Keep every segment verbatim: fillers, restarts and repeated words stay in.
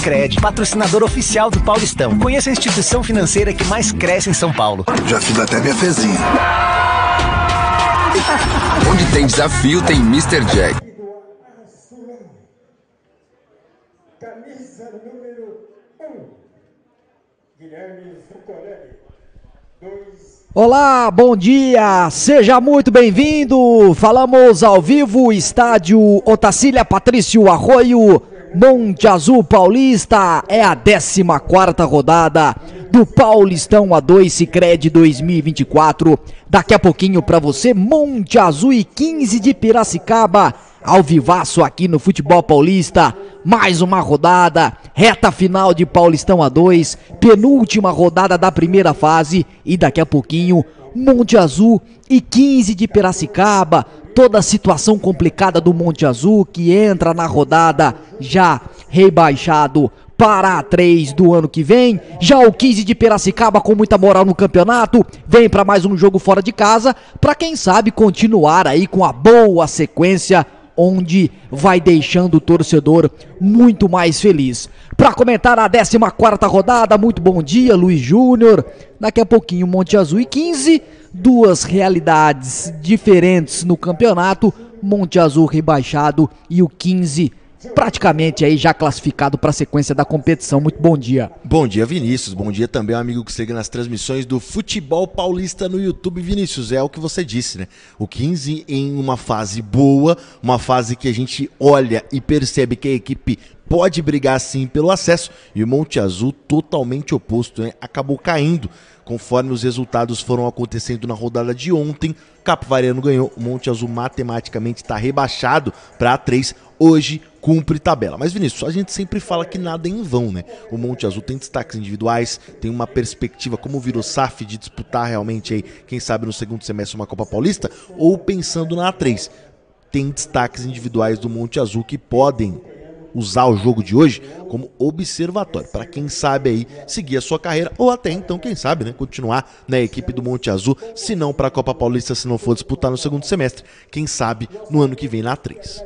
Sicredi, patrocinador oficial do Paulistão. Conheça a instituição financeira que mais cresce em São Paulo. Já fiz até minha fezinha. Onde tem desafio, tem mister Jack. Camisa número um, Guilherme Zuccarelli. dois. Olá, bom dia, seja muito bem-vindo. Falamos ao vivo, estádio Otacília Patrício Arroio, Monte Azul Paulista. É a décima quarta rodada do Paulistão A dois Sicredi dois mil e vinte e quatro. Daqui a pouquinho para você, Monte Azul e quinze de Piracicaba, ao vivaço aqui no Futebol Paulista. Mais uma rodada, reta final de Paulistão A dois, penúltima rodada da primeira fase e daqui a pouquinho Monte Azul e quinze de Piracicaba. Toda a situação complicada do Monte Azul que entra na rodada já rebaixado para a três do ano que vem. Já o quinze de Piracicaba com muita moral no campeonato, vem para mais um jogo fora de casa, para quem sabe continuar aí com a boa sequência, onde vai deixando o torcedor muito mais feliz. Para comentar a décima quarta rodada, muito bom dia, Luiz Júnior. Daqui a pouquinho Monte Azul e quinze, duas realidades diferentes no campeonato, Monte Azul rebaixado e o quinze praticamente aí já classificado para a sequência da competição. Muito bom dia. Bom dia, Vinícius. Bom dia também ao amigo que segue nas transmissões do Futebol Paulista no YouTube. Vinícius, é o que você disse, né? O quinze em uma fase boa, uma fase que a gente olha e percebe que a equipe pode brigar sim pelo acesso, e o Monte Azul totalmente oposto, né? Acabou caindo conforme os resultados foram acontecendo na rodada de ontem. Capivariano ganhou, o Monte Azul matematicamente está rebaixado para A três, hoje cumpre tabela. Mas Vinícius, a gente sempre fala que nada é em vão, né? O Monte Azul tem destaques individuais, tem uma perspectiva, como virou S A F, de disputar realmente aí, quem sabe no segundo semestre uma Copa Paulista, ou pensando na A três. Tem destaques individuais do Monte Azul que podem usar o jogo de hoje como observatório, para quem sabe aí seguir a sua carreira, ou até então, quem sabe, né, continuar na equipe do Monte Azul, se não para a Copa Paulista, se não for disputar no segundo semestre, quem sabe no ano que vem na A três.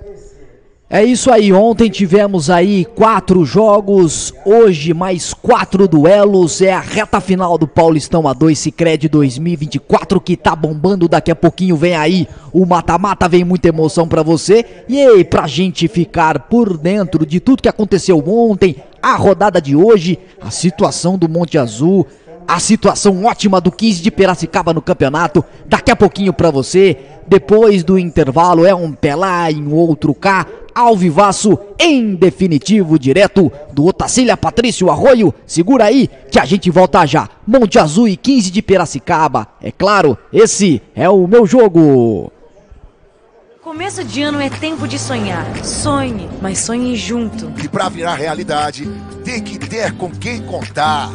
É isso aí, ontem tivemos aí quatro jogos, hoje mais quatro duelos, é a reta final do Paulistão A dois Sicredi dois mil e vinte e quatro que tá bombando. Daqui a pouquinho vem aí o mata-mata, vem muita emoção pra você e aí, pra gente ficar por dentro de tudo que aconteceu ontem, a rodada de hoje, a situação do Monte Azul, a situação ótima do quinze de Piracicaba no campeonato, daqui a pouquinho pra você. Depois do intervalo é um pé lá e um outro cá, ao vivaço, em definitivo, direto do Otacília Patrício Arroio. Segura aí que a gente volta já. Monte Azul e quinze de Piracicaba. É claro, esse é o meu jogo. Começo de ano é tempo de sonhar. Sonhe, mas sonhe junto. E pra virar realidade, tem que ter com quem contar.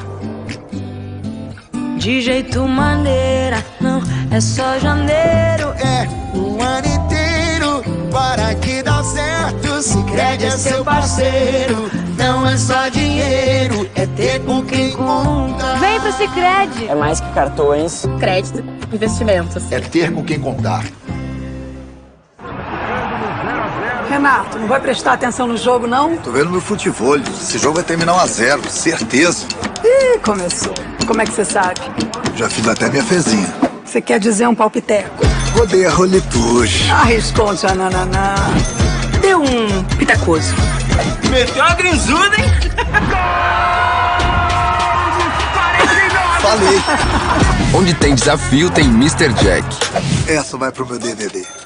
De jeito maneira, não é só janeiro. É o ano inteiro para que dá certo. Sicredi é seu parceiro. Não é só dinheiro, é ter com quem contar. Vem pro Sicredi. É mais que cartões, crédito, investimentos. É ter com quem contar. Renato, não vai prestar atenção no jogo, não? Tô vendo no futebol. Esse jogo vai terminar um a zero, certeza. Ih, começou. Como é que você sabe? Já fiz até minha fezinha. Você quer dizer um palpiteco? Rodei a rolitude. Arriscou um tchananã. Deu um pitacoso. Meteu a grinzuda, hein? Falei. Onde tem desafio, tem mister Jack. Essa vai pro meu D V D.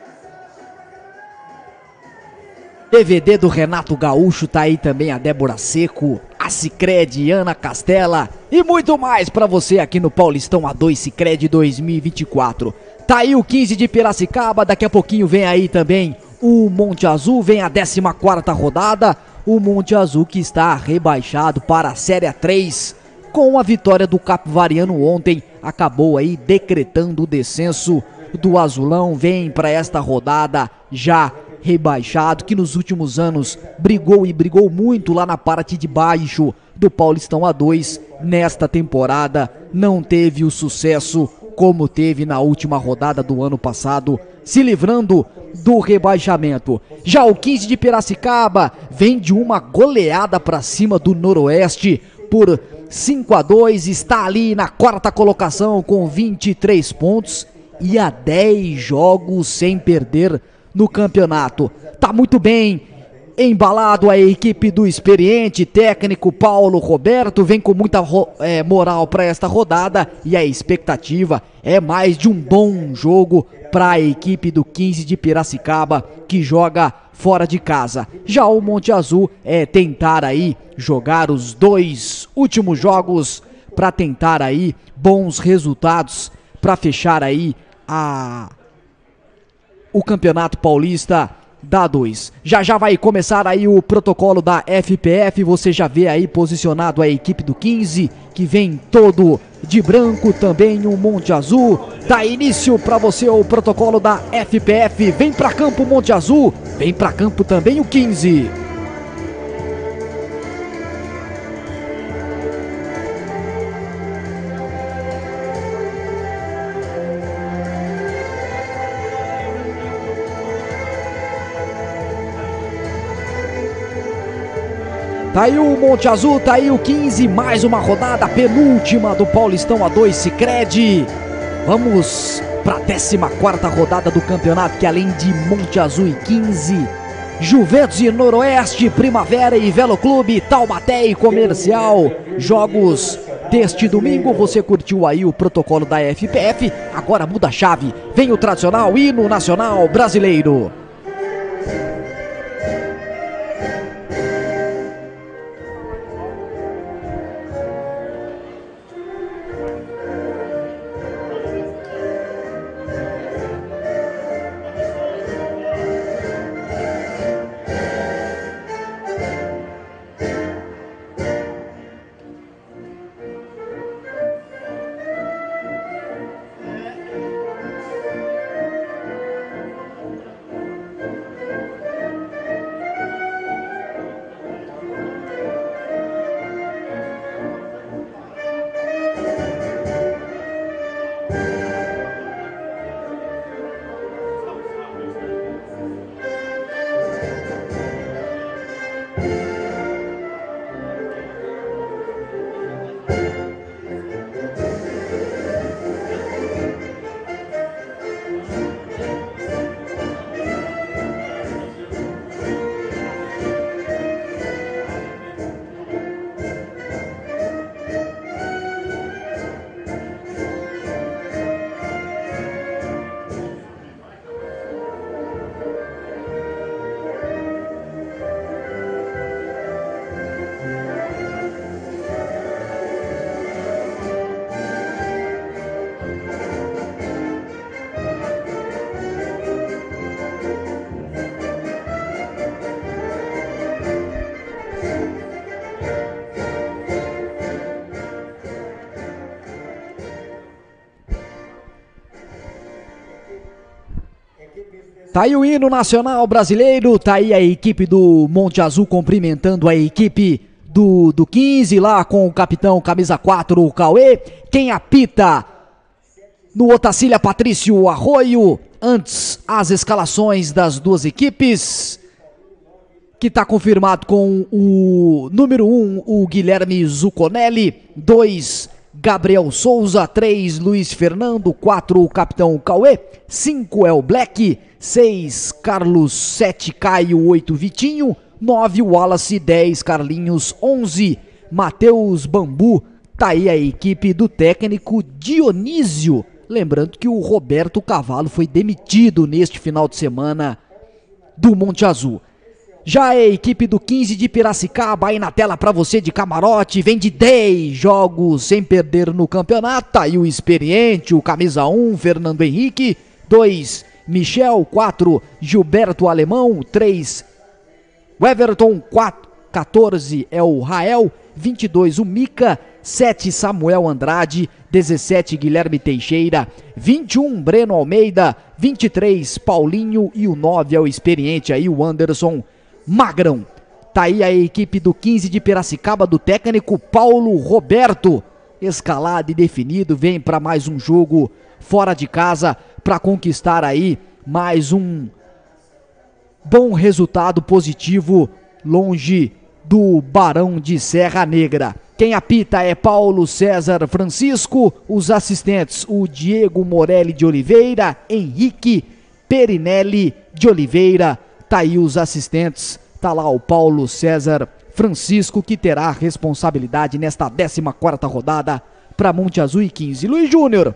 D V D do Renato Gaúcho, tá aí também a Débora Seco, a Sicredi, Ana Castela e muito mais pra você aqui no Paulistão A dois Sicredi dois mil e vinte e quatro. Tá aí o quinze de Piracicaba, daqui a pouquinho vem aí também o Monte Azul, vem a décima quarta rodada, o Monte Azul que está rebaixado para a Série A três, com a vitória do Capivariano ontem, acabou aí decretando o descenso do Azulão, vem para esta rodada já rebaixado, que nos últimos anos brigou e brigou muito lá na parte de baixo do Paulistão A dois, nesta temporada não teve o sucesso como teve na última rodada do ano passado, se livrando do rebaixamento. Já o quinze de Piracicaba vem de uma goleada para cima do Noroeste por cinco a dois, está ali na quarta colocação com vinte e três pontos e a dez jogos sem perder no campeonato. Tá muito bem embalado a equipe do experiente técnico Paulo Roberto, vem com muita é, moral para esta rodada e a expectativa é mais de um bom jogo para a equipe do quinze de Piracicaba que joga fora de casa. Já o Monte Azul é tentar aí jogar os dois últimos jogos para tentar aí bons resultados para fechar aí a o Campeonato Paulista da dois. Já já vai começar aí o protocolo da F P F, você já vê aí posicionado a equipe do quinze, que vem todo de branco, também o Monte Azul. Dá início para você o protocolo da F P F, vem para campo Monte Azul, vem para campo também o quinze. Tá aí o Monte Azul, tá aí o quinze, mais uma rodada, penúltima do Paulistão A dois Sicredi. Vamos para a décima quarta rodada do campeonato, que além de Monte Azul e quinze, Juventus e Noroeste, Primavera e Velo Clube, Taubaté e Comercial. Jogos deste domingo, você curtiu aí o protocolo da F P F, agora muda a chave, vem o tradicional hino nacional brasileiro. Tá aí o hino nacional brasileiro, tá aí a equipe do Monte Azul cumprimentando a equipe do, do quinze lá com o capitão camisa quatro, o Cauê. Quem apita no Otacília, Patrício Arroio. Antes, as escalações das duas equipes, que tá confirmado com o número um, o Guilherme Zucconelli, dois, Gabriel Souza, três, Luiz Fernando, quatro, o capitão Cauê, cinco é o Black, seis, Carlos, sete, Caio, oito, Vitinho, nove, Wallace, dez, Carlinhos, onze, Matheus Bambu. Tá aí a equipe do técnico Dionísio. Lembrando que o Roberto Cavalo foi demitido neste final de semana do Monte Azul. Já a equipe do quinze de Piracicaba aí na tela pra você de camarote, vem de dez jogos sem perder no campeonato. Tá aí o experiente, o camisa um, Fernando Henrique, dois, Michel, quatro, Gilberto Alemão, três, Everton, quatro, quatorze é o Rael, vinte e dois o Mica, sete, Samuel Andrade, dezessete, Guilherme Teixeira, vinte e um, Breno Almeida, vinte e três, Paulinho e o nove é o experiente aí, o Anderson Magrão. Tá aí a equipe do quinze de Piracicaba do técnico Paulo Roberto, escalado e definido, vem para mais um jogo fora de casa para conquistar aí mais um bom resultado positivo longe do Barão de Serra Negra. Quem apita é Paulo César Francisco, os assistentes o Diego Morelli de Oliveira, Henrique Perinelli de Oliveira, tá aí os assistentes, tá lá o Paulo César Francisco, que terá a responsabilidade nesta décima quarta rodada para Monte Azul e quinze. Luiz Júnior,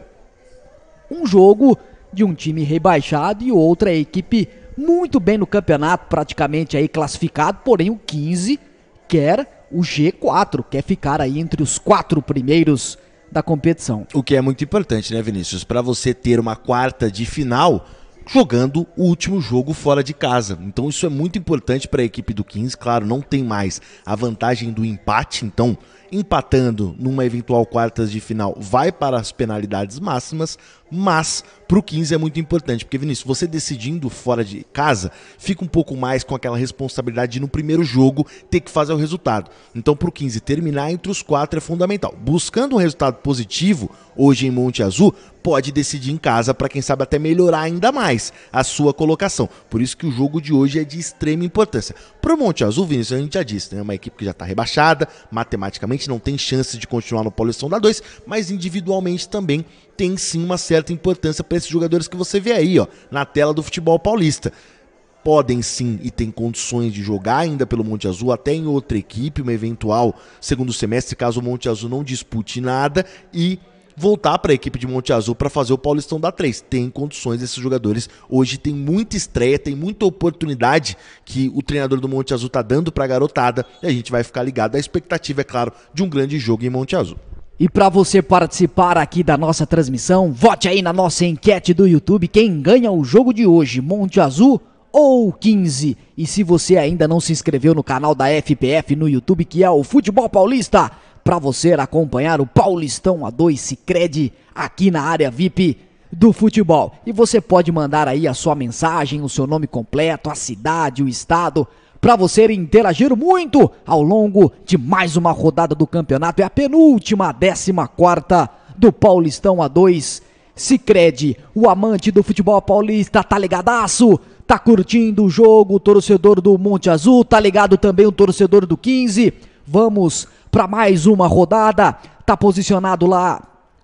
um jogo de um time rebaixado e outra equipe muito bem no campeonato, praticamente aí classificado, porém o quinze quer o G quatro, quer ficar aí entre os quatro primeiros da competição. O que é muito importante, né, Vinícius? Para você ter uma quarta de final jogando o último jogo fora de casa. Então isso é muito importante para a equipe do quinze. Claro, não tem mais a vantagem do empate, então empatando numa eventual quartas de final vai para as penalidades máximas, mas para o quinze é muito importante, porque, Vinícius, você decidindo fora de casa, fica um pouco mais com aquela responsabilidade de no primeiro jogo ter que fazer o resultado. Então para o quinze terminar entre os quatro é fundamental. Buscando um resultado positivo hoje em Monte Azul, pode decidir em casa para, quem sabe, até melhorar ainda mais a sua colocação. Por isso que o jogo de hoje é de extrema importância. Para o Monte Azul, Vinícius, a gente já disse, né? Uma equipe que já está rebaixada, matematicamente não tem chance de continuar no Paulistão da dois, mas individualmente também tem sim uma certa importância para esses jogadores que você vê aí, ó, na tela do futebol paulista. Podem sim e tem condições de jogar ainda pelo Monte Azul, até em outra equipe, uma eventual segundo semestre, caso o Monte Azul não dispute nada, e voltar para a equipe de Monte Azul para fazer o Paulistão da três. Tem condições esses jogadores. Hoje tem muita estreia, tem muita oportunidade que o treinador do Monte Azul está dando para a garotada, e a gente vai ficar ligado. A expectativa, é claro, de um grande jogo em Monte Azul. E para você participar aqui da nossa transmissão, vote aí na nossa enquete do YouTube quem ganha o jogo de hoje, Monte Azul ou quinze. E se você ainda não se inscreveu no canal da F P F no YouTube, que é o Futebol Paulista, para você acompanhar o Paulistão A dois Sicredi aqui na área V I P do futebol. E você pode mandar aí a sua mensagem, o seu nome completo, a cidade, o estado, para você interagir muito ao longo de mais uma rodada do campeonato. É a penúltima, décima quarta do Paulistão A dois Sicredi. O amante do futebol paulista tá ligadaço, tá curtindo o jogo, o torcedor do Monte Azul, tá ligado também o torcedor do quinze. Vamos para mais uma rodada. Tá posicionado lá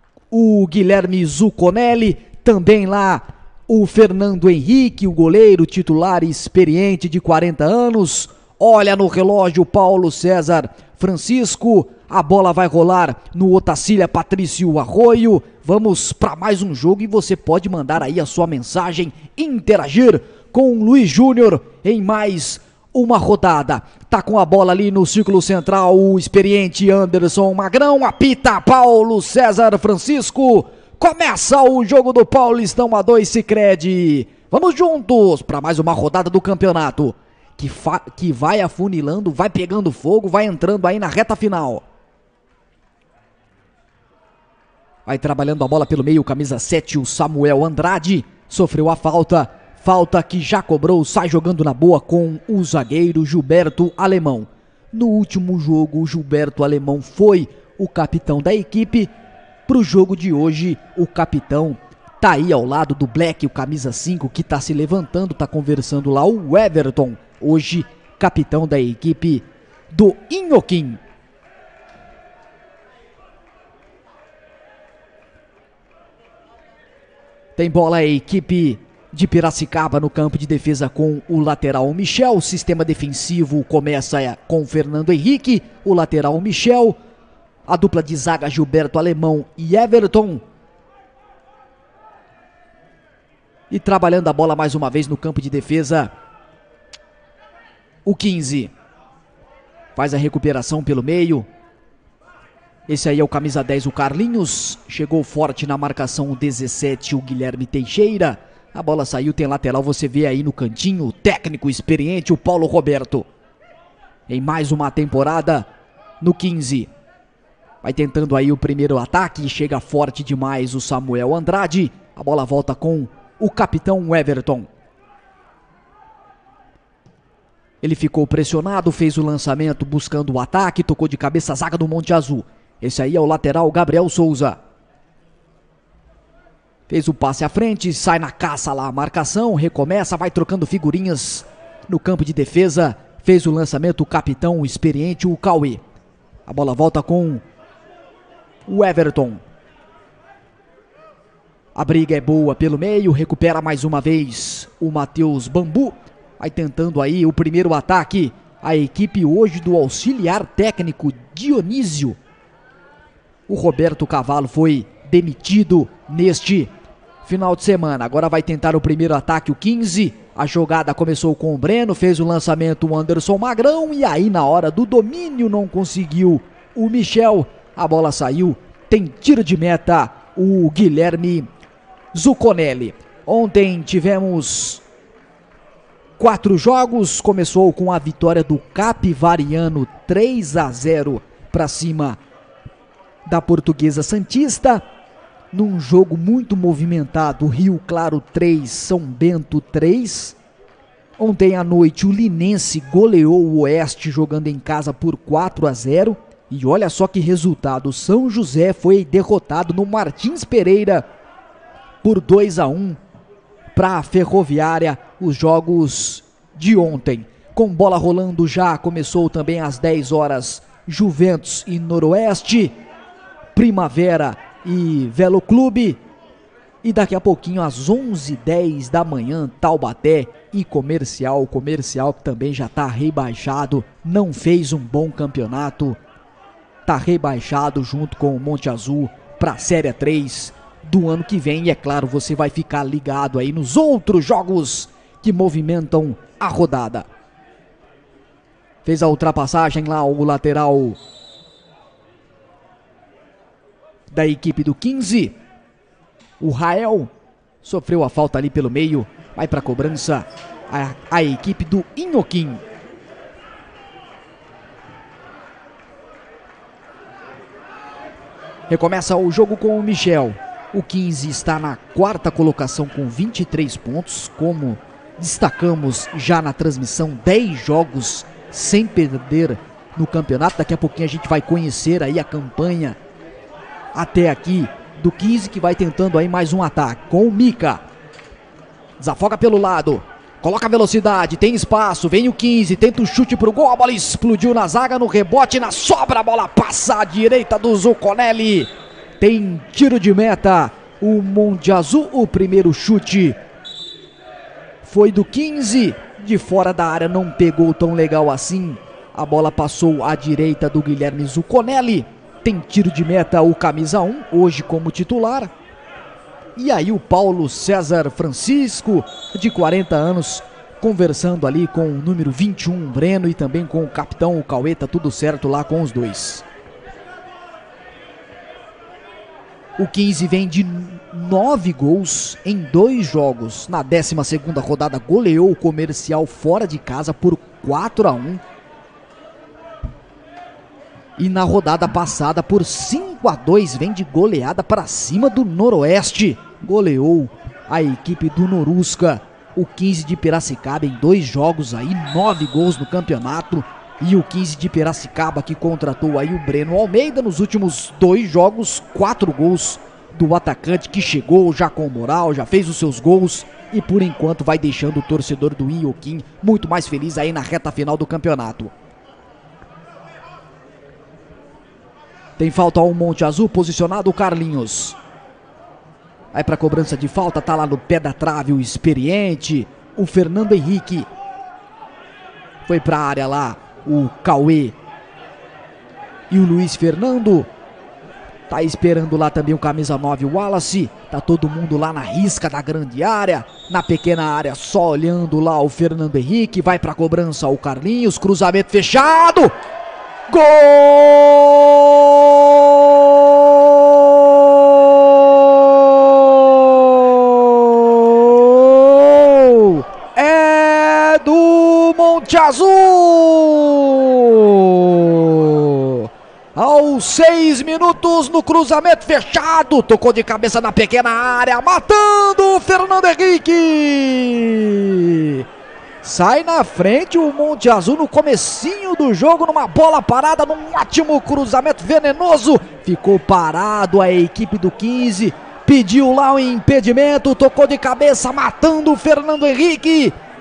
o Guilherme Zucconelli, também lá o Fernando Henrique, o goleiro titular experiente de quarenta anos. Olha no relógio Paulo César Francisco. A bola vai rolar no Otacília Patrício Arroio. Vamos para mais um jogo e você pode mandar aí a sua mensagem, interagir com o Luiz Júnior em mais uma rodada. Tá com a bola ali no círculo central o experiente Anderson Magrão. Apita Paulo César Francisco. Começa o jogo do Paulistão A dois Sicredi. Vamos juntos para mais uma rodada do campeonato que, fa- que vai afunilando, vai pegando fogo, vai entrando aí na reta final. Vai trabalhando a bola pelo meio, camisa sete, o Samuel Andrade. Sofreu a falta. Falta que já cobrou, sai jogando na boa com o zagueiro Gilberto Alemão. No último jogo, o Gilberto Alemão foi o capitão da equipe. Para o jogo de hoje, o capitão tá aí ao lado do Black, o camisa cinco, que tá se levantando, tá conversando lá o Everton, hoje capitão da equipe do Inhoquim. Tem bola a equipe de Piracicaba no campo de defesa com o lateral Michel. O sistema defensivo começa com o Fernando Henrique, o lateral Michel, a dupla de zaga Gilberto Alemão e Everton. E trabalhando a bola mais uma vez no campo de defesa, o quinze. Faz a recuperação pelo meio. Esse aí é o camisa dez, o Carlinhos. Chegou forte na marcação o dezessete, o Guilherme Teixeira. A bola saiu, tem lateral, você vê aí no cantinho o técnico experiente, o Paulo Roberto. Em mais uma temporada no quinze. Vai tentando aí o primeiro ataque, chega forte demais o Samuel Andrade. A bola volta com o capitão Everton. Ele ficou pressionado, fez o lançamento buscando o ataque, tocou de cabeça a zaga do Monte Azul. Esse aí é o lateral Gabriel Souza. Fez o passe à frente, sai na caça lá a marcação, recomeça, vai trocando figurinhas no campo de defesa, fez o lançamento o capitão o experiente, o Cauê. A bola volta com o Everton. A briga é boa pelo meio, recupera mais uma vez o Matheus Bambu. Vai tentando aí o primeiro ataque. A equipe hoje do auxiliar técnico Dionísio. O Roberto Cavalo foi demitido neste final de semana. Agora vai tentar o primeiro ataque, o quinze. A jogada começou com o Breno, fez o lançamento o Anderson Magrão. E aí na hora do domínio não conseguiu o Michel. A bola saiu, tem tiro de meta o Guilherme Zucconelli. Ontem tivemos quatro jogos, começou com a vitória do Capivariano três a zero para cima da Portuguesa Santista, num jogo muito movimentado. Rio Claro três, São Bento três. Ontem à noite o Linense goleou o Oeste jogando em casa por quatro a zero. E olha só que resultado, São José foi derrotado no Martins Pereira por dois a um para a Ferroviária. Os jogos de ontem, com bola rolando já, começou também às dez horas, Juventus e Noroeste, Primavera e Velo Clube. E daqui a pouquinho às onze e dez da manhã, Taubaté e Comercial. O Comercial que também já está rebaixado, não fez um bom campeonato. Está rebaixado junto com o Monte Azul para a Série três do ano que vem. E é claro, você vai ficar ligado aí nos outros jogos que movimentam a rodada. Fez a ultrapassagem lá o lateral da equipe do quinze. O Rael sofreu a falta ali pelo meio. Vai para a cobrança a, a equipe do Inhoquim. Recomeça o jogo com o Michel. O quinze está na quarta colocação com vinte e três pontos. Como destacamos já na transmissão, dez jogos sem perder no campeonato. Daqui a pouquinho a gente vai conhecer aí a campanha até aqui do quinze, que vai tentando aí mais um ataque com o Mica. Desafoga pelo lado, coloca velocidade, tem espaço, vem o quinze, tenta o chute pro gol, a bola explodiu na zaga, no rebote, na sobra, a bola passa à direita do Zucconelli. Tem tiro de meta, o Monte Azul, o primeiro chute foi do quinze, de fora da área, não pegou tão legal assim, a bola passou à direita do Guilherme Zucconelli. Tem tiro de meta o camisa um, hoje como titular. E aí o Paulo César Francisco, de quarenta anos, conversando ali com o número vinte e um, Breno, e também com o capitão, o Cauê. Tá tudo certo lá com os dois. O quinze vem de nove gols em dois jogos. Na décima segunda rodada goleou o Comercial fora de casa por quatro a um. E na rodada passada por cinco a dois vem de goleada para cima do Noroeste. Goleou a equipe do Norusca. O quinze de Piracicaba em dois jogos aí, nove gols no campeonato. E o quinze de Piracicaba que contratou aí o Breno Almeida nos últimos dois jogos, quatro gols do atacante que chegou já com moral, já fez os seus gols. E por enquanto vai deixando o torcedor do Inhoquim muito mais feliz aí na reta final do campeonato. Tem falta ao Monte Azul, posicionado o Carlinhos. Vai para a cobrança de falta, tá lá no pé da trave o experiente, o Fernando Henrique. Foi para a área lá o Cauê e o Luiz Fernando. Tá esperando lá também o camisa nove, o Wallace. Tá todo mundo lá na risca da grande área, na pequena área, só olhando lá o Fernando Henrique. Vai para a cobrança o Carlinhos, cruzamento fechado. Gol! É do Monte Azul! Aos seis minutos no cruzamento fechado, tocou de cabeça na pequena área, matando o Fernando Henrique! Sai na frente o Monte Azul no comecinho do jogo, numa bola parada, num ótimo cruzamento venenoso. Ficou parado a equipe do quinze, pediu lá o impedimento, tocou de cabeça, matando o Fernando Henrique.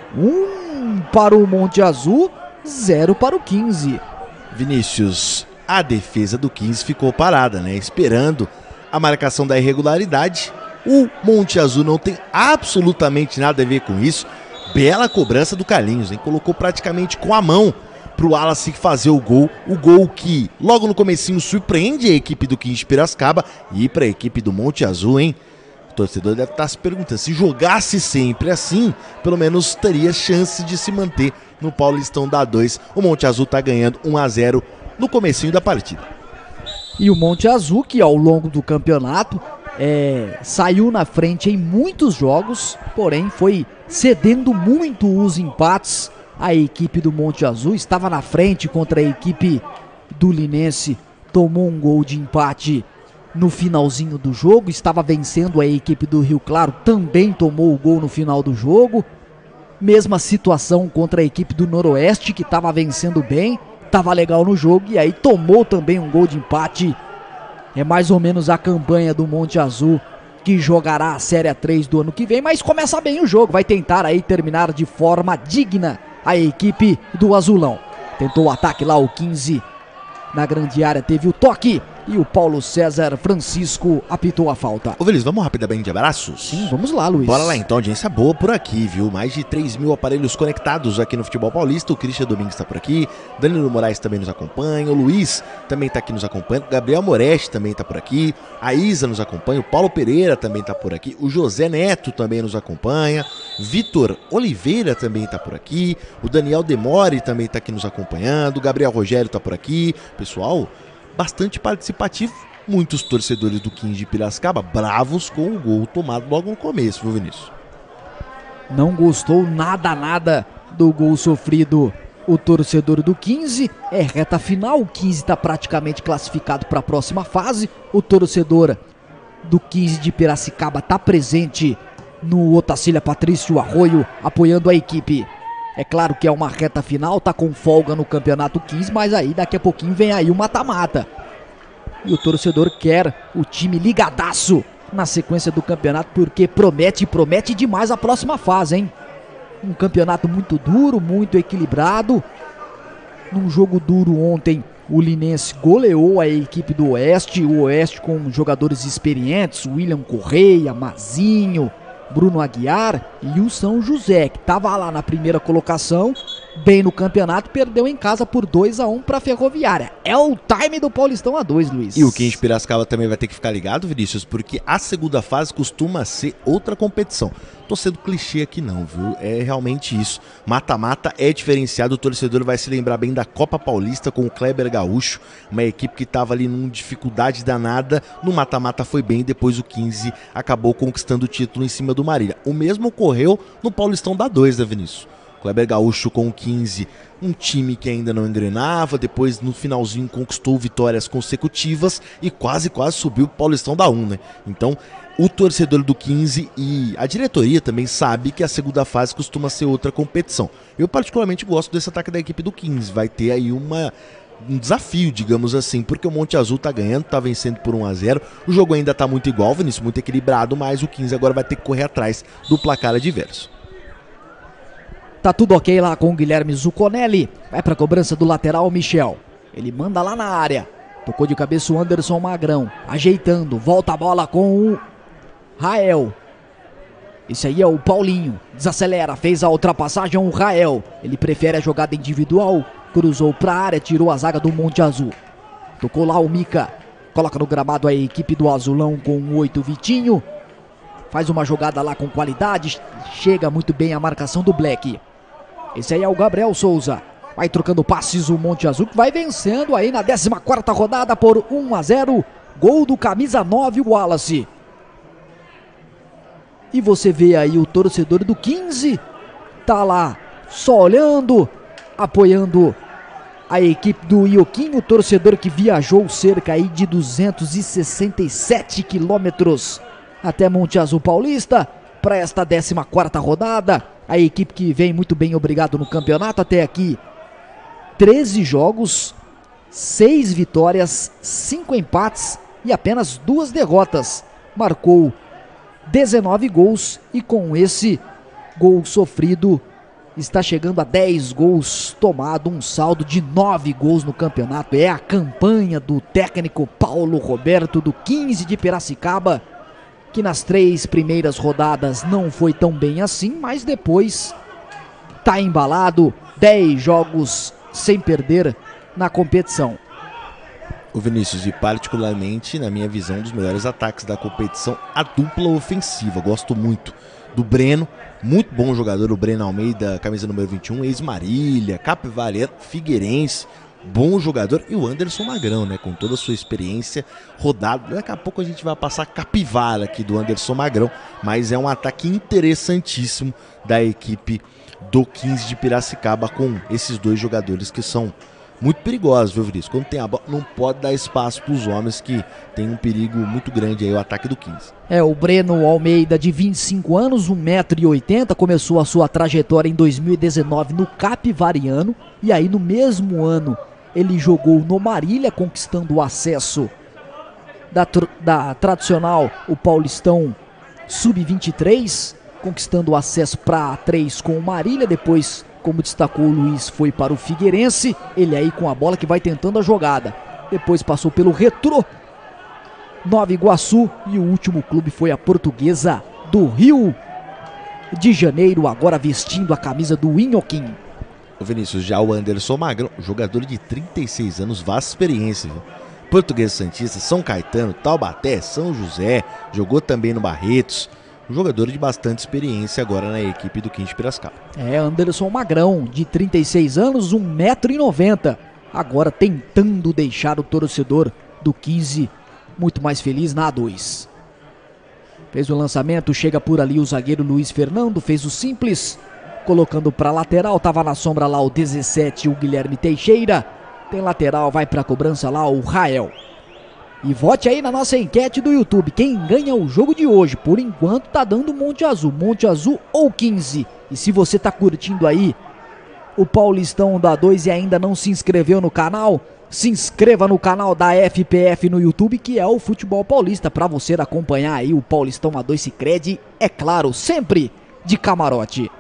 Um para o Monte Azul, zero para o quinze. Vinícius, a defesa do quinze ficou parada, né? Esperando a marcação da irregularidade. O Monte Azul não tem absolutamente nada a ver com isso. Bela cobrança do Carlinhos, hein? Colocou praticamente com a mão pro Wallace fazer o gol. O gol que logo no comecinho surpreende a equipe do quinze de Piracicaba e para a equipe do Monte Azul, hein? O torcedor deve estar se perguntando, se jogasse sempre assim, pelo menos teria chance de se manter no Paulistão da dois. O Monte Azul tá ganhando um a zero no comecinho da partida. E o Monte Azul, que ao longo do campeonato é, saiu na frente em muitos jogos, porém foi cedendo muito os empates. A equipe do Monte Azul estava na frente contra a equipe do Linense, tomou um gol de empate no finalzinho do jogo, estava vencendo a equipe do Rio Claro, também tomou o gol no final do jogo. Mesma situação contra a equipe do Noroeste, que estava vencendo bem, estava legal no jogo e aí tomou também um gol de empate. É mais ou menos a campanha do Monte Azul, que jogará a Série três do ano que vem, mas começa bem o jogo, vai tentar aí terminar de forma digna a equipe do Azulão. Tentou o ataque lá, o quinze na grande área, teve o toque e o Paulo César Francisco apitou a falta. Ô Vinícius, vamos rapidamente de abraços? Sim, vamos lá, Luiz. Bora lá então, audiência boa por aqui, viu? Mais de três mil aparelhos conectados aqui no Futebol Paulista. O Christian Domingues está por aqui, Danilo Moraes também nos acompanha, o Luiz também está aqui nos acompanhando, Gabriel Moretti também está por aqui, a Isa nos acompanha, o Paulo Pereira também está por aqui, o José Neto também nos acompanha, Vitor Oliveira também está por aqui, o Daniel Demore também está aqui nos acompanhando, o Gabriel Rogério está por aqui. Pessoal, bastante participativo, muitos torcedores do quinze de Piracicaba bravos com o gol tomado logo no começo, viu, Vinícius? Não gostou nada, nada do gol sofrido o torcedor do quinze. É reta final, o quinze está praticamente classificado para a próxima fase. O torcedor do quinze de Piracicaba está presente no Otacília Patrício Arroio, apoiando a equipe. É claro que é uma reta final, tá com folga no campeonato quinze, mas aí daqui a pouquinho vem aí o mata-mata. E o torcedor quer o time ligadaço na sequência do campeonato, porque promete, promete demais a próxima fase, hein? Um campeonato muito duro, muito equilibrado. Num jogo duro ontem, o Linense goleou a equipe do Oeste, o Oeste com jogadores experientes, William Correia, Mazinho, Bruno Aguiar e o São José, que estava lá na primeira colocação, bem no campeonato, perdeu em casa por dois a um para a Ferroviária. É o time do Paulistão A dois, Luiz. E o quinze de Piracicaba também vai ter que ficar ligado, Vinícius, porque a segunda fase costuma ser outra competição. Tô sendo clichê aqui não, viu? É realmente isso. Mata-mata é diferenciado, o torcedor vai se lembrar bem da Copa Paulista com o Kleber Gaúcho, uma equipe que estava ali numa dificuldade danada. No mata-mata foi bem, depois o quinze acabou conquistando o título em cima do Marília. O mesmo ocorreu no Paulistão da dois, né, Vinícius? Kleber Gaúcho com o quinze, um time que ainda não engrenava, depois no finalzinho conquistou vitórias consecutivas e quase, quase subiu o Paulistão da um, né? Então, o torcedor do quinze e a diretoria também sabe que a segunda fase costuma ser outra competição. Eu particularmente gosto desse ataque da equipe do quinze, vai ter aí uma... um desafio, digamos assim, porque o Monte Azul tá ganhando, tá vencendo por um a zero, o jogo ainda tá muito igual, Vinícius, muito equilibrado, mas o quinze agora vai ter que correr atrás do placar adverso. Tá tudo ok lá com o Guilherme Zucconelli, vai pra cobrança do lateral Michel, ele manda lá na área, tocou de cabeça o Anderson Magrão, ajeitando, volta a bola com o Rael. Esse aí é o Paulinho, desacelera, fez a ultrapassagem, o Rael, ele prefere a jogada individual, cruzou pra área, tirou a zaga do Monte Azul. Tocou lá o Mica, coloca no gramado a equipe do Azulão com o oito Vitinho. Faz uma jogada lá com qualidade, chega muito bem a marcação do Black. Esse aí é o Gabriel Souza. Vai trocando passes o Monte Azul, que vai vencendo aí na décima quarta rodada por um a zero. Gol do camisa nove, o Wallace. E você vê aí o torcedor do quinze, tá lá só olhando, apoiando a equipe do Ioquinho, o torcedor que viajou cerca aí de duzentos e sessenta e sete quilômetros até Monte Azul Paulista para esta décima quarta rodada. A equipe que vem muito bem, obrigado, no campeonato até aqui. treze jogos, seis vitórias, cinco empates e apenas duas derrotas. Marcou dezenove gols e com esse gol sofrido está chegando a dez gols tomado, um saldo de nove gols no campeonato. É a campanha do técnico Paulo Roberto do quinze de Piracicaba, que nas três primeiras rodadas não foi tão bem assim, mas depois tá embalado, dez jogos sem perder na competição. O Vinícius, e particularmente, na minha visão, um dos melhores ataques da competição, a dupla ofensiva. Gosto muito do Breno, muito bom jogador, o Breno Almeida, camisa número vinte e um, ex-Marília, Capivariano, Figueirense, bom jogador. E o Anderson Magrão, né, com toda a sua experiência, rodado. Daqui a pouco a gente vai passar capivara aqui do Anderson Magrão, mas é um ataque interessantíssimo da equipe do quinze de Piracicaba, com esses dois jogadores que são muito perigosos, viu, Vinícius? Quando tem a bola, não pode dar espaço para os homens, que tem um perigo muito grande aí, o ataque do quinze. É, o Breno Almeida, de vinte e cinco anos, um metro e oitenta, começou a sua trajetória em dois mil e dezenove no Capivariano, e aí no mesmo ano ele jogou no Marília, conquistando o acesso da, da tradicional, o Paulistão sub vinte e três, conquistando o acesso para A três com o Marília. Depois, como destacou o Luiz, foi para o Figueirense, ele aí com a bola que vai tentando a jogada. Depois passou pelo Retrô, Nova Iguaçu, e o último clube foi a Portuguesa do Rio de Janeiro, agora vestindo a camisa do Inhoquim. O Vinícius, já o Anderson Magrão, jogador de trinta e seis anos, vasta experiência, viu? Portuguesa Santista, São Caetano, Taubaté, São José, jogou também no Barretos. Um jogador de bastante experiência agora na equipe do quinze de Piracicaba. É, Anderson Magrão, de trinta e seis anos, um metro e noventa. Agora tentando deixar o torcedor do quinze muito mais feliz na A dois. Fez o lançamento, chega por ali o zagueiro Luiz Fernando, fez o simples, colocando para lateral, tava na sombra lá o dezessete, o Guilherme Teixeira. Tem lateral, vai para a cobrança lá o Rael. E vote aí na nossa enquete do YouTube, quem ganha o jogo de hoje. Por enquanto tá dando Monte Azul, Monte Azul ou quinze. E se você tá curtindo aí o Paulistão da A dois e ainda não se inscreveu no canal, se inscreva no canal da F P F no YouTube, que é o Futebol Paulista, para você acompanhar aí o Paulistão A dois Sicredi, é claro, sempre de camarote.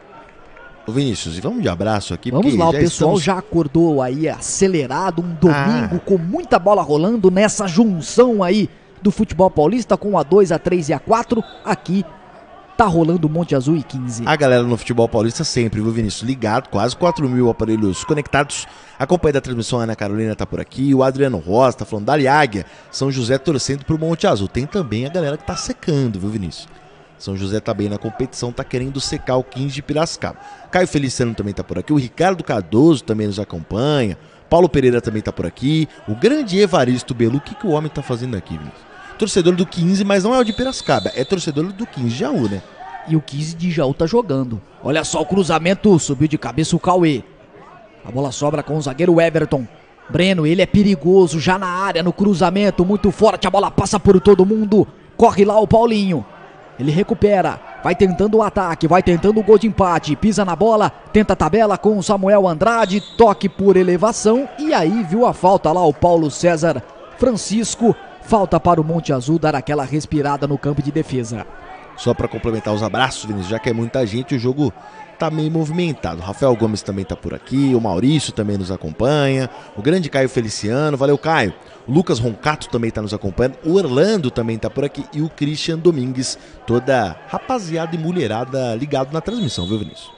Ô Vinícius, e vamos de abraço aqui. Vamos lá, o pessoal estamos... já acordou aí acelerado, um domingo ah. com muita bola rolando nessa junção aí do futebol paulista com a dois, a três e a quatro. Aqui tá rolando Monte Azul e quinze. A galera no futebol paulista sempre, viu, Vinícius? Ligado, quase quatro mil aparelhos conectados. A companhia da transmissão, a Ana Carolina tá por aqui, o Adriano Rosa tá falando Dali Águia, São José torcendo pro Monte Azul. Tem também a galera que tá secando, viu, Vinícius? São José tá bem na competição, tá querendo secar o quinze de Piracicaba. Caio Feliciano também tá por aqui, o Ricardo Cardoso também nos acompanha, Paulo Pereira também tá por aqui, o grande Evaristo Belu. O que, que o homem tá fazendo aqui, Vinícius? Torcedor do quinze, mas não é o de Piracicaba, é torcedor do quinze de Jaú, né? E o quinze de Jaú tá jogando. Olha só o cruzamento, subiu de cabeça o Cauê. A bola sobra com o zagueiro Everton. Breno, ele é perigoso, já na área, no cruzamento, muito forte, a bola passa por todo mundo. Corre lá o Paulinho. Ele recupera, vai tentando o ataque, vai tentando o gol de empate, pisa na bola, tenta a tabela com o Samuel Andrade, toque por elevação, e aí viu a falta lá o Paulo César Francisco, falta para o Monte Azul dar aquela respirada no campo de defesa. Só para complementar os abraços, Vinícius, já que é muita gente, o jogo tá meio movimentado. O Rafael Gomes também tá por aqui, o Maurício também nos acompanha, o grande Caio Feliciano, valeu Caio. O Lucas Roncato também tá nos acompanhando, o Orlando também tá por aqui e o Christian Domingues, toda rapaziada e mulherada ligado na transmissão, viu, Vinícius?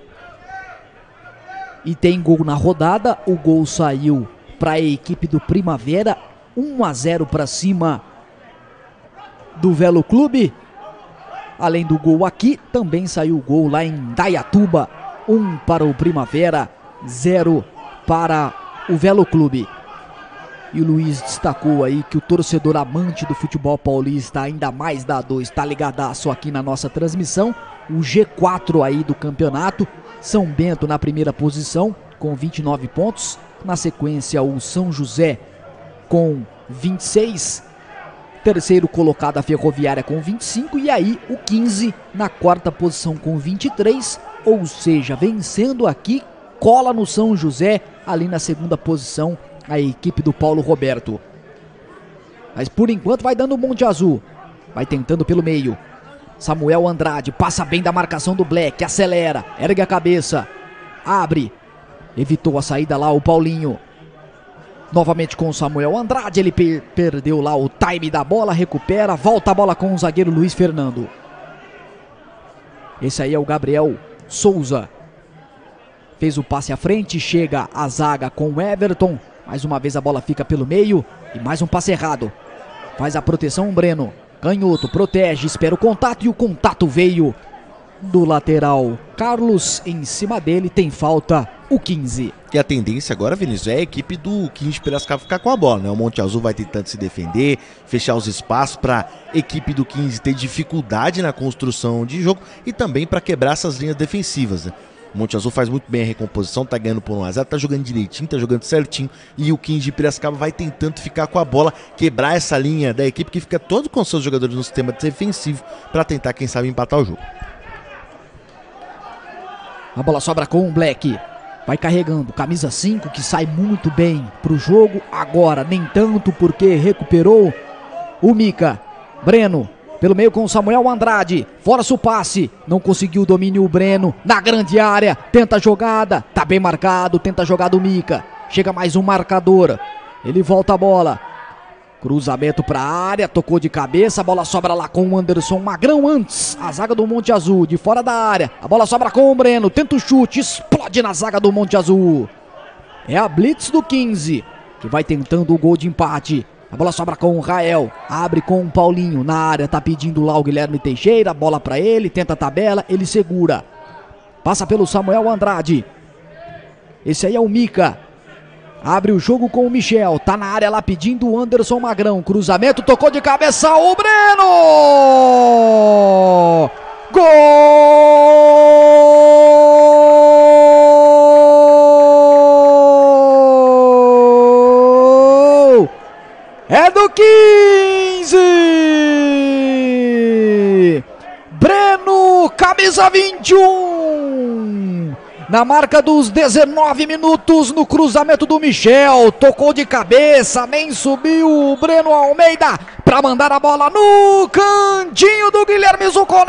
E tem gol na rodada, o gol saiu para a equipe do Primavera, um a zero para cima do Velo Clube. Além do gol aqui, também saiu o gol lá em Dayatuba, um para o Primavera, zero para o Velo Clube. E o Luiz destacou aí que o torcedor amante do futebol paulista, ainda mais da A dois, tá ligadaço aqui na nossa transmissão. O G quatro aí do campeonato, São Bento na primeira posição com vinte e nove pontos. Na sequência o São José com vinte e seis. Terceiro colocado a Ferroviária com vinte e cinco. E aí o quinze na quarta posição com vinte e três. Ou seja, vencendo aqui, cola no São José ali na segunda posição a equipe do Paulo Roberto. Mas por enquanto vai dando o Monte Azul. Vai tentando pelo meio. Samuel Andrade passa bem da marcação do Black, acelera, ergue a cabeça, abre, evitou a saída lá o Paulinho. Novamente com o Samuel Andrade, ele per perdeu lá o time da bola, recupera, volta a bola com o zagueiro Luiz Fernando. Esse aí é o Gabriel Souza. Fez o passe à frente, chega a zaga com o Everton. Mais uma vez a bola fica pelo meio e mais um passe errado. Faz a proteção o Breno. Canhoto, protege, espera o contato e o contato veio do lateral. Carlos em cima dele, tem falta o quinze. E a tendência agora, Vinícius, é a equipe do quinze de Piracicaba ficar com a bola, né? O Monte Azul vai tentando se defender, fechar os espaços para a equipe do quinze ter dificuldade na construção de jogo e também para quebrar essas linhas defensivas, né? O Monte Azul faz muito bem a recomposição, tá ganhando por um a zero, tá jogando direitinho, tá jogando certinho. E o quinze de Piracicaba vai tentando ficar com a bola, quebrar essa linha da equipe que fica todo com seus jogadores no sistema defensivo para tentar, quem sabe, empatar o jogo. A bola sobra com o Black. Vai carregando, camisa cinco que sai muito bem pro jogo. Agora nem tanto porque recuperou o Mica. Breno. Pelo meio com o Samuel Andrade, força o passe, não conseguiu o domínio o Breno, na grande área, tenta a jogada, tá bem marcado, tenta a jogada o Mica, chega mais um marcador, ele volta a bola, cruzamento pra área, tocou de cabeça, a bola sobra lá com o Anderson Magrão antes, a zaga do Monte Azul, de fora da área, a bola sobra com o Breno, tenta o chute, explode na zaga do Monte Azul, é a blitz do quinze, que vai tentando o gol de empate. A bola sobra com o Rael, abre com o Paulinho, na área tá pedindo lá o Guilherme Teixeira, bola pra ele, tenta a tabela, ele segura. Passa pelo Samuel Andrade. Esse aí é o Mica. Abre o jogo com o Michel, tá na área lá pedindo o Anderson Magrão, cruzamento, tocou de cabeça o Breno! Gol! É do quinze! Breno, camisa vinte e um! Na marca dos dezenove minutos, no cruzamento do Michel, tocou de cabeça, nem subiu o Breno Almeida para mandar a bola no cantinho do Guilherme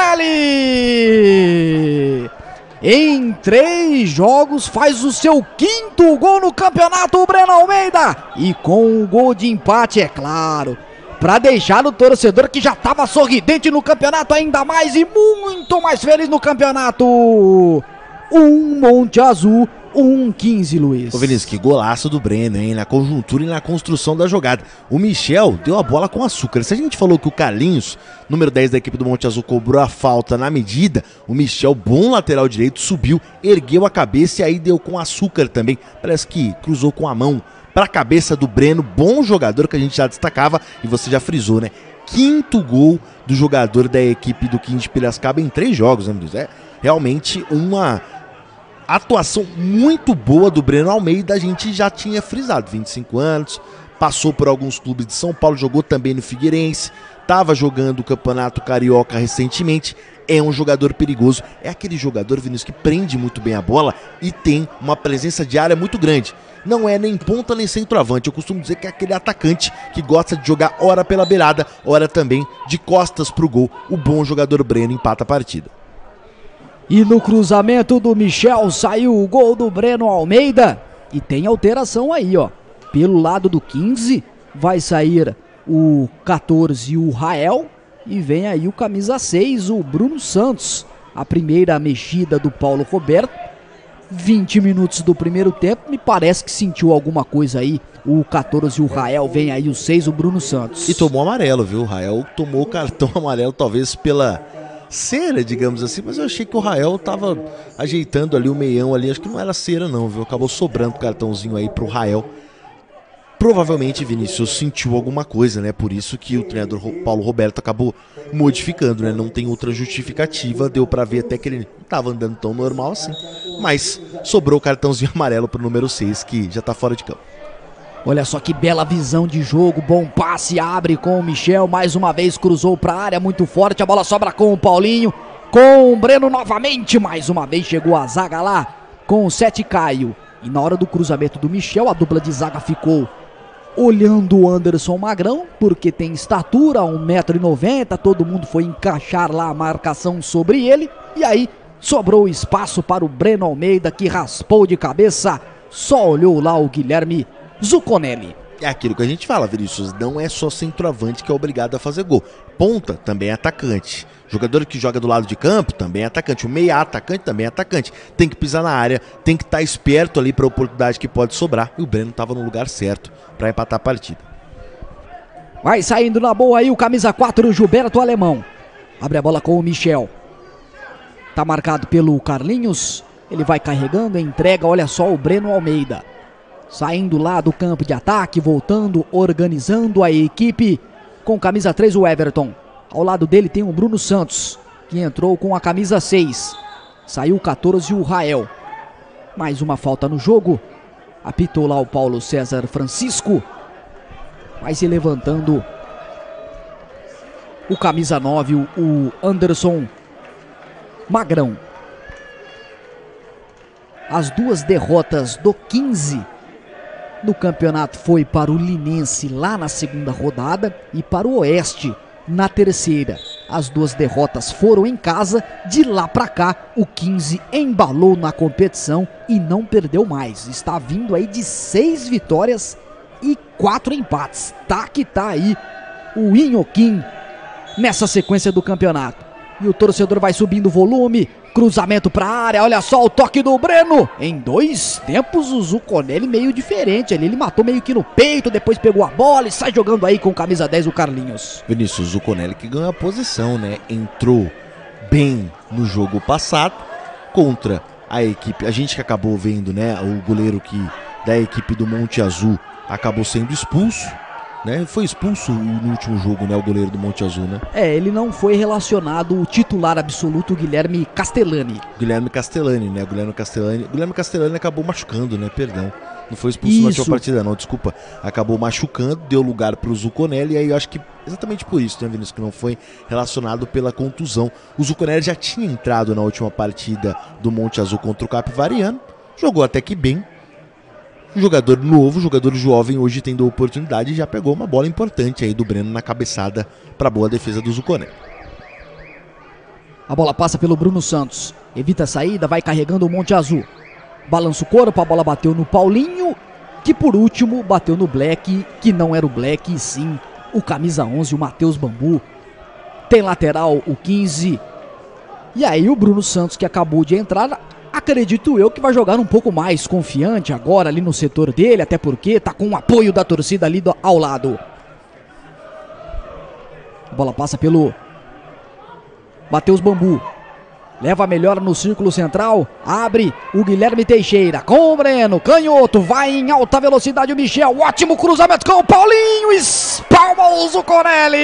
Zucconelli. Em três jogos faz o seu quinto gol no campeonato, o Breno Almeida. E com o gol de empate, é claro, para deixar o torcedor que já estava sorridente no campeonato ainda mais e muito mais feliz no campeonato. Um Monte Azul, um quinze, Luiz. Ô Vinícius, que golaço do Breno, hein? Na conjuntura e na construção da jogada. O Michel deu a bola com açúcar. Se a gente falou que o Carlinhos, número dez da equipe do Monte Azul, cobrou a falta na medida, o Michel, bom lateral direito, subiu, ergueu a cabeça e aí deu com açúcar também. Parece que cruzou com a mão para a cabeça do Breno. Bom jogador que a gente já destacava e você já frisou, né? Quinto gol do jogador da equipe do quinze de Piracicaba em três jogos, né, Vinícius? É realmente uma atuação muito boa do Breno Almeida, a gente já tinha frisado, vinte e cinco anos, passou por alguns clubes de São Paulo, jogou também no Figueirense, estava jogando o Campeonato Carioca recentemente, é um jogador perigoso, é aquele jogador, Vinícius, que prende muito bem a bola e tem uma presença de área muito grande. Não é nem ponta nem centroavante, eu costumo dizer que é aquele atacante que gosta de jogar ora pela beirada, ora também de costas pro gol. O bom jogador Breno empata a partida. E no cruzamento do Michel saiu o gol do Breno Almeida. E tem alteração aí, ó. Pelo lado do quinze vai sair o quatorze, o Rael. E vem aí o camisa seis, o Bruno Santos. A primeira mexida do Paulo Roberto. vinte minutos do primeiro tempo. Me parece que sentiu alguma coisa aí. O quatorze, o Rael. Vem aí o seis, o Bruno Santos. E tomou amarelo, viu? O Rael tomou o cartão amarelo, talvez pela cera, digamos assim, mas eu achei que o Rael tava ajeitando ali o meião ali, acho que não era cera não, viu? Acabou sobrando o cartãozinho aí pro Rael. Provavelmente Vinícius sentiu alguma coisa, né? Por isso que o treinador Paulo Roberto acabou modificando, né? Não tem outra justificativa, deu pra ver até que ele não tava andando tão normal assim, mas sobrou o cartãozinho amarelo pro número seis, que já tá fora de campo. Olha só que bela visão de jogo, bom passe, abre com o Michel, mais uma vez cruzou para a área, muito forte, a bola sobra com o Paulinho, com o Breno novamente, mais uma vez chegou a zaga lá, com o sete Caio, e na hora do cruzamento do Michel, a dupla de zaga ficou olhando o Anderson Magrão, porque tem estatura, um metro e noventa, todo mundo foi encaixar lá a marcação sobre ele, e aí sobrou espaço para o Breno Almeida, que raspou de cabeça, só olhou lá o Guilherme Zucconelli. É aquilo que a gente fala, Vinícius, não é só centroavante que é obrigado a fazer gol. Ponta também é atacante. Jogador que joga do lado de campo também é atacante. O meia atacante também é atacante. Tem que pisar na área, tem que estar esperto ali para a oportunidade que pode sobrar. E o Breno estava no lugar certo para empatar a partida. Vai saindo na boa aí o camisa quatro, o Gilberto Alemão. Abre a bola com o Michel. Tá marcado pelo Carlinhos. Ele vai carregando, entrega, olha só o Breno Almeida. Saindo lá do campo de ataque, voltando, organizando a equipe. Com camisa três, o Everton. Ao lado dele tem o Bruno Santos, que entrou com a camisa seis. Saiu o quatorze, o Rael. Mais uma falta no jogo. Apitou lá o Paulo César Francisco. Vai se levantando o camisa nove, o Anderson Magrão. As duas derrotas do quinze do campeonato foi para o Linense lá na segunda rodada e para o Oeste na terceira. As duas derrotas foram em casa. De lá para cá, o quinze embalou na competição e não perdeu mais. Está vindo aí de seis vitórias e quatro empates. Tá que tá aí o Inhoquim nessa sequência do campeonato. E o torcedor vai subindo o volume. Cruzamento para a área, olha só o toque do Breno. Em dois tempos o Zucconelli meio diferente ali. Ele matou meio que no peito, depois pegou a bola e sai jogando aí com camisa dez o Carlinhos. Vinícius, o Zucconelli que ganhou a posição, né? Entrou bem no jogo passado contra a equipe. A gente que acabou vendo, né? O goleiro que da equipe do Monte Azul acabou sendo expulso. Né? Foi expulso no último jogo, né? O goleiro do Monte Azul, né? É, ele não foi relacionado o titular absoluto, o Guilherme Castellani. Guilherme Castellani, né? Guilherme Castellani. Guilherme Castellani acabou machucando, né? Perdão. Não foi expulso na última partida, não. Desculpa. Acabou machucando, deu lugar para o Zucconelli. E aí eu acho que exatamente por isso, né, Vinícius? Que não foi relacionado pela contusão. O Zucconelli já tinha entrado na última partida do Monte Azul contra o Capivariano. Jogou até que bem. Jogador novo, jogador jovem, hoje tendo a oportunidade, já pegou uma bola importante aí do Breno na cabeçada para boa defesa do Zucconelli. A bola passa pelo Bruno Santos, evita a saída, vai carregando o Monte Azul. Balança o corpo, a bola bateu no Paulinho, que por último bateu no Black, que não era o Black, e sim o camisa onze, o Matheus Bambu. Tem lateral o quinze. E aí o Bruno Santos, que acabou de entrar, acredito eu que vai jogar um pouco mais confiante agora ali no setor dele, até porque tá com o apoio da torcida ali do, ao lado. A bola passa pelo Matheus Bambu. Leva a melhor no círculo central. Abre o Guilherme Teixeira com o Breno. Canhoto. Vai em alta velocidade o Michel. Ótimo cruzamento com o Paulinho. Espalma o Zucconelli.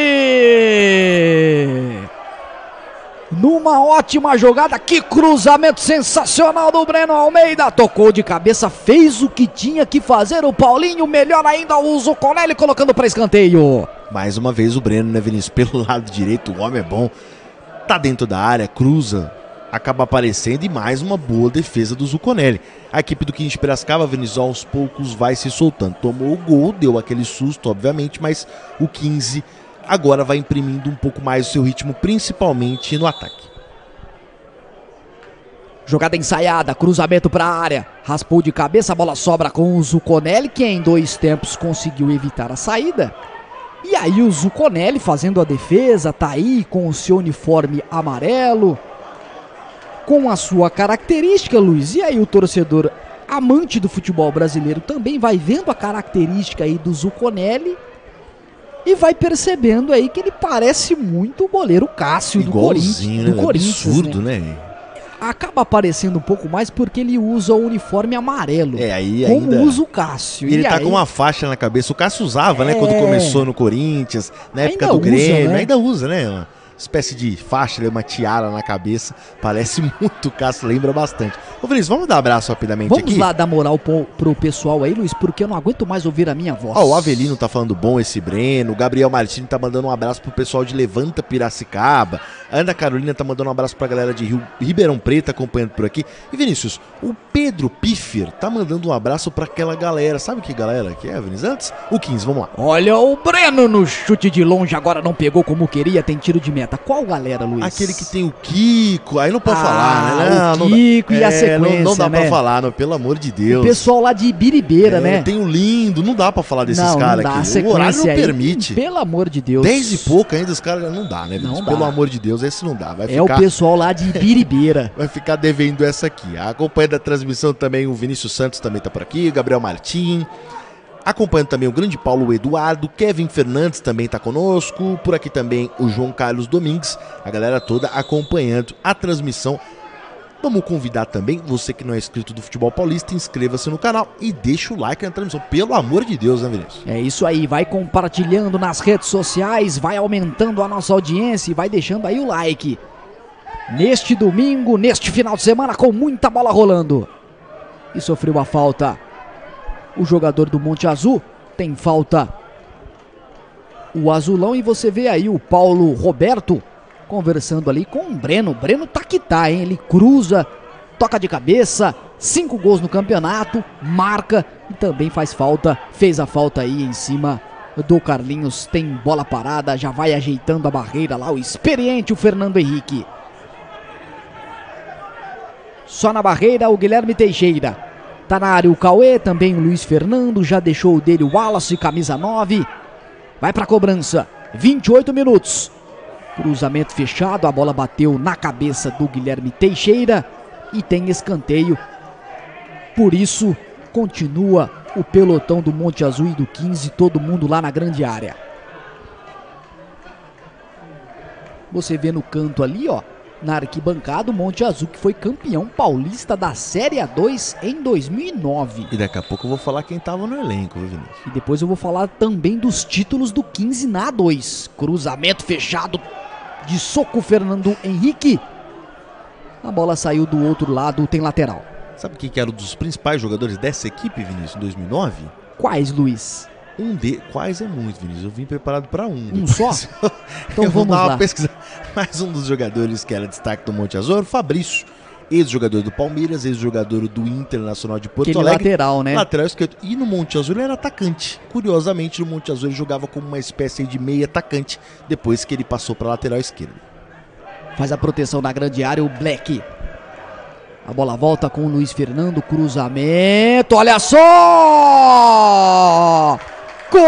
Numa ótima jogada. Que cruzamento sensacional do Breno Almeida. Tocou de cabeça. Fez o que tinha que fazer o Paulinho. Melhor ainda o Zucconelli colocando para escanteio. Mais uma vez o Breno, né, Vinícius? Pelo lado direito. O homem é bom. Tá dentro da área. Cruza. Acaba aparecendo e mais uma boa defesa do Zucconelli. A equipe do quinze de Piracicaba, Vinícius, aos poucos vai se soltando. Tomou o gol, deu aquele susto, obviamente, mas o quinze agora vai imprimindo um pouco mais o seu ritmo, principalmente no ataque. Jogada ensaiada, cruzamento para a área. Raspou de cabeça, a bola sobra com o Zucconelli, que em dois tempos conseguiu evitar a saída. E aí o Zucconelli fazendo a defesa, tá aí com o seu uniforme amarelo, com a sua característica, Luiz. E aí o torcedor amante do futebol brasileiro também vai vendo a característica aí do Zucconelli e vai percebendo aí que ele parece muito o goleiro Cássio do Corinthians. Né? Do Corinthians, absurdo, né? né? Acaba aparecendo um pouco mais porque ele usa o uniforme amarelo. É, aí como ainda... usa o Cássio. E ele e tá aí... com uma faixa na cabeça. O Cássio usava, é... né? Quando começou no Corinthians, na época ainda do Grêmio. usa, né? Ainda usa, né? Uma espécie de faixa, uma tiara na cabeça. Parece muito o Cássio, lembra bastante. Ô, Vinícius, vamos dar um abraço rapidamente vamos aqui? Vamos lá dar moral pro, pro pessoal aí, Luiz, porque eu não aguento mais ouvir a minha voz. Ó, o Avelino tá falando bom esse Breno. O Gabriel Martins tá mandando um abraço pro pessoal de Levanta Piracicaba. A Ana Carolina tá mandando um abraço pra galera de Rio, Ribeirão Preto acompanhando por aqui. E Vinícius, o Pedro Piffer tá mandando um abraço pra aquela galera. Sabe que galera que é, Vinícius? Antes, o quinze, vamos lá. Olha o Breno no chute de longe, agora não pegou como queria, tem tiro de meta. Qual galera, Luiz? Aquele que tem o Kiko, aí não pode ah, falar, né? Não, o Kiko não, e a é, sequência, não, não dá né? pra falar, não, pelo amor de Deus. O pessoal lá de Biribeira, é, né? Tem o Lindo, não dá pra falar desses caras aqui. O horário não aí, permite. Pelo amor de Deus. Dez e pouco ainda os caras não dá, né? Não Pelo dá. amor de Deus, esse não dá. Vai é ficar... o pessoal lá de Biribeira. Vai ficar devendo essa aqui. Acompanhando a transmissão também o Vinícius Santos também tá por aqui, o Gabriel Martim. Acompanhando também o grande Paulo Eduardo, Kevin Fernandes também tá conosco. Por aqui também o João Carlos Domingues. A galera toda acompanhando a transmissão. Vamos convidar também você que não é inscrito do Futebol Paulista, inscreva-se no canal e deixa o like na transmissão. Pelo amor de Deus, né, Vinícius? É isso aí, vai compartilhando nas redes sociais, vai aumentando a nossa audiência e vai deixando aí o like. Neste domingo, neste final de semana, com muita bola rolando. E sofreu a falta o jogador do Monte Azul, tem falta o azulão e você vê aí o Paulo Roberto conversando ali com o Breno. O Breno tá que tá, hein? Ele cruza, toca de cabeça, cinco gols no campeonato, marca e também faz falta. Fez a falta aí em cima do Carlinhos, tem bola parada, já vai ajeitando a barreira lá, o experiente, o Fernando Henrique. Só na barreira o Guilherme Teixeira. Tá na área o Cauê, também o Luiz Fernando, já deixou o dele o Wallace, camisa nove. Vai pra cobrança, vinte e oito minutos. Cruzamento fechado, a bola bateu na cabeça do Guilherme Teixeira e tem escanteio. Por isso, continua o pelotão do Monte Azul e do quinze, todo mundo lá na grande área. Você vê no canto ali, ó, na arquibancada, o Monte Azul que foi campeão paulista da Série A dois em dois mil e nove. E daqui a pouco eu vou falar quem tava no elenco, viu, Vinícius? E depois eu vou falar também dos títulos do quinze na A dois. Cruzamento fechado de soco, Fernando Henrique. A bola saiu do outro lado, tem lateral. Sabe quem que era um dos principais jogadores dessa equipe, Vinícius, em dois mil e nove? Quais, Luiz? Um de... Quais é muito, Vinícius? Eu vim preparado para um. Um só? Então eu vamos vou dar uma lá. pesquisa. Mais um dos jogadores que era destaque do Monte Azul, Fabrício. Ex-jogador do Palmeiras, ex-jogador do Internacional de Porto Aquele Alegre. lateral, né? Lateral esquerdo. E no Monte Azul ele era atacante. Curiosamente, no Monte Azul ele jogava como uma espécie de meia atacante, depois que ele passou para lateral esquerdo. Faz a proteção na grande área o Black. A bola volta com o Luiz Fernando, cruzamento, olha só! Gol!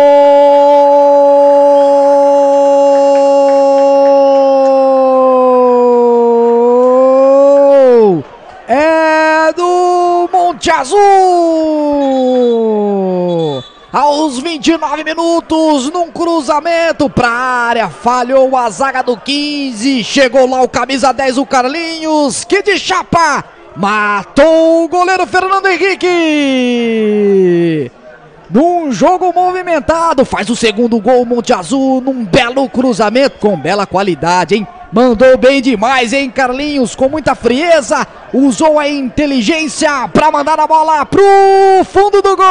É do Monte Azul! Aos vinte e nove minutos, num cruzamento pra área, falhou a zaga do quinze, chegou lá o camisa dez, o Carlinhos, que de chapa, matou o goleiro Fernando Henrique. Num jogo movimentado, faz o segundo gol, Monte Azul, num belo cruzamento, com bela qualidade, hein? Mandou bem demais, hein, Carlinhos, com muita frieza, usou a inteligência para mandar a bola pro fundo do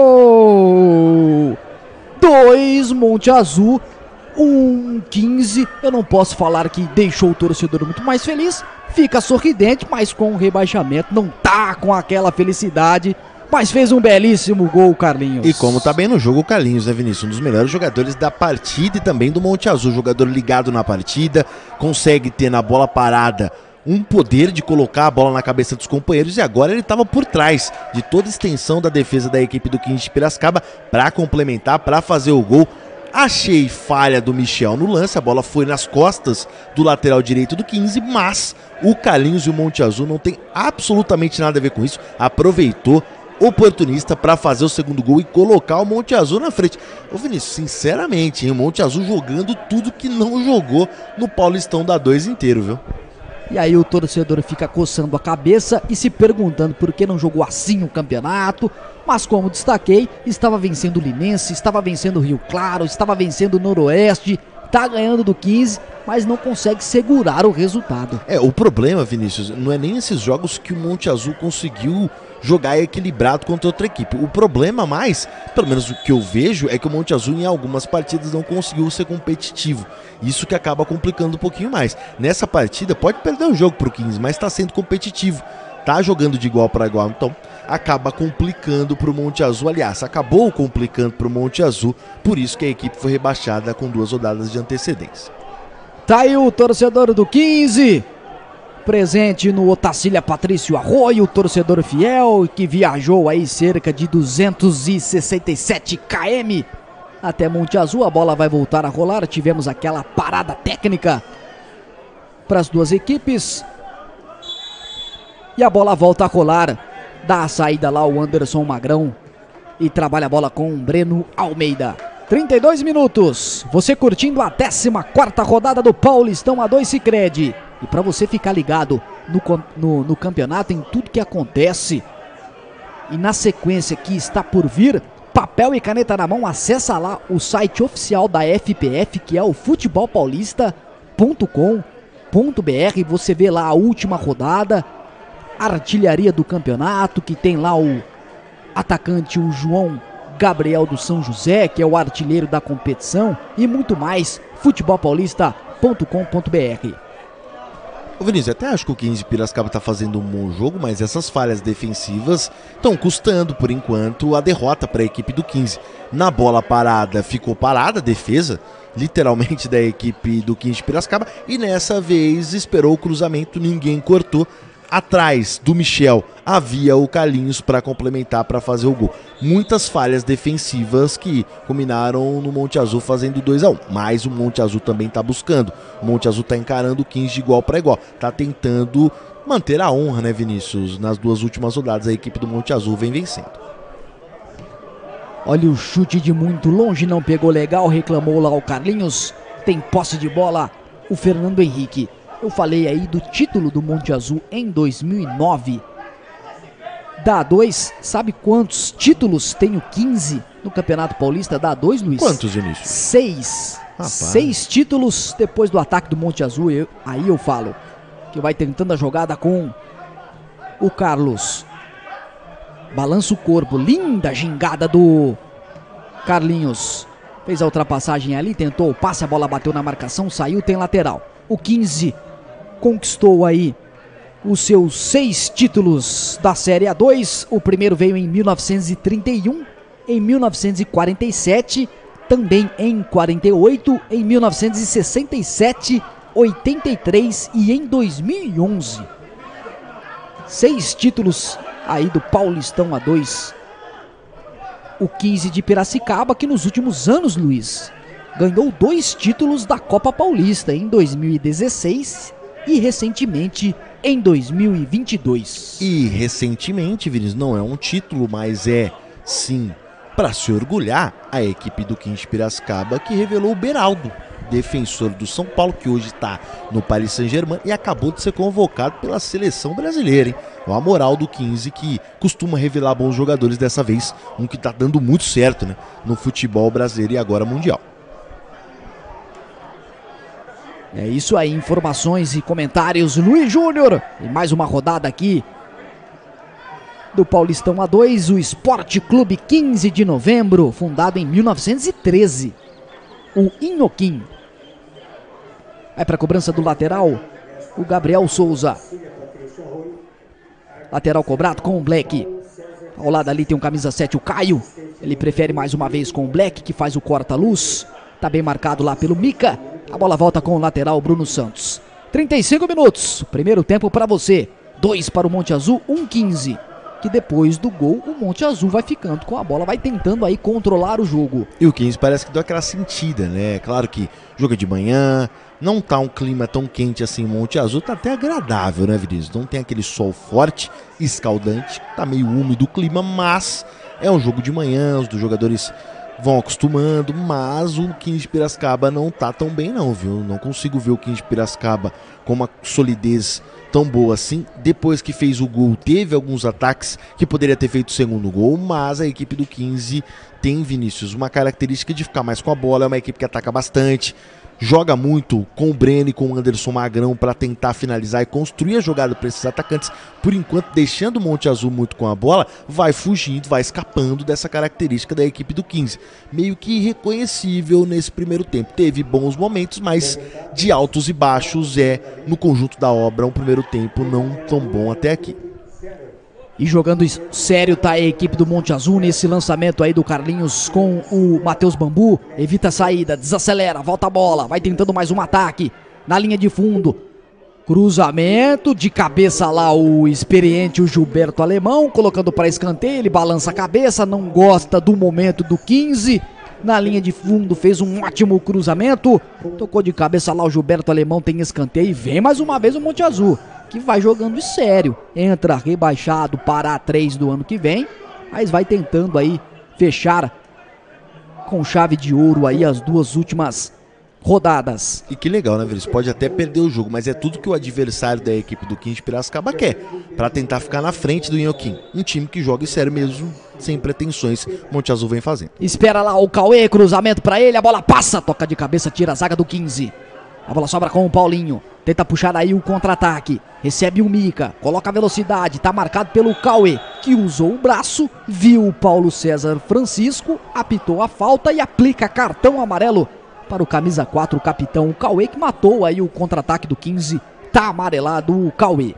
gol. Dois, Monte Azul, um, quinze. Eu não posso falar que deixou o torcedor muito mais feliz, fica sorridente, mas com o rebaixamento não tá com aquela felicidade. Mas fez um belíssimo gol, Carlinhos. E como tá bem no jogo o Carlinhos, né, Vinícius? Um dos melhores jogadores da partida e também do Monte Azul. Jogador ligado na partida, consegue ter na bola parada um poder de colocar a bola na cabeça dos companheiros. E agora ele estava por trás de toda a extensão da defesa da equipe do quinze de Piracicaba para complementar, para fazer o gol. Achei falha do Michel no lance, a bola foi nas costas do lateral direito do quinze, mas o Carlinhos e o Monte Azul não tem absolutamente nada a ver com isso. Aproveitou, oportunista para fazer o segundo gol e colocar o Monte Azul na frente. Ô Vinícius, sinceramente, hein, o Monte Azul jogando tudo que não jogou no Paulistão da dois inteiro, viu? E aí o torcedor fica coçando a cabeça e se perguntando por que não jogou assim o campeonato. Mas como destaquei, estava vencendo o Linense, estava vencendo o Rio Claro, estava vencendo o Noroeste, tá ganhando do quinze, mas não consegue segurar o resultado. É, o problema, Vinícius, não é nem esses jogos que o Monte Azul conseguiu jogar equilibrado contra outra equipe. O problema mais, pelo menos o que eu vejo, é que o Monte Azul em algumas partidas não conseguiu ser competitivo. Isso que acaba complicando um pouquinho mais. Nessa partida pode perder o jogo pro quinze, mas está sendo competitivo. Tá jogando de igual para igual, então acaba complicando pro Monte Azul. Aliás, acabou complicando pro Monte Azul, por isso que a equipe foi rebaixada com duas rodadas de antecedência. Tá aí o torcedor do quinze, presente no Otacília Patrício Arroio, torcedor fiel que viajou aí cerca de duzentos e sessenta e sete quilômetros até Monte Azul. A bola vai voltar a rolar, tivemos aquela parada técnica para as duas equipes e a bola volta a rolar. Dá a saída lá o Anderson Magrão e trabalha a bola com o Breno Almeida. trinta e dois minutos, você curtindo a décima quarta rodada do Paulistão A dois Sicredi. E para você ficar ligado no, no, no campeonato, em tudo que acontece e na sequência que está por vir, papel e caneta na mão, acessa lá o site oficial da F P F, que é o futebol paulista ponto com ponto br. Você vê lá a última rodada, a artilharia do campeonato, que tem lá o atacante, o João Gabriel do São José, que é o artilheiro da competição, e muito mais, futebol paulista ponto com ponto br. Ô Vinícius, até acho que o quinze de Piracicaba está fazendo um bom jogo, mas essas falhas defensivas estão custando, por enquanto, a derrota para a equipe do quinze. Na bola parada, ficou parada a defesa, literalmente, da equipe do quinze de Piracicaba, e nessa vez esperou o cruzamento, ninguém cortou. Atrás do Michel havia o Carlinhos para complementar, para fazer o gol. Muitas falhas defensivas que culminaram no Monte Azul fazendo dois a um. Mas o Monte Azul também está buscando. O Monte Azul está encarando o quinze de igual para igual. Está tentando manter a honra, né, Vinícius? Nas duas últimas rodadas a equipe do Monte Azul vem vencendo. Olha o chute de muito longe, não pegou legal, reclamou lá o Carlinhos. Tem posse de bola o Fernando Henrique. Eu falei aí do título do Monte Azul em dois mil e nove. Da A dois, sabe quantos títulos tem o quinze no Campeonato Paulista da A dois, Luiz? Quantos, Vinícius? Seis. Rapaz. Seis títulos depois do ataque do Monte Azul. Eu, aí eu falo que vai tentando a jogada com o Carlos. Balança o corpo, linda gingada do Carlinhos. Fez a ultrapassagem ali, tentou o passe, a bola bateu na marcação, saiu, tem lateral. O quinze conquistou aí os seus seis títulos da Série A dois. O primeiro veio em mil novecentos e trinta e um, em mil novecentos e quarenta e sete, também em quarenta e oito, em mil novecentos e sessenta e sete, oitenta e três e em dois mil e onze. Seis títulos aí do Paulistão A dois. O quinze de Piracicaba, que nos últimos anos, Luiz, ganhou dois títulos da Copa Paulista, em dois mil e dezesseis e recentemente em dois mil e vinte e dois. E recentemente, Vinícius, não é um título, mas é sim para se orgulhar a equipe do quinze de Piracicaba, que revelou o Beraldo, defensor do São Paulo, que hoje está no Paris Saint-Germain e acabou de ser convocado pela seleção brasileira, hein? A moral do quinze, que costuma revelar bons jogadores, dessa vez um que está dando muito certo, né, no futebol brasileiro e agora mundial. É isso aí, informações e comentários, Luiz Júnior. E mais uma rodada aqui do Paulistão A dois, o Esporte Clube quinze de Novembro, fundado em mil novecentos e treze. O Inhoquim. Vai para a cobrança do lateral, o Gabriel Souza. Lateral cobrado com o Black. Ao lado ali tem um camisa sete, o Caio. Ele prefere mais uma vez com o Black, que faz o corta-luz. Tá bem marcado lá pelo Mica. A bola volta com o lateral Bruno Santos. trinta e cinco minutos. Primeiro tempo para você. Dois para o Monte Azul, um quinze. Que depois do gol, o Monte Azul vai ficando com a bola, vai tentando aí controlar o jogo. E o quinze parece que deu aquela sentida, né? Claro que joga de manhã, não tá um clima tão quente assim em Monte Azul, tá até agradável, né, Vinícius? Não tem aquele sol forte, escaldante, tá meio úmido o clima, mas é um jogo de manhã, os jogadores vão acostumando, mas o quinze de Piracicaba não tá tão bem não, viu? Não consigo ver o quinze de Piracicaba com uma solidez tão boa assim. Depois que fez o gol, teve alguns ataques que poderia ter feito o segundo gol, mas a equipe do quinze tem, Vinícius, uma característica de ficar mais com a bola, é uma equipe que ataca bastante, joga muito com o Breno e com o Anderson Magrão para tentar finalizar e construir a jogada para esses atacantes, por enquanto deixando o Monte Azul muito com a bola, vai fugindo, vai escapando dessa característica da equipe do quinze, meio que irreconhecível nesse primeiro tempo. Teve bons momentos, mas de altos e baixos, é no conjunto da obra um primeiro tempo não tão bom até aqui. E jogando sério tá a equipe do Monte Azul nesse lançamento aí do Carlinhos com o Matheus Bambu. Evita a saída, desacelera, volta a bola, vai tentando mais um ataque na linha de fundo. Cruzamento de cabeça lá o experiente, o Gilberto Alemão, colocando para escanteio, ele balança a cabeça, não gosta do momento do quinze. Na linha de fundo fez um ótimo cruzamento, tocou de cabeça lá o Gilberto Alemão, tem escanteio e vem mais uma vez o Monte Azul, que vai jogando sério, entra rebaixado para a três do ano que vem, mas vai tentando aí fechar com chave de ouro aí as duas últimas rodadas. E que legal, né, Vinícius? Pode até perder o jogo, mas é tudo que o adversário da equipe do quinze de Piracicaba quer, para tentar ficar na frente do Inhoquim. Um time que joga sério mesmo, sem pretensões, Monte Azul vem fazendo. Espera lá o Cauê, cruzamento para ele, a bola passa, toca de cabeça, tira a zaga do quinze. A bola sobra com o Paulinho, tenta puxar aí o contra-ataque, recebe o Mica, coloca a velocidade, tá marcado pelo Cauê, que usou o braço, viu o Paulo César Francisco, apitou a falta e aplica cartão amarelo para o camisa quatro, o capitão Cauê, que matou aí o contra-ataque do quinze, tá amarelado o Cauê.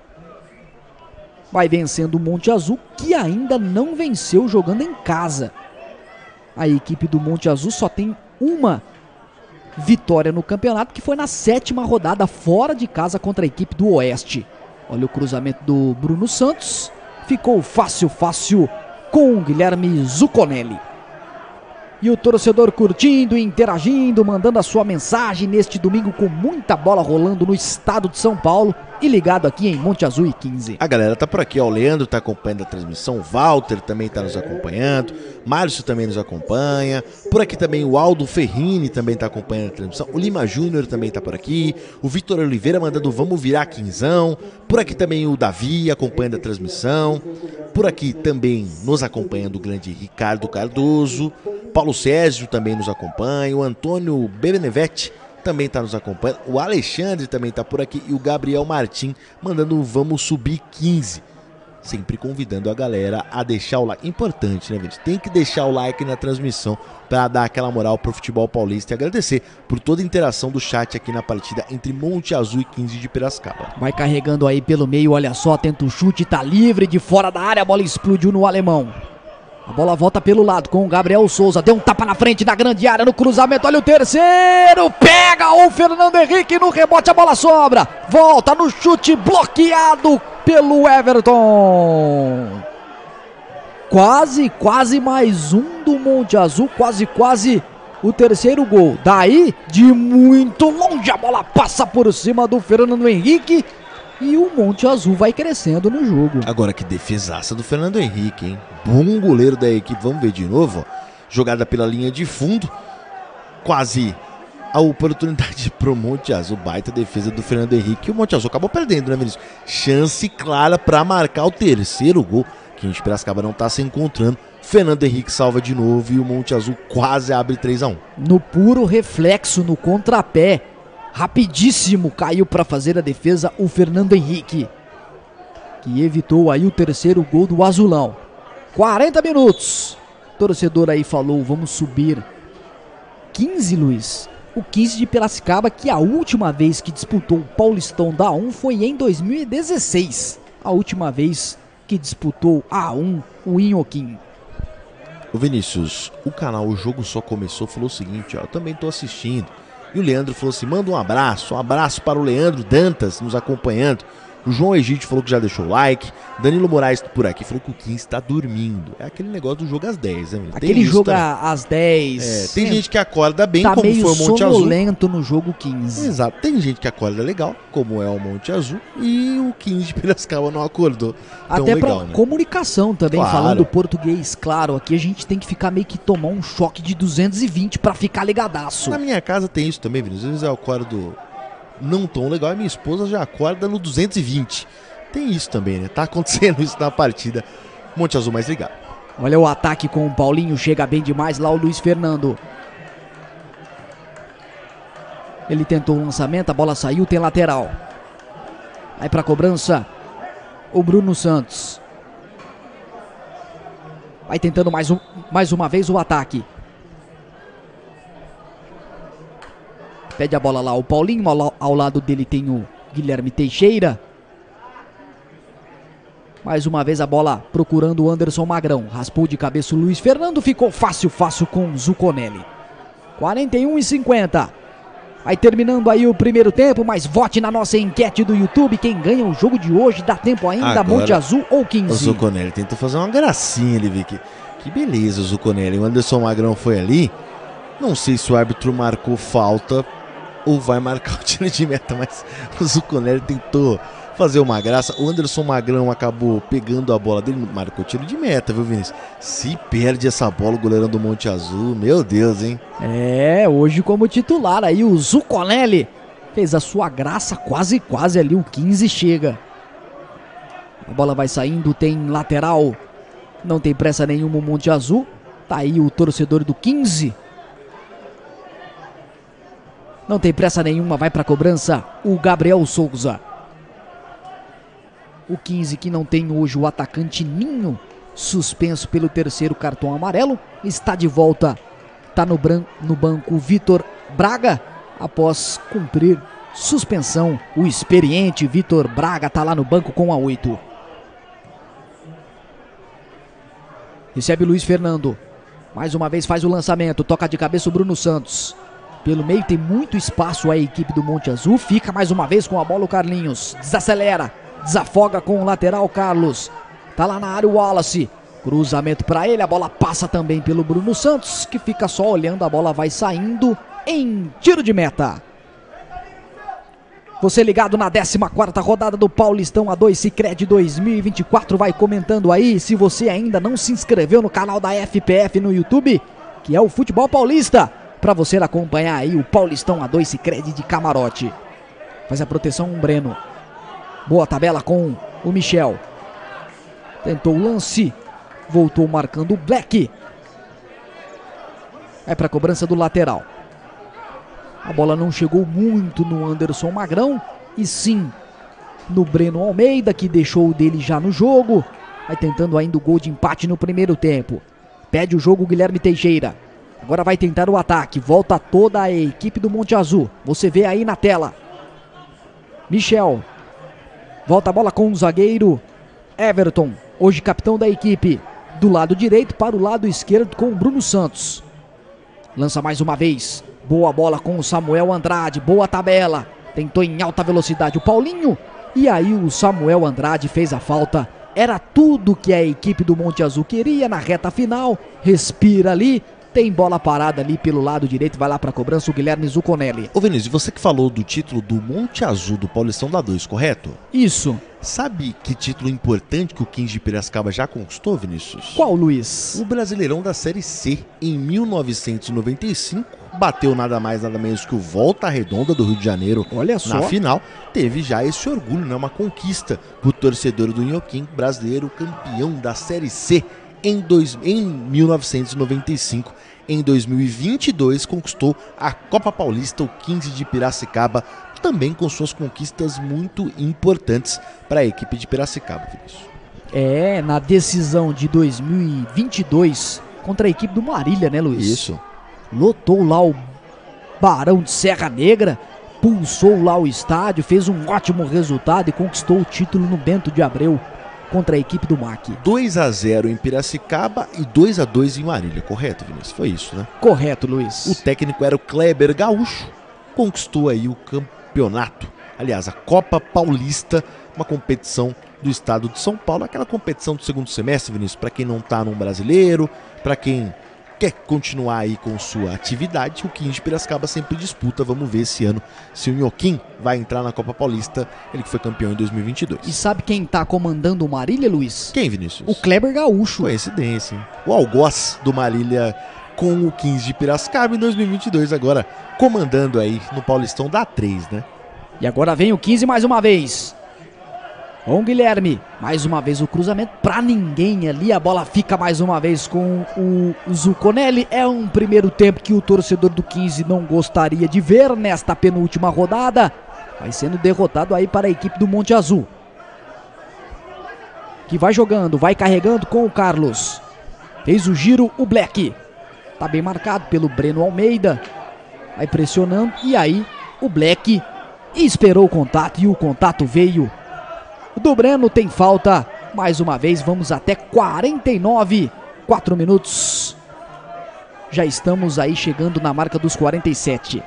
Vai vencendo o Monte Azul, que ainda não venceu jogando em casa. A equipe do Monte Azul só tem uma vitória no campeonato, que foi na sétima rodada fora de casa contra a equipe do Oeste. Olha o cruzamento do Bruno Santos, ficou fácil, fácil com o Guilherme Zucconelli. E o torcedor curtindo, interagindo, mandando a sua mensagem neste domingo com muita bola rolando no estado de São Paulo e ligado aqui em Monte Azul e quinze. A galera tá por aqui, ó, o Leandro tá acompanhando a transmissão, o Walter também tá nos acompanhando, Márcio também nos acompanha, por aqui também o Aldo Ferrini também tá acompanhando a transmissão, o Lima Júnior também tá por aqui, o Vitor Oliveira mandando vamos virar quinzão, por aqui também o Davi acompanhando a transmissão, por aqui também nos acompanhando o grande Ricardo Cardoso, Paulo Césio também nos acompanha, o Antônio Benevetti também está nos acompanhando, o Alexandre também está por aqui e o Gabriel Martim mandando vamos subir quinze. Sempre convidando a galera a deixar o like. Importante, né, gente? Tem que deixar o like na transmissão para dar aquela moral pro futebol paulista e agradecer por toda a interação do chat aqui na partida entre Monte Azul e quinze de Piracicaba. Vai carregando aí pelo meio, olha só, tenta o chute, tá livre de fora da área, a bola explodiu no alemão. A bola volta pelo lado com o Gabriel Souza, deu um tapa na frente da grande área no cruzamento, olha o terceiro, pega o Fernando Henrique no rebote, a bola sobra, volta no chute bloqueado pelo Everton. Quase, quase mais um do Monte Azul, quase, quase o terceiro gol. Daí, de muito longe, a bola passa por cima do Fernando Henrique. E o Monte Azul vai crescendo no jogo. Agora que defesaça do Fernando Henrique, hein? Bom goleiro da equipe, vamos ver de novo, ó. Jogada pela linha de fundo. Quase a oportunidade pro Monte Azul. Baita defesa do Fernando Henrique. E o Monte Azul acabou perdendo, né, Vinícius? Chance clara para marcar o terceiro gol, que a gente Piracicaba não tá se encontrando. Fernando Henrique salva de novo e o Monte Azul quase abre três a um. No puro reflexo, no contrapé. Rapidíssimo caiu para fazer a defesa o Fernando Henrique, que evitou aí o terceiro gol do Azulão. quarenta minutos. O torcedor aí falou, vamos subir quinze, Luiz. O quinze de Piracicaba, que a última vez que disputou o Paulistão da A um foi em dois mil e dezesseis. A última vez que disputou a A um, o Inhoquim. O Vinícius, o canal O Jogo Só Começou falou o seguinte, ó, eu também tô assistindo. E o Leandro falou assim, manda um abraço, um abraço para o Leandro Dantas nos acompanhando. O João Egídio falou que já deixou o like. Danilo Moraes por aqui falou que o quinze está dormindo. É aquele negócio do jogo às dez, né? Aquele jogo às dez. É, tem é. gente que acorda bem, tá como meio foi o Monte Azul. sonolento no jogo quinze. Exato, tem gente que acorda legal, como é o Monte Azul. E o quinze de Piracicaba não acordou tão Até legal, pra né? comunicação também, Claro. falando português, claro. Aqui a gente tem que ficar meio que tomar um choque de duzentos e vinte pra ficar ligadaço. Na minha casa tem isso também, Vinícius. Às vezes eu acordo não tão legal e minha esposa já acorda no duzentos e vinte. Tem isso também, né? Tá acontecendo isso na partida. Monte Azul mais ligado. Olha o ataque com o Paulinho, chega bem demais lá o Luiz Fernando. Ele tentou o lançamento, a bola saiu, tem lateral. Aí pra cobrança, o Bruno Santos. Vai tentando mais, um, mais uma vez o ataque. Pede a bola lá o Paulinho, ao, ao lado dele tem o Guilherme Teixeira. Mais uma vez a bola procurando o Anderson Magrão. Raspou de cabeça o Luiz Fernando, ficou fácil, fácil com o Zuconelli. quarenta e um e cinquenta. Vai terminando aí o primeiro tempo, mas vote na nossa enquete do YouTube. Quem ganha o jogo de hoje, dá tempo ainda, agora, Monte Azul ou quinze? O Zuconelli tentou fazer uma gracinha ali, Vicky. Que beleza o Zuconelli. O Anderson Magrão foi ali. Não sei se o árbitro marcou falta ou vai marcar o tiro de meta, mas o Zuconelli tentou fazer uma graça. O Anderson Magrão acabou pegando a bola dele, marcou tiro de meta, viu, Vinícius? Se perde essa bola o goleirão do Monte Azul, meu Deus, hein? É, hoje como titular aí o Zuconelli fez a sua graça, quase, quase ali o quinze chega. A bola vai saindo, tem lateral, não tem pressa nenhuma o Monte Azul. Tá aí o torcedor do quinze. Não tem pressa nenhuma, vai pra cobrança o Gabriel Souza. O quinze que não tem hoje o atacante Ninho, suspenso pelo terceiro cartão amarelo. Está de volta, está no, no banco o Vitor Braga, após cumprir suspensão. O experiente Vitor Braga está lá no banco com a oito. Recebe Luiz Fernando. Mais uma vez faz o lançamento, toca de cabeça o Bruno Santos. Pelo meio tem muito espaço a equipe do Monte Azul. Fica mais uma vez com a bola o Carlinhos. Desacelera. Desafoga com o lateral Carlos. Tá lá na área o Wallace. Cruzamento para ele. A bola passa também pelo Bruno Santos, que fica só olhando. A bola vai saindo em tiro de meta. Você ligado na décima quarta rodada do Paulistão A dois Sicredi dois mil e vinte e quatro. Vai comentando aí. Se você ainda não se inscreveu no canal da F P F no YouTube, que é o Futebol Paulista, para você acompanhar aí o Paulistão A dois Sicredi de camarote. Faz a proteção um Breno. Boa tabela com o Michel. Tentou o lance. Voltou marcando o Black. É para a cobrança do lateral. A bola não chegou muito no Anderson Magrão, e sim no Breno Almeida, que deixou o dele já no jogo. Vai tentando ainda o gol de empate no primeiro tempo. Pede o jogo o Guilherme Teixeira. Agora vai tentar o ataque. Volta toda a equipe do Monte Azul. Você vê aí na tela. Michel. Volta a bola com o zagueiro Everton, hoje capitão da equipe. Do lado direito para o lado esquerdo com o Bruno Santos. Lança mais uma vez. Boa bola com o Samuel Andrade. Boa tabela. Tentou em alta velocidade o Paulinho. E aí o Samuel Andrade fez a falta. Era tudo que a equipe do Monte Azul queria na reta final. Respira ali. Tem bola parada ali pelo lado direito, vai lá para a cobrança o Guilherme Zuconelli. Ô Vinícius, você que falou do título do Monte Azul do Paulistão da dois, correto? Isso. Sabe que título importante que o quinze de Piracicaba já conquistou, Vinícius? Qual, Luiz? O Brasileirão da Série C. Em mil novecentos e noventa e cinco, bateu nada mais nada menos que o Volta Redonda do Rio de Janeiro. Olha só. Na final, teve já esse orgulho, né? Uma conquista pro torcedor do Inhoquim, brasileiro campeão da Série C. Em, dois, em mil novecentos e noventa e cinco, em dois mil e vinte e dois, conquistou a Copa Paulista, o quinze de Piracicaba, também com suas conquistas muito importantes para a equipe de Piracicaba, Vinícius. É, na decisão de dois mil e vinte e dois, contra a equipe do Marília, né, Luiz? Isso. Lotou lá o Barão de Serra Negra, pulsou lá o estádio, fez um ótimo resultado e conquistou o título no Bento de Abreu, contra a equipe do M A C. dois a zero em Piracicaba e dois a dois em Marília, correto, Vinícius? Foi isso, né? Correto, Luiz. O técnico era o Kleber Gaúcho, conquistou aí o campeonato, aliás, a Copa Paulista, uma competição do estado de São Paulo, aquela competição do segundo semestre, Vinícius, para quem não tá num brasileiro, para quem quer continuar aí com sua atividade, o quinze de Piracicaba sempre disputa. Vamos ver esse ano se o Inhoquim vai entrar na Copa Paulista, ele que foi campeão em dois mil e vinte e dois. E sabe quem tá comandando o Marília, Luiz? Quem, Vinícius? O Kleber Gaúcho. Coincidência, hein? O algoz do Marília com o quinze de Piracicaba em dois mil e vinte e dois, agora comandando aí no Paulistão da três, né? E agora vem o quinze mais uma vez. Com o Guilherme, mais uma vez o cruzamento pra ninguém ali, a bola fica mais uma vez com o Zucconelli. É um primeiro tempo que o torcedor do quinze não gostaria de ver nesta penúltima rodada. Vai sendo derrotado aí para a equipe do Monte Azul, que vai jogando, vai carregando com o Carlos. Fez o giro o Black, tá bem marcado pelo Breno Almeida, vai pressionando e aí o Black esperou o contato e o contato veio do Breno. Tem falta, mais uma vez, vamos até quarenta e nove, quatro minutos. Já estamos aí chegando na marca dos quarenta e sete.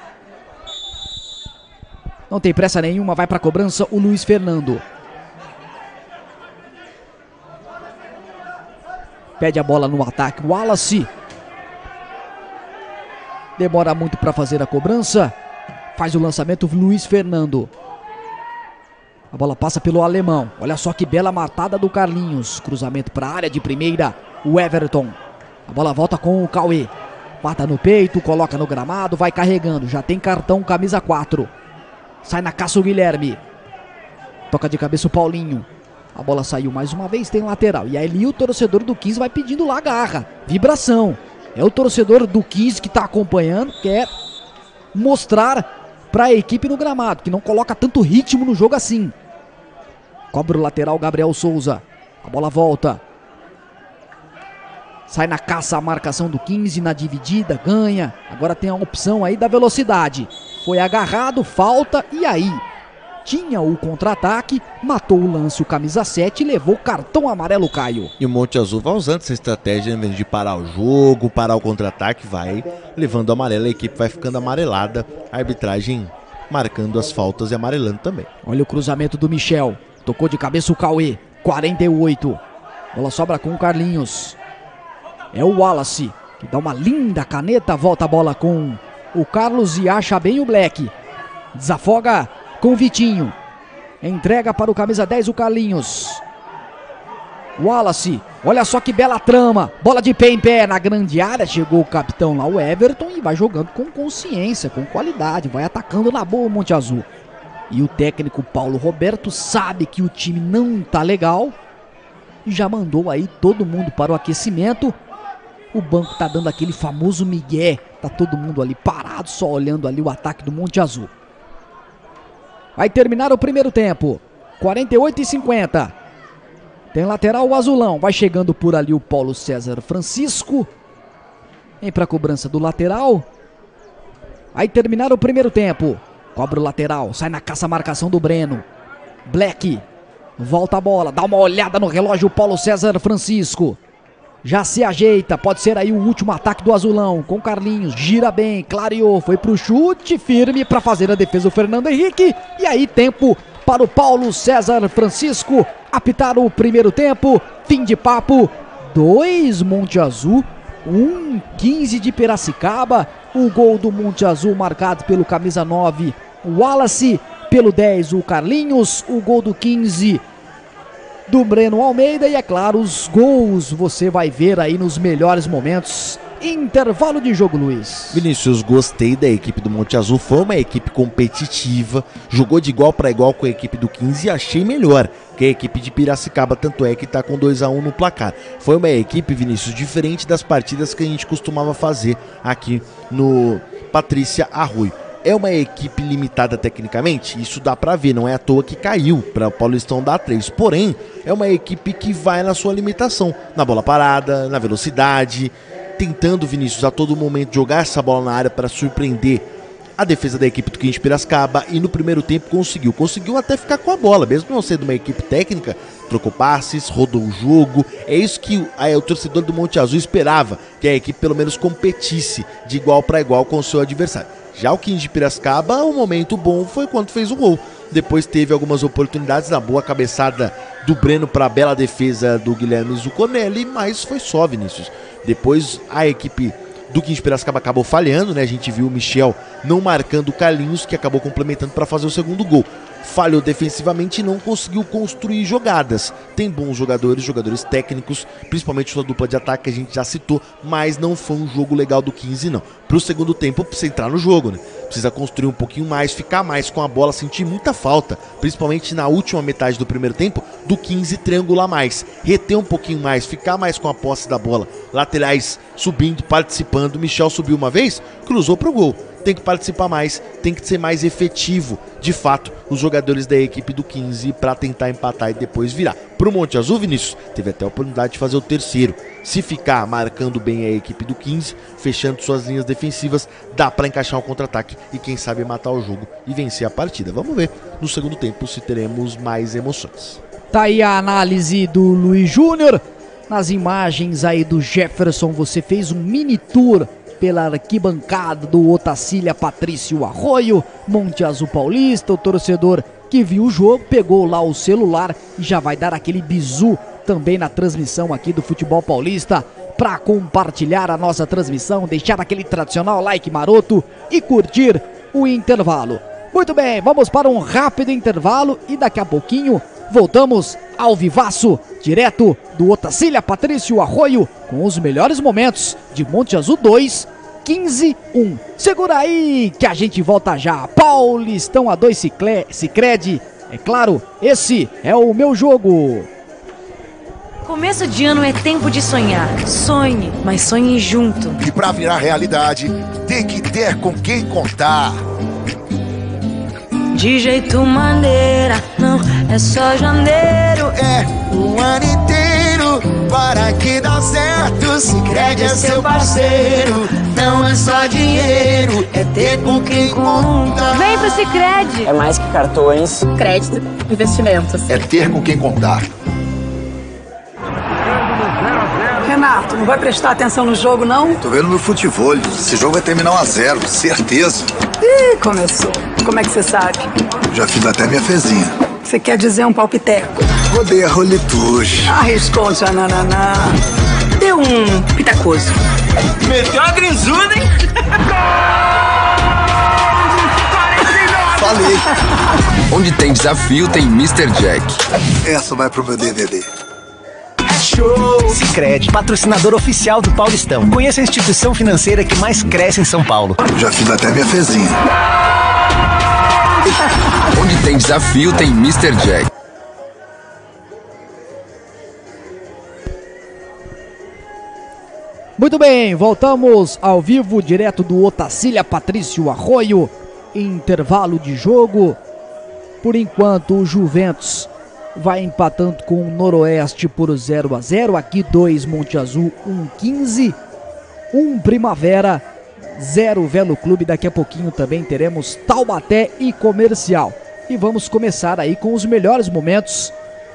Não tem pressa nenhuma, vai para a cobrança o Luiz Fernando. Pede a bola no ataque, o Wallace. Demora muito para fazer a cobrança. Faz o lançamento o Luiz Fernando. A bola passa pelo alemão. Olha só que bela matada do Carlinhos. Cruzamento para a área de primeira. O Everton. A bola volta com o Cauê. Mata no peito, coloca no gramado, vai carregando. Já tem cartão, camisa quatro. Sai na caça o Guilherme. Toca de cabeça o Paulinho. A bola saiu mais uma vez, tem lateral. E aí o torcedor do quinze vai pedindo lá garra. Vibração. É o torcedor do quinze que está acompanhando, quer mostrar para a equipe no gramado, que não coloca tanto ritmo no jogo assim. Cobra o lateral Gabriel Souza. A bola volta. Sai na caça a marcação do quinze, na dividida, ganha. Agora tem a opção aí da velocidade. Foi agarrado, falta e aí tinha o contra-ataque, matou o lance o camisa sete e levou cartão amarelo Caio. E o Monte Azul vai usando essa estratégia de parar o jogo, parar o contra-ataque, vai levando o amarelo, a equipe vai ficando amarelada, a arbitragem marcando as faltas e amarelando também. Olha o cruzamento do Michel, tocou de cabeça o Cauê, quarenta e oito, bola sobra com o Carlinhos, é o Wallace, que dá uma linda caneta, volta a bola com o Carlos e acha bem o Black, desafoga com o Vitinho, entrega para o camisa dez o Carlinhos, Wallace, olha só que bela trama, bola de pé em pé na grande área, chegou o capitão lá, o Everton, e vai jogando com consciência, com qualidade, vai atacando na boa o Monte Azul. E o técnico Paulo Roberto sabe que o time não tá legal e já mandou aí todo mundo para o aquecimento. O banco tá dando aquele famoso migué, tá todo mundo ali parado, só olhando ali o ataque do Monte Azul. Vai terminar o primeiro tempo, quarenta e oito e cinquenta. Tem lateral o Azulão, vai chegando por ali o Paulo César Francisco. Vem para a cobrança do lateral. Vai terminar o primeiro tempo. Cobra o lateral, sai na caça a marcação do Breno. Black, volta a bola, dá uma olhada no relógio o Paulo César Francisco. Já se ajeita, pode ser aí o último ataque do Azulão, com Carlinhos, gira bem, clareou, foi pro chute firme para fazer a defesa do Fernando Henrique. E aí tempo para o Paulo César Francisco apitar o primeiro tempo, fim de papo, dois Monte Azul, um quinze de Piracicaba. O gol do Monte Azul marcado pelo camisa nove, o Wallace, pelo dez, o Carlinhos, o gol do quinze do Breno Almeida e, é claro, os gols você vai ver aí nos melhores momentos. Intervalo de jogo, Luiz. Vinícius, gostei da equipe do Monte Azul, foi uma equipe competitiva, jogou de igual para igual com a equipe do quinze e achei melhor que a equipe de Piracicaba, tanto é que está com dois a um no placar. Foi uma equipe, Vinícius, diferente das partidas que a gente costumava fazer aqui no Patrícia Arroio. É uma equipe limitada tecnicamente, isso dá pra ver, não é à toa que caiu para o Paulistão da A três, porém é uma equipe que vai na sua limitação, na bola parada, na velocidade, tentando, Vinícius, a todo momento jogar essa bola na área para surpreender a defesa da equipe do quinze de Piracicaba, e no primeiro tempo conseguiu, conseguiu até ficar com a bola, mesmo não sendo uma equipe técnica, trocou passes, rodou o jogo, é isso que aí, o torcedor do Monte Azul esperava, que a equipe pelo menos competisse de igual para igual com o seu adversário. Já o quinze de Piracicaba, o momento bom foi quando fez o gol. Depois teve algumas oportunidades na boa cabeçada do Breno para a bela defesa do Guilherme Zucconelli, mas foi só, Vinícius. Depois a equipe do quinze de Piracicaba acabou falhando, né? A gente viu o Michel não marcando o Carlinhos, que acabou complementando para fazer o segundo gol. falhou defensivamente e não conseguiu construir jogadas. Tem bons jogadores, jogadores técnicos, principalmente sua dupla de ataque que a gente já citou, mas não foi um jogo legal do quinze não. Pro segundo tempo precisa entrar no jogo, né? Precisa construir um pouquinho mais, ficar mais com a bola, sentir muita falta, principalmente na última metade do primeiro tempo, do quinze triangular mais, reter um pouquinho mais, ficar mais com a posse da bola, laterais subindo, participando. Michel subiu uma vez, cruzou pro gol. Tem que participar mais, tem que ser mais efetivo, de fato, os jogadores da equipe do quinze para tentar empatar e depois virar. Pro Monte Azul, Vinícius, teve até a oportunidade de fazer o terceiro. Se ficar marcando bem a equipe do quinze, fechando suas linhas defensivas, dá para encaixar um contra-ataque e quem sabe matar o jogo e vencer a partida. Vamos ver no segundo tempo se teremos mais emoções. Tá aí a análise do Luiz Júnior. Nas imagens aí do Jefferson, você fez um mini tour pela arquibancada do Otacília Patrício Arroio, Monte Azul Paulista. O torcedor que viu o jogo pegou lá o celular e já vai dar aquele bizu também na transmissão aqui do Futebol Paulista para compartilhar a nossa transmissão, deixar aquele tradicional like maroto e curtir o intervalo. Muito bem, vamos para um rápido intervalo e daqui a pouquinho voltamos ao vivaço, direto do Otacília Patrício Arroio, com os melhores momentos de Monte Azul dois, quinze um. Segura aí que a gente volta já. Paulistão A dois Sicredi. É claro, esse é o meu jogo. Começo de ano é tempo de sonhar. Sonhe, mas sonhe junto. E pra virar realidade, tem que ter com quem contar. De jeito maneira, não é só janeiro. É o ano inteiro para que dá certo. Sicredi é seu parceiro. Não é só dinheiro, é ter com quem contar. Vem pro Sicredi. É mais que cartões, crédito, investimentos. É ter com quem contar. Renato, não vai prestar atenção no jogo, não? Tô vendo no futebol. Esse jogo vai terminar um a zero, certeza. Ih, começou. Como é que você sabe? Já fiz até minha fezinha. Você quer dizer um palpiteco? Rodei a rolitude. Arriscou, tchananana. Deu um pitacoso. Meteu a grinzuda, hein? Falei. Onde tem desafio, tem mister Jack. Essa vai pro meu D V D. Show! Sicredi, patrocinador oficial do Paulistão. Conheça a instituição financeira que mais cresce em São Paulo. Já fiz até minha fezinha. Onde tem desafio, tem mister Jack. Muito bem, voltamos ao vivo, direto do Otacília Patrício Arroio. Intervalo de jogo. Por enquanto, o Juventus vai empatando com o Noroeste por zero a zero. Aqui dois Monte Azul, um quinze, um Primavera, zero Velo Clube. Daqui a pouquinho também teremos Taubaté e Comercial. E vamos começar aí com os melhores momentos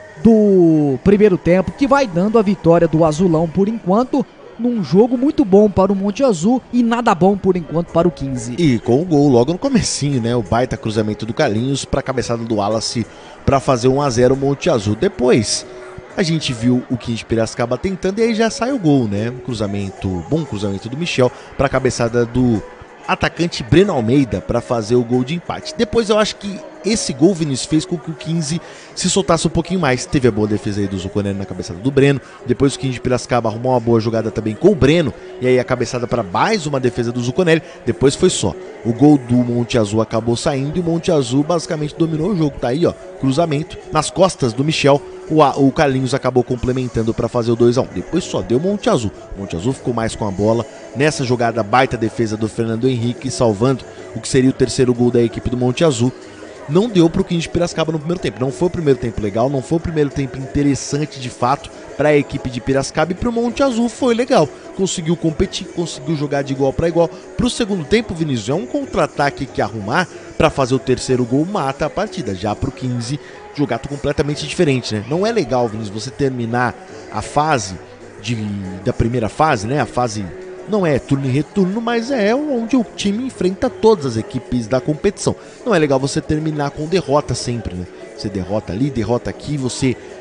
do primeiro tempo, que vai dando a vitória do Azulão por enquanto, num jogo muito bom para o Monte Azul e nada bom por enquanto para o quinze. E com o gol logo no comecinho, né? O baita cruzamento do Carlinhos para a cabeçada do Wallace para fazer um a zero Monte Azul. Depois a gente viu o quinze de Piracicaba tentando e aí já sai o gol, né? Um cruzamento, bom cruzamento do Michel para a cabeçada do atacante Breno Almeida para fazer o gol de empate. Depois eu acho que esse gol, Vinícius, fez com que o quinze se soltasse um pouquinho mais. Teve a boa defesa aí do Zuconelli na cabeçada do Breno. Depois o quinze de Piracicaba arrumou uma boa jogada também com o Breno. E aí a cabeçada para mais uma defesa do Zuconelli. Depois foi só. O gol do Monte Azul acabou saindo e o Monte Azul basicamente dominou o jogo. Tá aí, ó, cruzamento nas costas do Michel. O, o Carlinhos acabou complementando para fazer o dois a um. Depois só deu Monte Azul. Monte Azul ficou mais com a bola. Nessa jogada, baita defesa do Fernando Henrique, salvando o que seria o terceiro gol da equipe do Monte Azul. Não deu para o quinze de Piracicaba no primeiro tempo. Não foi o primeiro tempo legal, não foi o primeiro tempo interessante de fato para a equipe de Piracicaba, e para o Monte Azul foi legal. Conseguiu competir, conseguiu jogar de igual para igual. Para o segundo tempo, Vinícius, é um contra-ataque que arrumar para fazer o terceiro gol mata a partida. Já para o quinze, jogar completamente diferente, né? Não é legal, Vinícius, você terminar a fase de, da primeira fase, né? A fase não é turno e retorno, mas é onde o time enfrenta todas as equipes da competição. Não é legal você terminar com derrota sempre, né? Você derrota ali, derrota aqui, você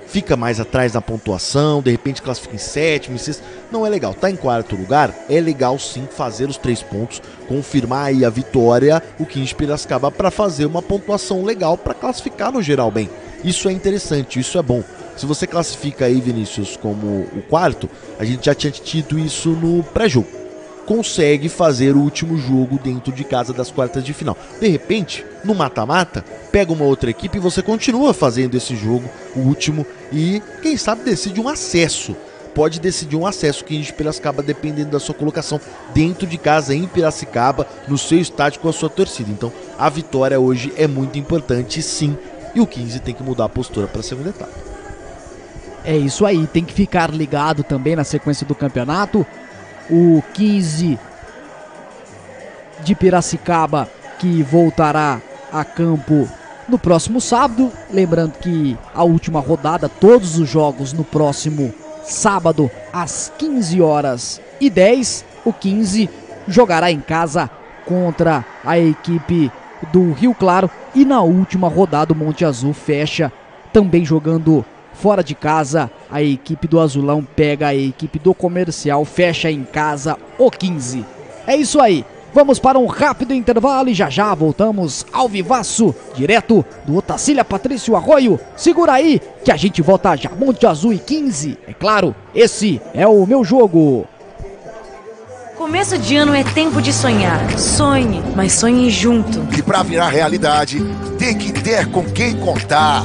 fica mais atrás na pontuação, de repente classifica em sétimo, em sexto, não é legal. Tá em quarto lugar, é legal sim fazer os três pontos, confirmar aí a vitória, o quinze de Piracicaba, para fazer uma pontuação legal para classificar no geral bem. Isso é interessante, isso é bom. Se você classifica aí, Vinícius, como o quarto, a gente já tinha tido isso no pré-jogo. Consegue fazer o último jogo dentro de casa das quartas de final. De repente, no mata-mata, pega uma outra equipe e você continua fazendo esse jogo, o último, e quem sabe decide um acesso. Pode decidir um acesso, quinze de Piracicaba, dependendo da sua colocação dentro de casa em Piracicaba, no seu estádio com a sua torcida. Então, a vitória hoje é muito importante, sim, e o quinze tem que mudar a postura para a segunda etapa. É isso aí, tem que ficar ligado também na sequência do campeonato. O quinze de Piracicaba, que voltará a campo no próximo sábado. Lembrando que a última rodada, todos os jogos no próximo sábado, às quinze horas e dez. O quinze jogará em casa contra a equipe do Rio Claro. E na última rodada, o Monte Azul fecha também jogando fora de casa. A equipe do Azulão pega a equipe do Comercial, fecha em casa o quinze. É isso aí, vamos para um rápido intervalo e já já voltamos ao vivaço, direto do Otacília Patrício Arroio. Segura aí que a gente volta já. Monte Azul e quinze, é claro, esse é o meu jogo. Começo de ano é tempo de sonhar. Sonhe, mas sonhe junto. E pra virar realidade, tem que ter com quem contar.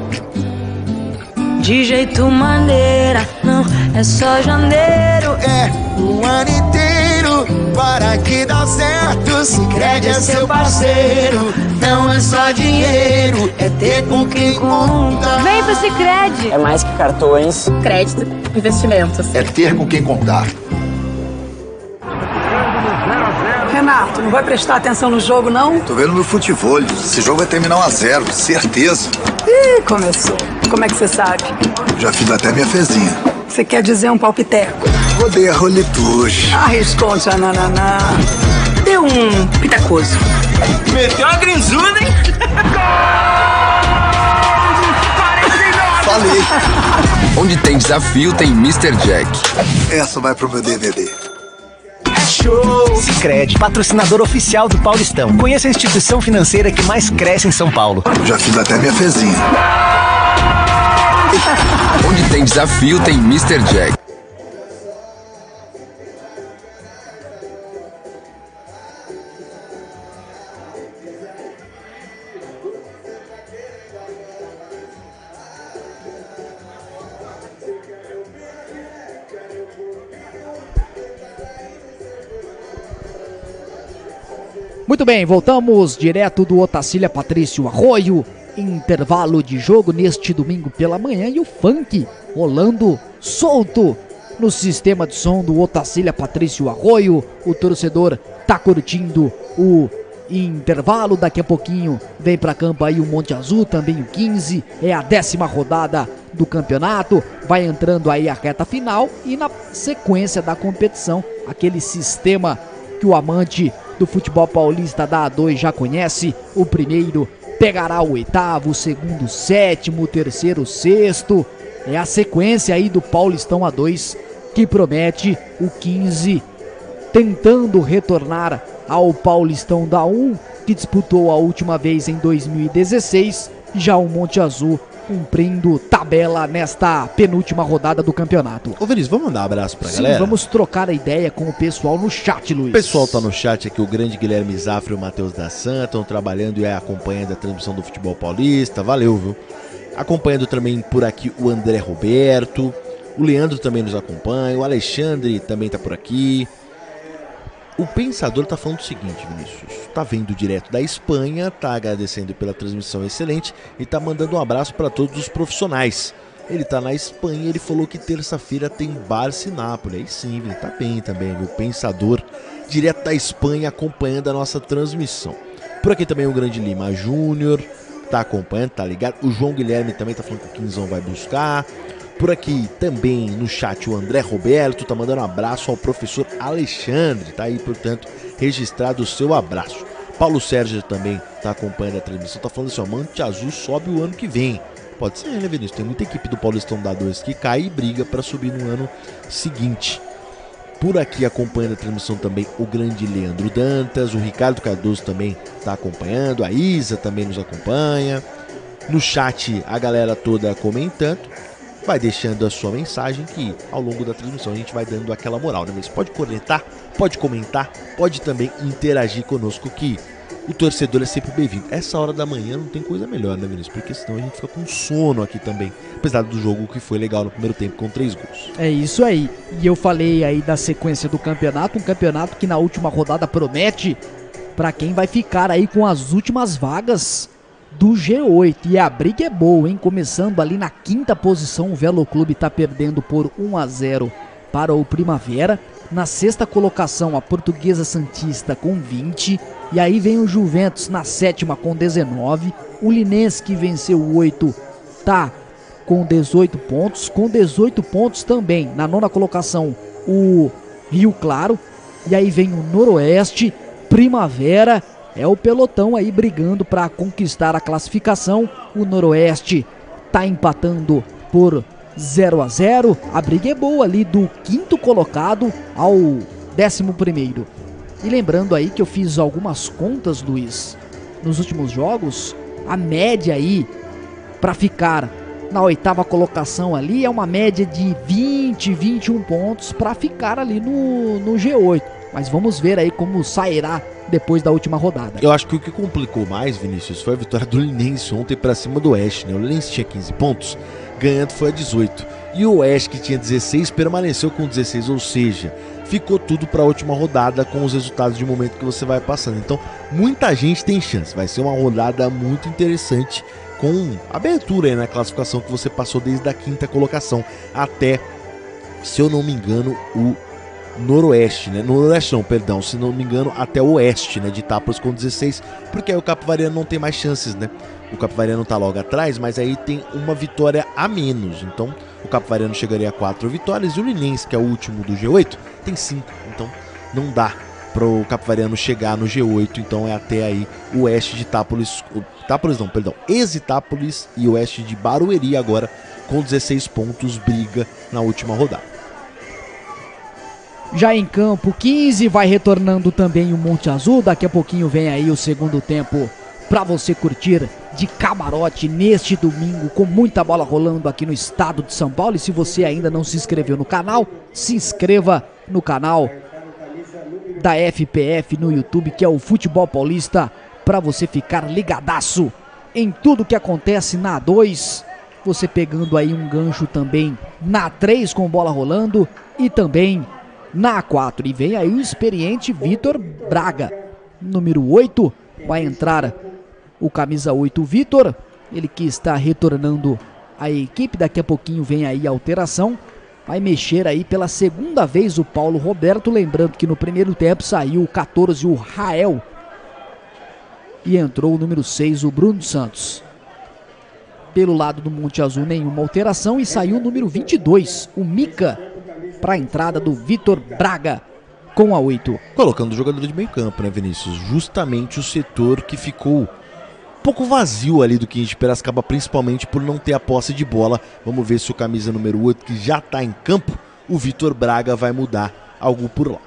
De jeito maneira, não é só janeiro. É o ano inteiro para que dá certo. Sicredi é seu parceiro. Não é só dinheiro, é ter com quem conta. Vem pro Sicredi. É mais que cartões, Crédito, investimentos. É ter com quem contar. Renato, não vai prestar atenção no jogo, não? Tô vendo meu futebol. Esse jogo vai terminar um a zero, certeza. Ih, começou. Como é que você sabe? Já fiz até minha fezinha. Você quer dizer um palpiteco? Rodei a rolitude. Arriscou, tchanananá. Deu um pitacoso. meteu a grinzuda, hein? Falei. Onde tem desafio, tem mister Jack. Essa vai pro meu D V D. Show! Sicredi, patrocinador oficial do Paulistão. Conheça a instituição financeira que mais cresce em São Paulo. Já fiz até minha fezinha. Onde tem desafio, tem mister Jack. Muito bem, voltamos direto do Otacília Patrício Arroio. Intervalo de jogo neste domingo pela manhã e o funk rolando solto no sistema de som do Otacília Patrício Arroio. O torcedor tá curtindo o intervalo. Daqui a pouquinho vem pra campo aí o Monte Azul, também o quinze. É a décima rodada do campeonato. Vai entrando aí a reta final e na sequência da competição, aquele sistema que o amante do futebol paulista da A dois já conhece. O primeiro pegará o oitavo, o segundo, o sétimo, o terceiro, o sexto. É a sequência aí do Paulistão A dois que promete o quinze tentando retornar ao Paulistão da um, que disputou a última vez em dois mil e dezesseis. Já o Monte Azul cumprindo tabela nesta penúltima rodada do campeonato. Ô Vinícius, vamos mandar um abraço pra Sim, galera? Vamos trocar a ideia com o pessoal no chat, Luiz. O pessoal tá no chat aqui, o grande Guilherme Zafra e o Matheus da Santa, estão trabalhando e acompanhando a transmissão do futebol paulista, valeu, viu? Acompanhando também por aqui o André Roberto, o Leandro também nos acompanha, o Alexandre também tá por aqui. O Pensador tá falando o seguinte, Vinícius, tá vendo direto da Espanha, tá agradecendo pela transmissão excelente e tá mandando um abraço para todos os profissionais. Ele tá na Espanha e ele falou que terça-feira tem Barça e Nápoles. Aí sim, ele tá bem também, viu? Pensador, direto da Espanha, acompanhando a nossa transmissão. Por aqui também o grande Lima Júnior, tá acompanhando, tá ligado? O João Guilherme também tá falando que o Quinzão vai buscar. Por aqui também no chat o André Roberto tá mandando um abraço ao professor Alexandre, tá aí, portanto, registrado o seu abraço. Paulo Sérgio também tá acompanhando a transmissão, tá falando assim, ó, Monte Azul sobe o ano que vem. Pode ser, né, Vinícius? Tem muita equipe do Paulistão da dois que cai e briga para subir no ano seguinte. Por aqui acompanhando a transmissão também o grande Leandro Dantas, o Ricardo Cardoso também está acompanhando, a Isa também nos acompanha. No chat a galera toda comentando. Vai deixando a sua mensagem que ao longo da transmissão a gente vai dando aquela moral, né? Mas pode cornetar, pode comentar, pode também interagir conosco que o torcedor é sempre bem-vindo. Essa hora da manhã não tem coisa melhor, né, Vinícius? Porque senão a gente fica com sono aqui também. Apesar do jogo que foi legal no primeiro tempo com três gols. É isso aí. E eu falei aí da sequência do campeonato, um campeonato que na última rodada promete para quem vai ficar aí com as últimas vagas do G oito. E a briga é boa, hein? Começando ali na quinta posição, o Velo Clube tá perdendo por um a zero para o Primavera. Na sexta colocação, a Portuguesa Santista com vinte. E aí vem o Juventus na sétima com dezenove. O Linense, que venceu o oito, tá com dezoito pontos. Com dezoito pontos também, na nona colocação, o Rio Claro. E aí vem o Noroeste, Primavera. É o pelotão aí brigando para conquistar a classificação. O Noroeste tá empatando por zero a zero. A briga é boa ali do quinto colocado ao décimo primeiro. E lembrando aí que eu fiz algumas contas, Luiz, nos últimos jogos. A média aí para ficar na oitava colocação ali é uma média de vinte, vinte e um pontos para ficar ali no, no G oito. Mas vamos ver aí como sairá depois da última rodada. Eu acho que o que complicou mais, Vinícius, foi a vitória do Linense ontem para cima do Oeste, né? O Linense tinha quinze pontos, ganhando foi a dezoito. E o Oeste, que tinha dezesseis, permaneceu com dezesseis, ou seja, ficou tudo para a última rodada com os resultados de momento que você vai passando. Então, muita gente tem chance. Vai ser uma rodada muito interessante com abertura aí na classificação que você passou desde a quinta colocação até, se eu não me engano, o Noroeste, né? Noroeste não, perdão, se não me engano, até o Oeste, né? De Itápolis com dezesseis, porque aí o Capivariano não tem mais chances, né? O Capivariano tá logo atrás, mas aí tem uma vitória a menos. Então, o Capivariano chegaria a quatro vitórias e o Linense, que é o último do G oito, tem cinco. Então, não dá pro Capivariano chegar no G oito. Então, é até aí o Oeste de Itápolis, Itápolis não, perdão, ex-Itápolis e o Oeste de Barueri agora com dezesseis pontos, briga na última rodada. Já em campo, quinze, vai retornando também o Monte Azul. Daqui a pouquinho vem aí o segundo tempo para você curtir de camarote neste domingo, com muita bola rolando aqui no estado de São Paulo. E se você ainda não se inscreveu no canal, se inscreva no canal da F P F no YouTube, que é o Futebol Paulista, para você ficar ligadaço em tudo que acontece na A dois. Você pegando aí um gancho também na A três com bola rolando e também na A quatro. E vem aí o experiente Vitor Braga, número oito, vai entrar o camisa oito Vitor, ele que está retornando a equipe. Daqui a pouquinho vem aí a alteração, vai mexer aí pela segunda vez o Paulo Roberto, lembrando que no primeiro tempo saiu o quatorze, o Rael, e entrou o número seis, o Bruno Santos. Pelo lado do Monte Azul nenhuma alteração e saiu o número vinte e dois, o Mica, para a entrada do Vitor Braga com a oito. Colocando o jogador de meio campo, né, Vinícius? Justamente o setor que ficou um pouco vazio ali do quinze de Piracicaba, principalmente por não ter a posse de bola. Vamos ver se o camisa número oito, que já está em campo, o Vitor Braga, vai mudar algo por lá.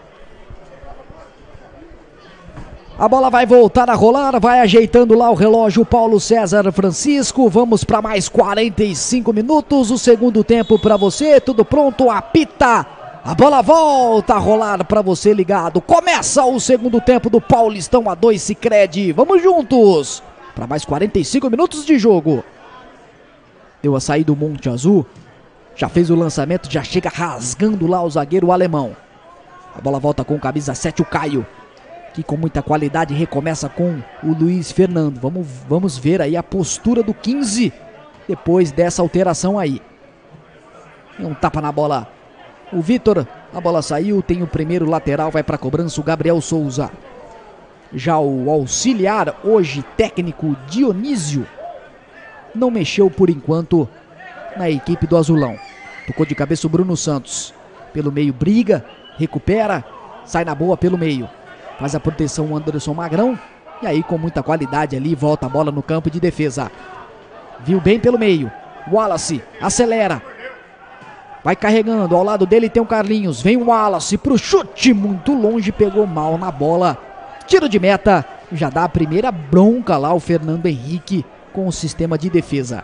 A bola vai voltar a rolar, vai ajeitando lá o relógio Paulo César Francisco. Vamos para mais quarenta e cinco minutos, o segundo tempo para você, tudo pronto, apita. A bola volta a rolar para você ligado. Começa o segundo tempo do Paulistão A dois Sicredi. Vamos juntos para mais quarenta e cinco minutos de jogo. Deu a saída do Monte Azul, já fez o lançamento, já chega rasgando lá o zagueiro alemão. A bola volta com camisa sete, o Caio, que com muita qualidade recomeça com o Luiz Fernando. Vamos, vamos ver aí a postura do quinze depois dessa alteração aí. Tem um tapa na bola. O Vitor, a bola saiu, tem o primeiro lateral, vai para a cobrança o Gabriel Souza. Já o auxiliar, hoje técnico Dionísio, não mexeu por enquanto na equipe do Azulão. Tocou de cabeça o Bruno Santos. Pelo meio briga, recupera, sai na boa pelo meio. Faz a proteção o Anderson Magrão. E aí com muita qualidade ali volta a bola no campo de defesa. Viu bem pelo meio. Wallace acelera. Vai carregando, ao lado dele tem o Carlinhos. Vem o Wallace pro chute, muito longe, pegou mal na bola. Tiro de meta, já dá a primeira bronca lá o Fernando Henrique com o sistema de defesa.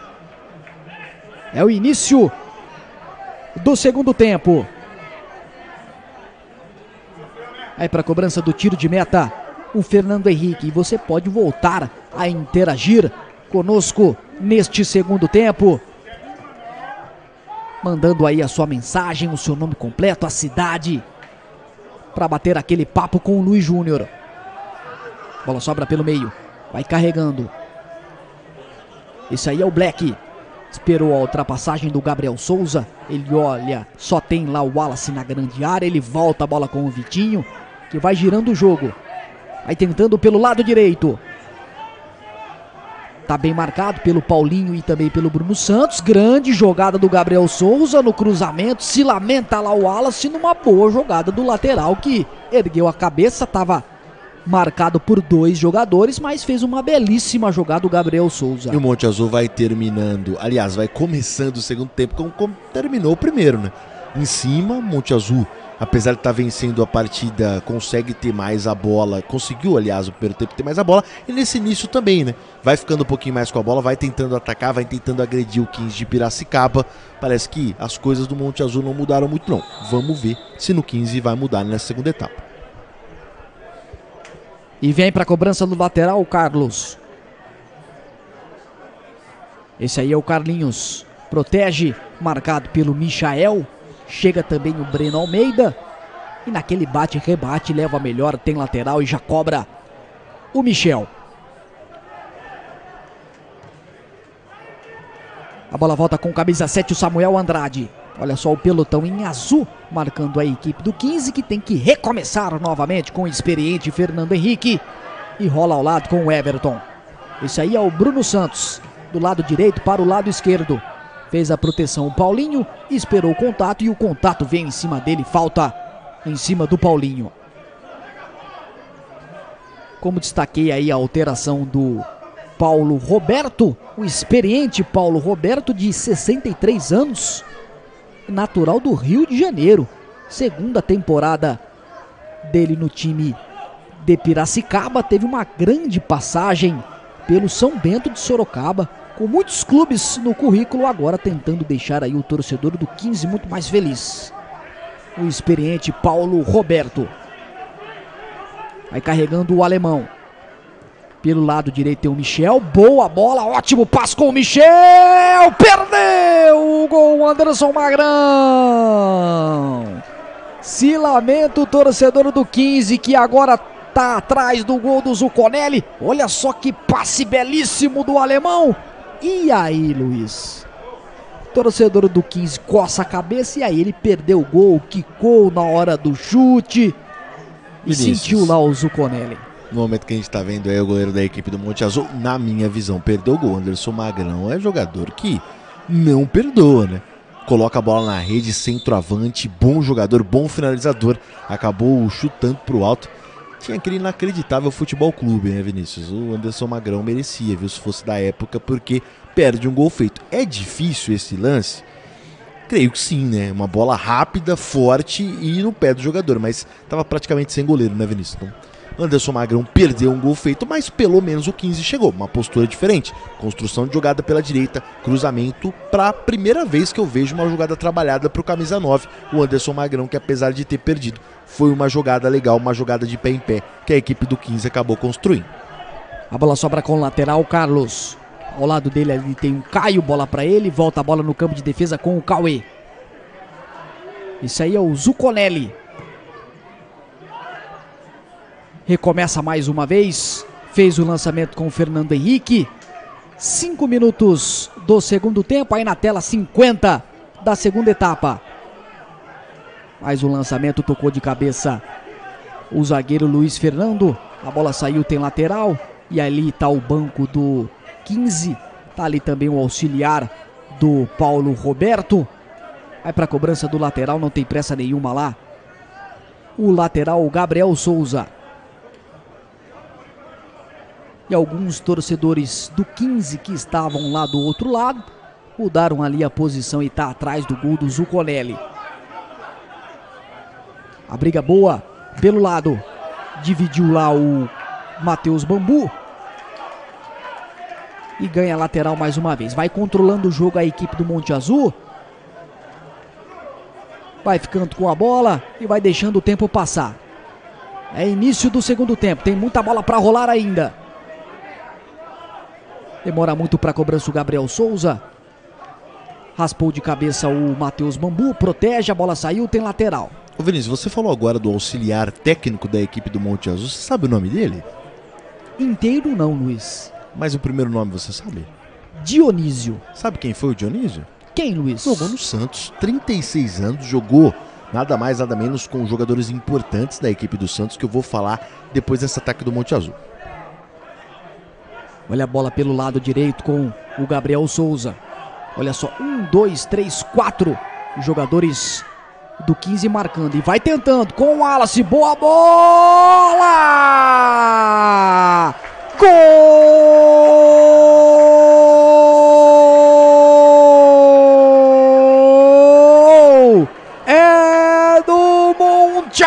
É o início do segundo tempo. Aí para a cobrança do tiro de meta, o Fernando Henrique. E você pode voltar a interagir conosco neste segundo tempo, mandando aí a sua mensagem, o seu nome completo, a cidade, para bater aquele papo com o Luiz Júnior. Bola sobra pelo meio, vai carregando. Esse aí é o Black. Esperou a ultrapassagem do Gabriel Souza. Ele olha, só tem lá o Wallace na grande área. Ele volta a bola com o Vitinho, que vai girando o jogo. Vai tentando pelo lado direito. Tá bem marcado pelo Paulinho e também pelo Bruno Santos. Grande jogada do Gabriel Souza no cruzamento. Se lamenta lá o Wallace numa boa jogada do lateral, que ergueu a cabeça. Tava marcado por dois jogadores, mas fez uma belíssima jogada o Gabriel Souza. E o Monte Azul vai terminando, aliás, vai começando o segundo tempo como, como terminou o primeiro, né? Em cima, Monte Azul, apesar de estar vencendo a partida, consegue ter mais a bola, conseguiu, aliás, o primeiro tempo ter mais a bola, e nesse início também, né? Vai ficando um pouquinho mais com a bola, vai tentando atacar, vai tentando agredir o quinze de Piracicaba. Parece que as coisas do Monte Azul não mudaram muito, não. Vamos ver se no quinze vai mudar nessa segunda etapa. E vem para a cobrança do lateral o Carlos. Esse aí é o Carlinhos. Protege, marcado pelo Michael. Chega também o Breno Almeida. E naquele bate-rebate leva a melhor, tem lateral e já cobra o Michel. A bola volta com camisa sete, o Samuel Andrade. Olha só o pelotão em azul, marcando a equipe do quinze, que tem que recomeçar novamente com o experiente Fernando Henrique. E rola ao lado com o Everton. Esse aí é o Bruno Santos, do lado direito para o lado esquerdo. Fez a proteção o Paulinho, esperou o contato e o contato vem em cima dele, falta em cima do Paulinho. Como destaquei aí a alteração do Paulo Roberto, o experiente Paulo Roberto, de sessenta e três anos, natural do Rio de Janeiro. Segunda temporada dele no time de Piracicaba, teve uma grande passagem pelo São Bento de Sorocaba, com muitos clubes no currículo, agora tentando deixar aí o torcedor do quinze muito mais feliz. O experiente Paulo Roberto. Vai carregando o alemão. Pelo lado direito tem o Michel, boa bola, ótimo passe com o Michel, perdeu o gol, Anderson Magrão. Se lamenta o torcedor do quinze, que agora tá atrás do gol do Zuconelli. Olha só que passe belíssimo do alemão. E aí, Luiz? O torcedor do quinze coça a cabeça e aí ele perdeu o gol, quicou na hora do chute e Vinícius, sentiu lá o Zuconelli. No momento que a gente tá vendo aí o goleiro da equipe do Monte Azul, na minha visão, perdeu o gol. Anderson Magrão é jogador que não perdoa, né? Coloca a bola na rede, centroavante, bom jogador, bom finalizador. Acabou chutando pro alto. Tinha aquele inacreditável Futebol Clube, né, Vinícius? O Anderson Magrão merecia, viu, se fosse da época, porque perde um gol feito. É difícil esse lance? Creio que sim, né? Uma bola rápida, forte e no pé do jogador, mas tava praticamente sem goleiro, né, Vinícius? Então, Anderson Magrão perdeu um gol feito, mas pelo menos o quinze chegou. Uma postura diferente. Construção de jogada pela direita, cruzamento para a primeira vez que eu vejo uma jogada trabalhada para o camisa nove. O Anderson Magrão, que apesar de ter perdido, foi uma jogada legal, uma jogada de pé em pé, que a equipe do quinze acabou construindo. A bola sobra com o lateral, Carlos. Ao lado dele ali tem o Caio, bola para ele, volta a bola no campo de defesa com o Cauê. Isso aí é o Zuconelli. Recomeça mais uma vez, fez o lançamento com o Fernando Henrique. Cinco minutos do segundo tempo, aí na tela cinquenta da segunda etapa. Mais um lançamento, tocou de cabeça o zagueiro Luiz Fernando. A bola saiu, tem lateral. E ali está o banco do quinze. Está ali também o auxiliar do Paulo Roberto. Vai para a cobrança do lateral, não tem pressa nenhuma lá. O lateral, o Gabriel Souza. E alguns torcedores do quinze que estavam lá do outro lado mudaram ali a posição e tá atrás do gol do Zuccolelli. A briga boa pelo lado, dividiu lá o Matheus Bambu e ganha a lateral mais uma vez. Vai controlando o jogo a equipe do Monte Azul, vai ficando com a bola e vai deixando o tempo passar. É início do segundo tempo, tem muita bola para rolar ainda. Demora muito para a cobrança o Gabriel Souza. Raspou de cabeça o Matheus Bambu, protege, a bola saiu, tem lateral. Ô Vinícius, você falou agora do auxiliar técnico da equipe do Monte Azul, você sabe o nome dele? Inteiro não, Luiz. Mas o primeiro nome você sabe? Dionísio. Sabe quem foi o Dionísio? Quem, Luiz? Jogou no Santos, trinta e seis anos, jogou nada mais, nada menos com jogadores importantes da equipe do Santos, que eu vou falar depois desse ataque do Monte Azul. Olha a bola pelo lado direito com o Gabriel Souza. Olha só, um, dois, três, quatro jogadores do quinze marcando. E vai tentando com o Wallace, boa bola! Gol! É do Monte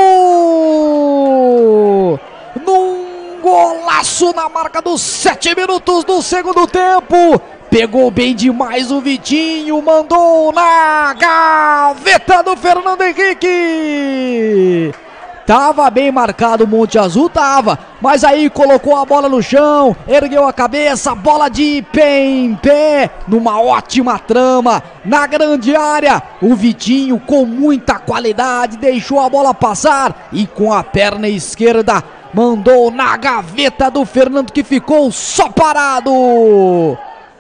Azul! Num golaço na marca dos sete minutos do segundo tempo. Pegou bem demais o Vitinho, mandou na gaveta do Fernando Henrique. Tava bem marcado o Monte Azul, tava, mas aí colocou a bola no chão, ergueu a cabeça, bola de pé em pé, numa ótima trama, na grande área. O Vitinho com muita qualidade deixou a bola passar e com a perna esquerda mandou na gaveta do Fernando, que ficou só parado.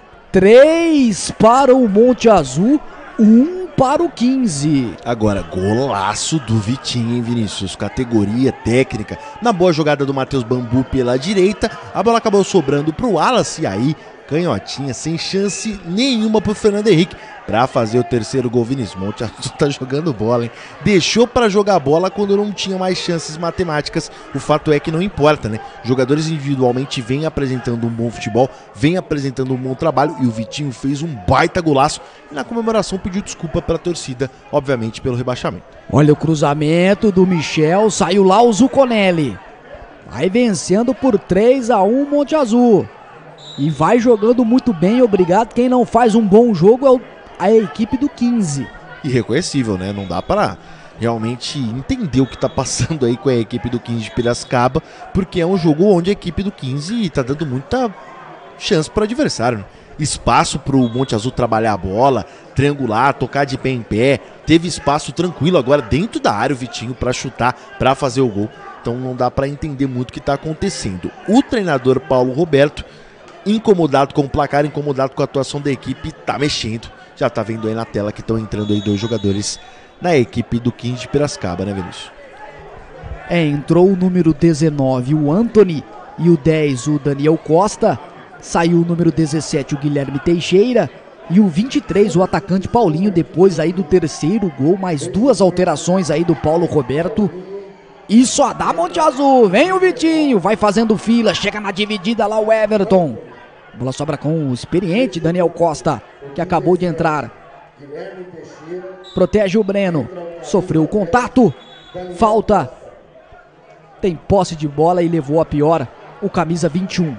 Três para o Monte Azul, um para o quinze. Agora, golaço do Vitinho, hein, Vinícius? Categoria técnica. Na boa jogada do Matheus Bambu pela direita, a bola acabou sobrando para o Wallace e aí, canhotinha, sem chance nenhuma para o Fernando Henrique para fazer o terceiro gol. Vinícius, Monte Azul tá jogando bola, hein? Deixou para jogar bola quando não tinha mais chances matemáticas. O fato é que não importa, né? Jogadores individualmente vêm apresentando um bom futebol, vêm apresentando um bom trabalho e o Vitinho fez um baita golaço e na comemoração pediu desculpa para a torcida, obviamente pelo rebaixamento. Olha o cruzamento do Michel, saiu lá o Zuccolelli. Vai vencendo por três a um Monte Azul. E vai jogando muito bem, obrigado. Quem não faz um bom jogo é o a equipe do quinze. Irreconhecível, né? Não dá para realmente entender o que tá passando aí com a equipe do quinze de Piracicaba, porque é um jogo onde a equipe do quinze tá dando muita chance para o adversário, né? Espaço para o Monte Azul trabalhar a bola, triangular, tocar de pé em pé. Teve espaço tranquilo agora dentro da área o Vitinho para chutar, para fazer o gol. Então não dá para entender muito o que tá acontecendo. O treinador Paulo Roberto, incomodado com o placar, incomodado com a atuação da equipe, tá mexendo. Já tá vendo aí na tela que estão entrando aí dois jogadores na equipe do quinze de Piracicaba, né, Vinícius? É, entrou o número dezenove, o Anthony, e o dez, o Daniel Costa. Saiu o número dezessete, o Guilherme Teixeira, e o vinte e três, o atacante Paulinho, depois aí do terceiro gol, mais duas alterações aí do Paulo Roberto. E só dá Monte Azul, vem o Vitinho, vai fazendo fila, chega na dividida lá o Everton. A bola sobra com o experiente Daniel Costa, que acabou de entrar. Protege o Breno, sofreu o contato, falta. Tem posse de bola e levou a pior o camisa vinte e um.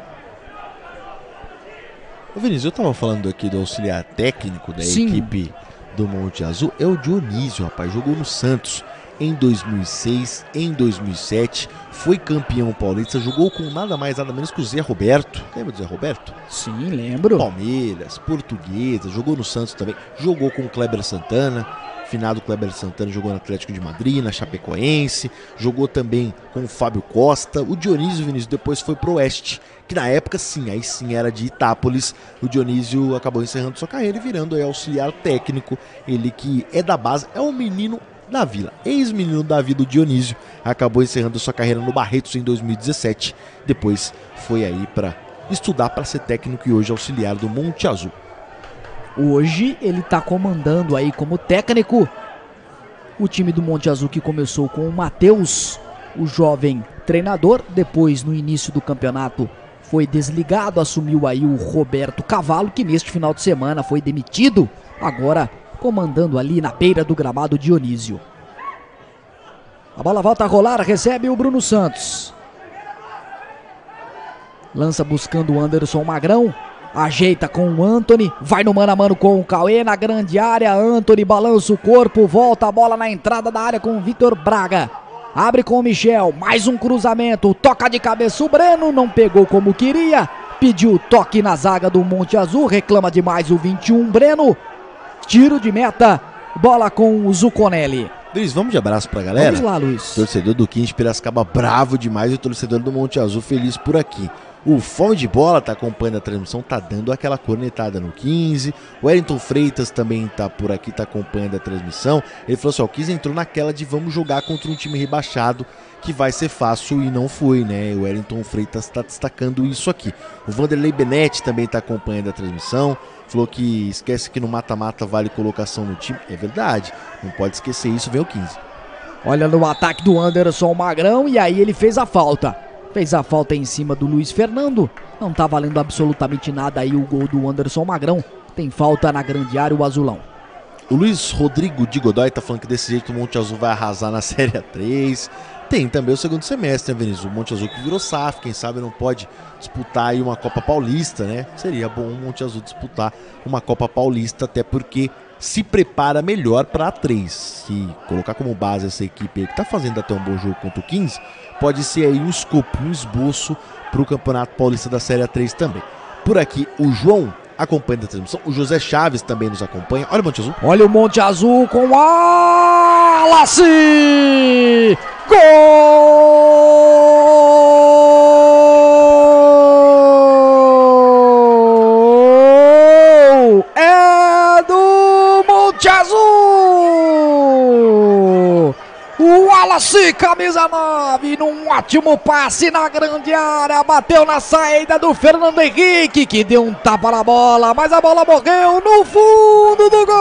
Ô Vinícius, eu tava falando aqui do auxiliar técnico da Sim. equipe do Monte Azul, é o Dionísio, rapaz, jogou no Santos em dois mil e seis, em dois mil e sete, foi campeão paulista, jogou com nada mais nada menos que o Zé Roberto. Lembra do Zé Roberto? Sim, lembro. Palmeiras, Portuguesa, jogou no Santos também, jogou com o Kleber Santana, finado Kleber Santana jogou no Atlético de Madrid, na Chapecoense, jogou também com o Fábio Costa. O Dionísio, Vinícius, depois foi pro Oeste, que na época sim, aí sim era de Itápolis. O Dionísio acabou encerrando sua carreira e virando aí auxiliar técnico, ele que é da base, é um menino da Vila, ex-menino da vida, o Dionísio, acabou encerrando sua carreira no Barretos em dois mil e dezessete, depois foi aí para estudar para ser técnico e hoje auxiliar do Monte Azul. Hoje ele está comandando aí como técnico o time do Monte Azul, que começou com o Matheus, o jovem treinador, depois no início do campeonato foi desligado, assumiu aí o Roberto Cavalo, que neste final de semana foi demitido, agora comandando ali na beira do gramado Dionísio. A bola volta a rolar, recebe o Bruno Santos. Lança buscando o Anderson Magrão. Ajeita com o Antony, vai no mano a mano com o Cauê na grande área. Antony balança o corpo, volta a bola na entrada da área com o Vitor Braga. Abre com o Michel, mais um cruzamento, toca de cabeça o Breno, não pegou como queria. Pediu toque na zaga do Monte Azul, reclama demais o vinte e um Breno. Tiro de meta, bola com o Zuconelli. Luiz, vamos de abraço pra galera? Vamos lá, Luiz. Torcedor do quinze de Piracicaba bravo demais e o torcedor do Monte Azul feliz por aqui. O Fome de Bola tá acompanhando a transmissão, tá dando aquela cornetada no quinze. O Wellington Freitas também tá por aqui, tá acompanhando a transmissão. Ele falou assim, ó, o quinze entrou naquela de vamos jogar contra um time rebaixado, que vai ser fácil e não foi, né? O Wellington Freitas tá destacando isso aqui. O Vanderlei Benetti também tá acompanhando a transmissão. Falou que esquece que no mata-mata vale colocação no time. É verdade, não pode esquecer isso, vem o quinze. Olha no ataque do Anderson Magrão e aí ele fez a falta. Fez a falta em cima do Luiz Fernando. Não tá valendo absolutamente nada aí o gol do Anderson Magrão. Tem falta na grande área o azulão. O Luiz Rodrigo de Godoy tá falando que desse jeito o Monte Azul vai arrasar na Série A três. Tem também o segundo semestre, né, Vinícius? O Monte Azul que virou S A F, quem sabe não pode disputar aí uma Copa Paulista, né? Seria bom o Monte Azul disputar uma Copa Paulista, até porque se prepara melhor para a três. Se colocar como base essa equipe aí que tá fazendo até um bom jogo contra o quinze, pode ser aí um escopo, um esboço para o Campeonato Paulista da Série A três também. Por aqui, o João acompanha a transmissão, o José Chaves também nos acompanha. Olha o Monte Azul. Olha o Monte Azul com Wallace! Gol! É do Monte Azul! O Wallace, camisa nove, num ótimo passe na grande área, bateu na saída do Fernando Henrique, que deu um tapa na bola, mas a bola morreu no fundo do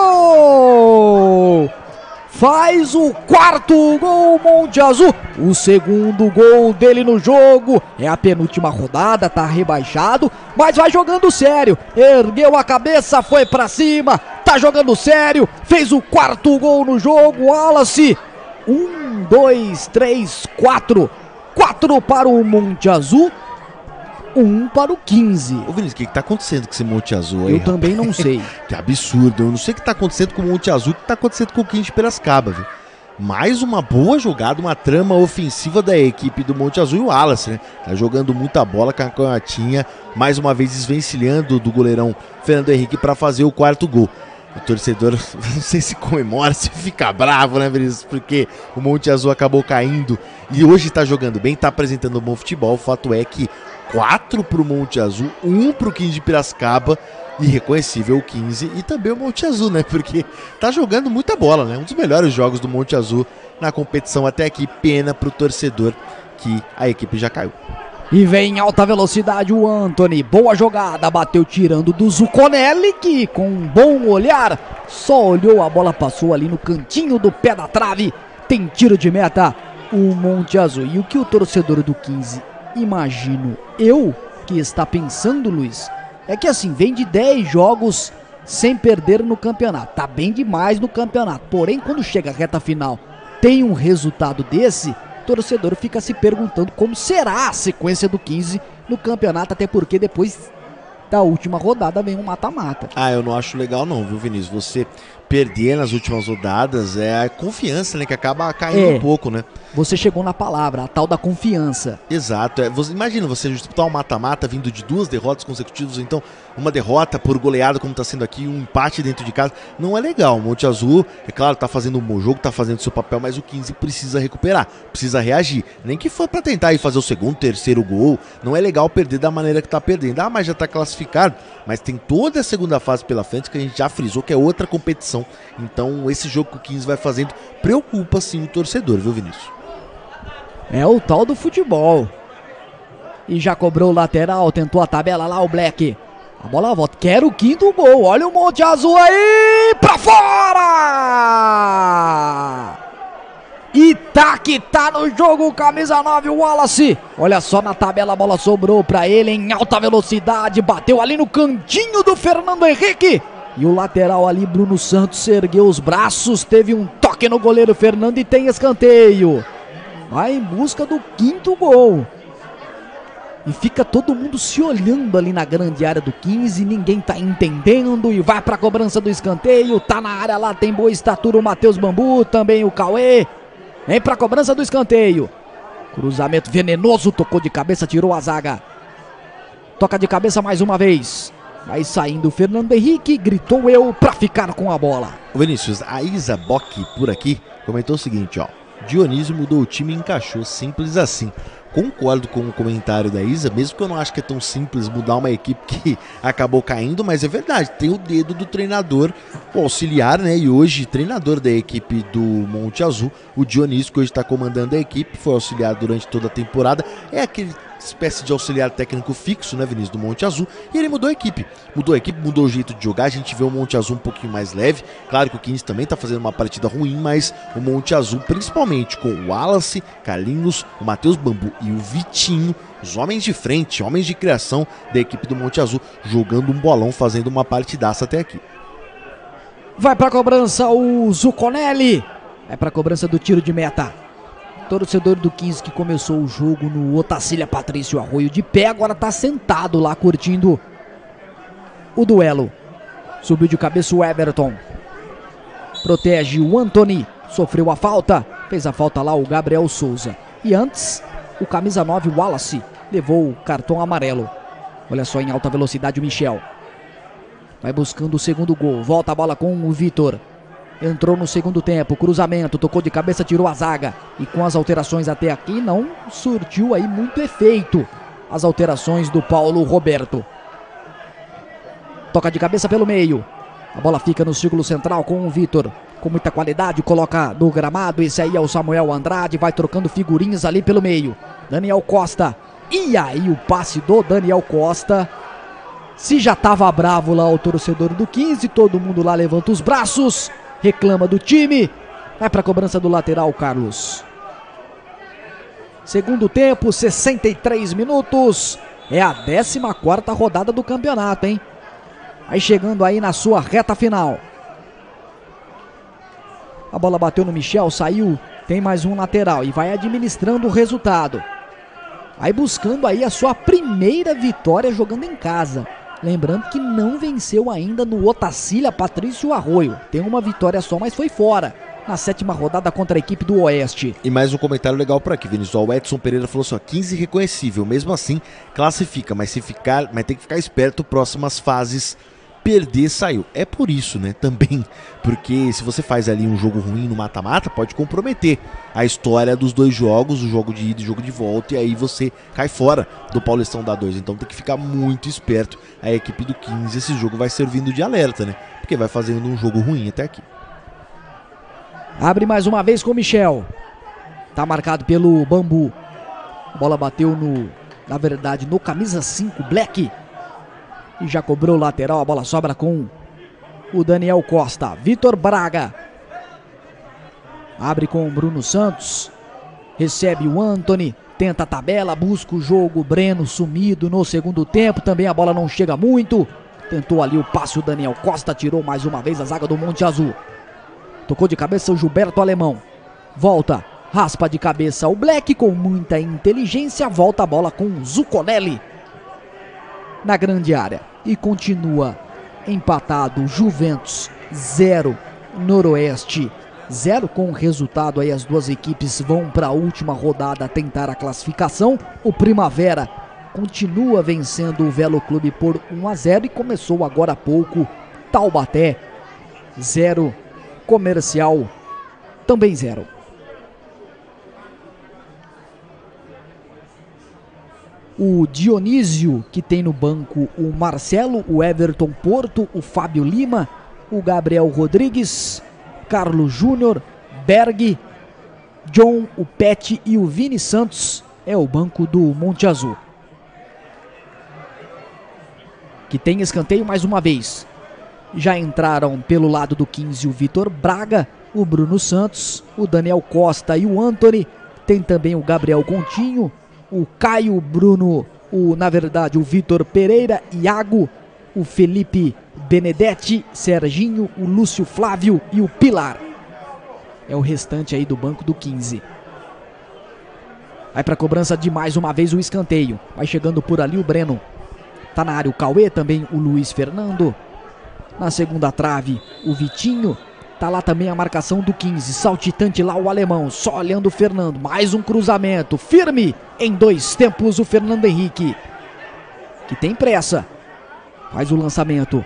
gol! Faz o quarto gol Monte Azul, o segundo gol dele no jogo, é a penúltima rodada, tá rebaixado, mas vai jogando sério, ergueu a cabeça, foi pra cima, tá jogando sério, fez o quarto gol no jogo, Wallace. Um, dois, três, quatro. Quatro para o Monte Azul, um para o quinze. Ô Vinícius, o que, que tá acontecendo com esse Monte Azul aí? Eu também não sei. Que absurdo, eu não sei o que tá acontecendo com o Monte Azul, o que tá acontecendo com o quinze de Piracicaba, viu? Mais uma boa jogada, uma trama ofensiva da equipe do Monte Azul e o Wallace, né? Tá jogando muita bola com a canhotinha, mais uma vez desvencilhando do goleirão Fernando Henrique para fazer o quarto gol. O torcedor, não sei se comemora, se fica bravo, né, Vinícius? Porque o Monte Azul acabou caindo e hoje tá jogando bem, tá apresentando um bom futebol. O fato é que quatro pro Monte Azul, um pro quinze de Piracicaba, irreconhecível o quinze e também o Monte Azul, né? Porque tá jogando muita bola, né? Um dos melhores jogos do Monte Azul na competição até aqui. Pena pro torcedor que a equipe já caiu. E vem em alta velocidade o Antony, boa jogada, bateu tirando do Zuconelli, que com um bom olhar, só olhou, a bola passou ali no cantinho do pé da trave, tem tiro de meta, o Monte Azul. E o que o torcedor do quinze, imagino eu, que está pensando, Luiz, é que assim, vem de dez jogos sem perder no campeonato, tá bem demais no campeonato, porém quando chega a reta final, tem um resultado desse, torcedor fica se perguntando como será a sequência do quinze no campeonato, até porque depois da última rodada vem um mata-mata. Ah, eu não acho legal não, viu, Vinícius? Você perder nas últimas rodadas é a confiança, né, que acaba caindo é, um pouco, né? Você chegou na palavra, a tal da confiança. Exato. É, você, imagina você disputar um mata-mata vindo de duas derrotas consecutivas, então uma derrota por goleada, como está sendo aqui, um empate dentro de casa, não é legal. O Monte Azul, é claro, tá fazendo um bom jogo, tá fazendo seu papel, mas o quinze precisa recuperar, precisa reagir. Nem que for para tentar ir fazer o segundo, terceiro gol, não é legal perder da maneira que tá perdendo. Ah, mas já tá classificado, mas tem toda a segunda fase pela frente que a gente já frisou que é outra competição. Então esse jogo que o quinze vai fazendo preocupa sim o torcedor, viu, Vinícius? É o tal do futebol. E já cobrou o lateral, tentou a tabela lá o Black. A bola volta, quer o quinto gol, olha o Monte Azul aí, pra fora! E tá que tá no jogo, camisa nove, o Wallace. Olha só na tabela, a bola sobrou pra ele em alta velocidade. Bateu ali no cantinho do Fernando Henrique. E o lateral ali, Bruno Santos, ergueu os braços. Teve um toque no goleiro Fernando e tem escanteio. Vai em busca do quinto gol. E fica todo mundo se olhando ali na grande área do quinze. Ninguém tá entendendo. E vai pra cobrança do escanteio. Tá na área lá, tem boa estatura o Matheus Bambu. Também o Cauê. Vem pra cobrança do escanteio. Cruzamento venenoso. Tocou de cabeça, tirou a zaga. Toca de cabeça mais uma vez. Vai saindo o Fernando Henrique. Gritou eu pra ficar com a bola. Ô Vinícius, a Isa Bock por aqui comentou o seguinte, ó. Dionísio mudou o time e encaixou, simples assim. Concordo com o comentário da Isa, mesmo que eu não acho que é tão simples mudar uma equipe que acabou caindo, mas é verdade, tem o dedo do treinador, o auxiliar, né, e hoje treinador da equipe do Monte Azul, o Dionísio, que hoje está comandando a equipe, foi auxiliar durante toda a temporada, é aquele espécie de auxiliar técnico fixo, né, Vinícius, do Monte Azul, e ele mudou a equipe, mudou a equipe, mudou o jeito de jogar, a gente vê o Monte Azul um pouquinho mais leve, claro que o quinze também tá fazendo uma partida ruim, mas o Monte Azul, principalmente com o Wallace, Carlinhos, o Matheus Bambu e o Vitinho, os homens de frente, homens de criação da equipe do Monte Azul, jogando um bolão, fazendo uma partidaça até aqui. Vai pra cobrança o Zuconelli, vai pra cobrança do tiro de meta. Torcedor do quinze que começou o jogo no Otacília Patrício Arroio de pé, agora tá sentado lá curtindo o duelo. Subiu de cabeça o Everton. Protege o Anthony. Sofreu a falta. Fez a falta lá o Gabriel Souza. E antes, o camisa nove Wallace levou o cartão amarelo. Olha só em alta velocidade o Michel. Vai buscando o segundo gol. Volta a bola com o Vitor. Entrou no segundo tempo, cruzamento, tocou de cabeça, tirou a zaga. E com as alterações até aqui, não surtiu aí muito efeito as alterações do Paulo Roberto. Toca de cabeça pelo meio. A bola fica no círculo central com o Vitor. Com muita qualidade, coloca no gramado. Esse aí é o Samuel Andrade, vai trocando figurinhas ali pelo meio. Daniel Costa. E aí o passe do Daniel Costa. Se já tava bravo lá o torcedor do quinze, todo mundo lá levanta os braços. Reclama do time. Vai para a cobrança do lateral, Carlos. Segundo tempo, sessenta e três minutos. É a décima quarta rodada do campeonato, hein? Aí chegando aí na sua reta final. A bola bateu no Michel, saiu. Tem mais um lateral e vai administrando o resultado. Aí buscando aí a sua primeira vitória jogando em casa. Lembrando que não venceu ainda no Otacília Patrício Arroio. Tem uma vitória só, mas foi fora. Na sétima rodada contra a equipe do Oeste. E mais um comentário legal por aqui, Vinícius. O Edson Pereira falou assim, ó, quinze reconhecível. Mesmo assim, classifica. Mas, se ficar, mas tem que ficar esperto, próximas fases, perder, saiu. É por isso, né, também. Porque se você faz ali um jogo ruim no mata-mata, pode comprometer a história dos dois jogos, o jogo de ida e o jogo de volta, e aí você cai fora do Paulistão da dois. Então tem que ficar muito esperto a equipe do quinze. Esse jogo vai servindo de alerta, né? Porque vai fazendo um jogo ruim até aqui. Abre mais uma vez com o Michel. Tá marcado pelo Bambu. A bola bateu no, na verdade, no camisa cinco, Black. E já cobrou o lateral, a bola sobra com o Daniel Costa. Vitor Braga. Abre com o Bruno Santos. Recebe o Anthony. Tenta a tabela, busca o jogo. Breno sumido no segundo tempo. Também a bola não chega muito. Tentou ali o passe o Daniel Costa. Tirou mais uma vez a zaga do Monte Azul. Tocou de cabeça o Gilberto Alemão. Volta. Raspa de cabeça o Black com muita inteligência. Volta a bola com o Zuconelli. Na grande área. E continua empatado. Juventus zero, Noroeste zero. Com o resultado aí as duas equipes vão para a última rodada tentar a classificação. O Primavera continua vencendo o Velo Clube por um a zero. E começou agora há pouco Taubaté zero, Comercial também zero. O Dionísio, que tem no banco o Marcelo, o Everton Porto, o Fábio Lima, o Gabriel Rodrigues, Carlos Júnior, Berg, John, o Pet e o Vini Santos. É o banco do Monte Azul. Que tem escanteio mais uma vez. Já entraram pelo lado do quinze o Vitor Braga o Bruno Santos, o Daniel Costa e o Antony. Tem também o Gabriel Continho, o Caio Bruno, o, na verdade o Vitor Pereira, Iago, o Felipe Benedetti, Serginho, o Lúcio Flávio e o Pilar. É o restante aí do banco do quinze. Vai para a cobrança de mais uma vez o escanteio. Vai chegando por ali o Breno. Tá na área o Cauê, também o Luiz Fernando. Na segunda trave, o Vitinho. Tá lá também a marcação do quinze. Saltitante lá o alemão, só olhando o Fernando. Mais um cruzamento, firme em dois tempos o Fernando Henrique, que tem pressa. Faz o lançamento.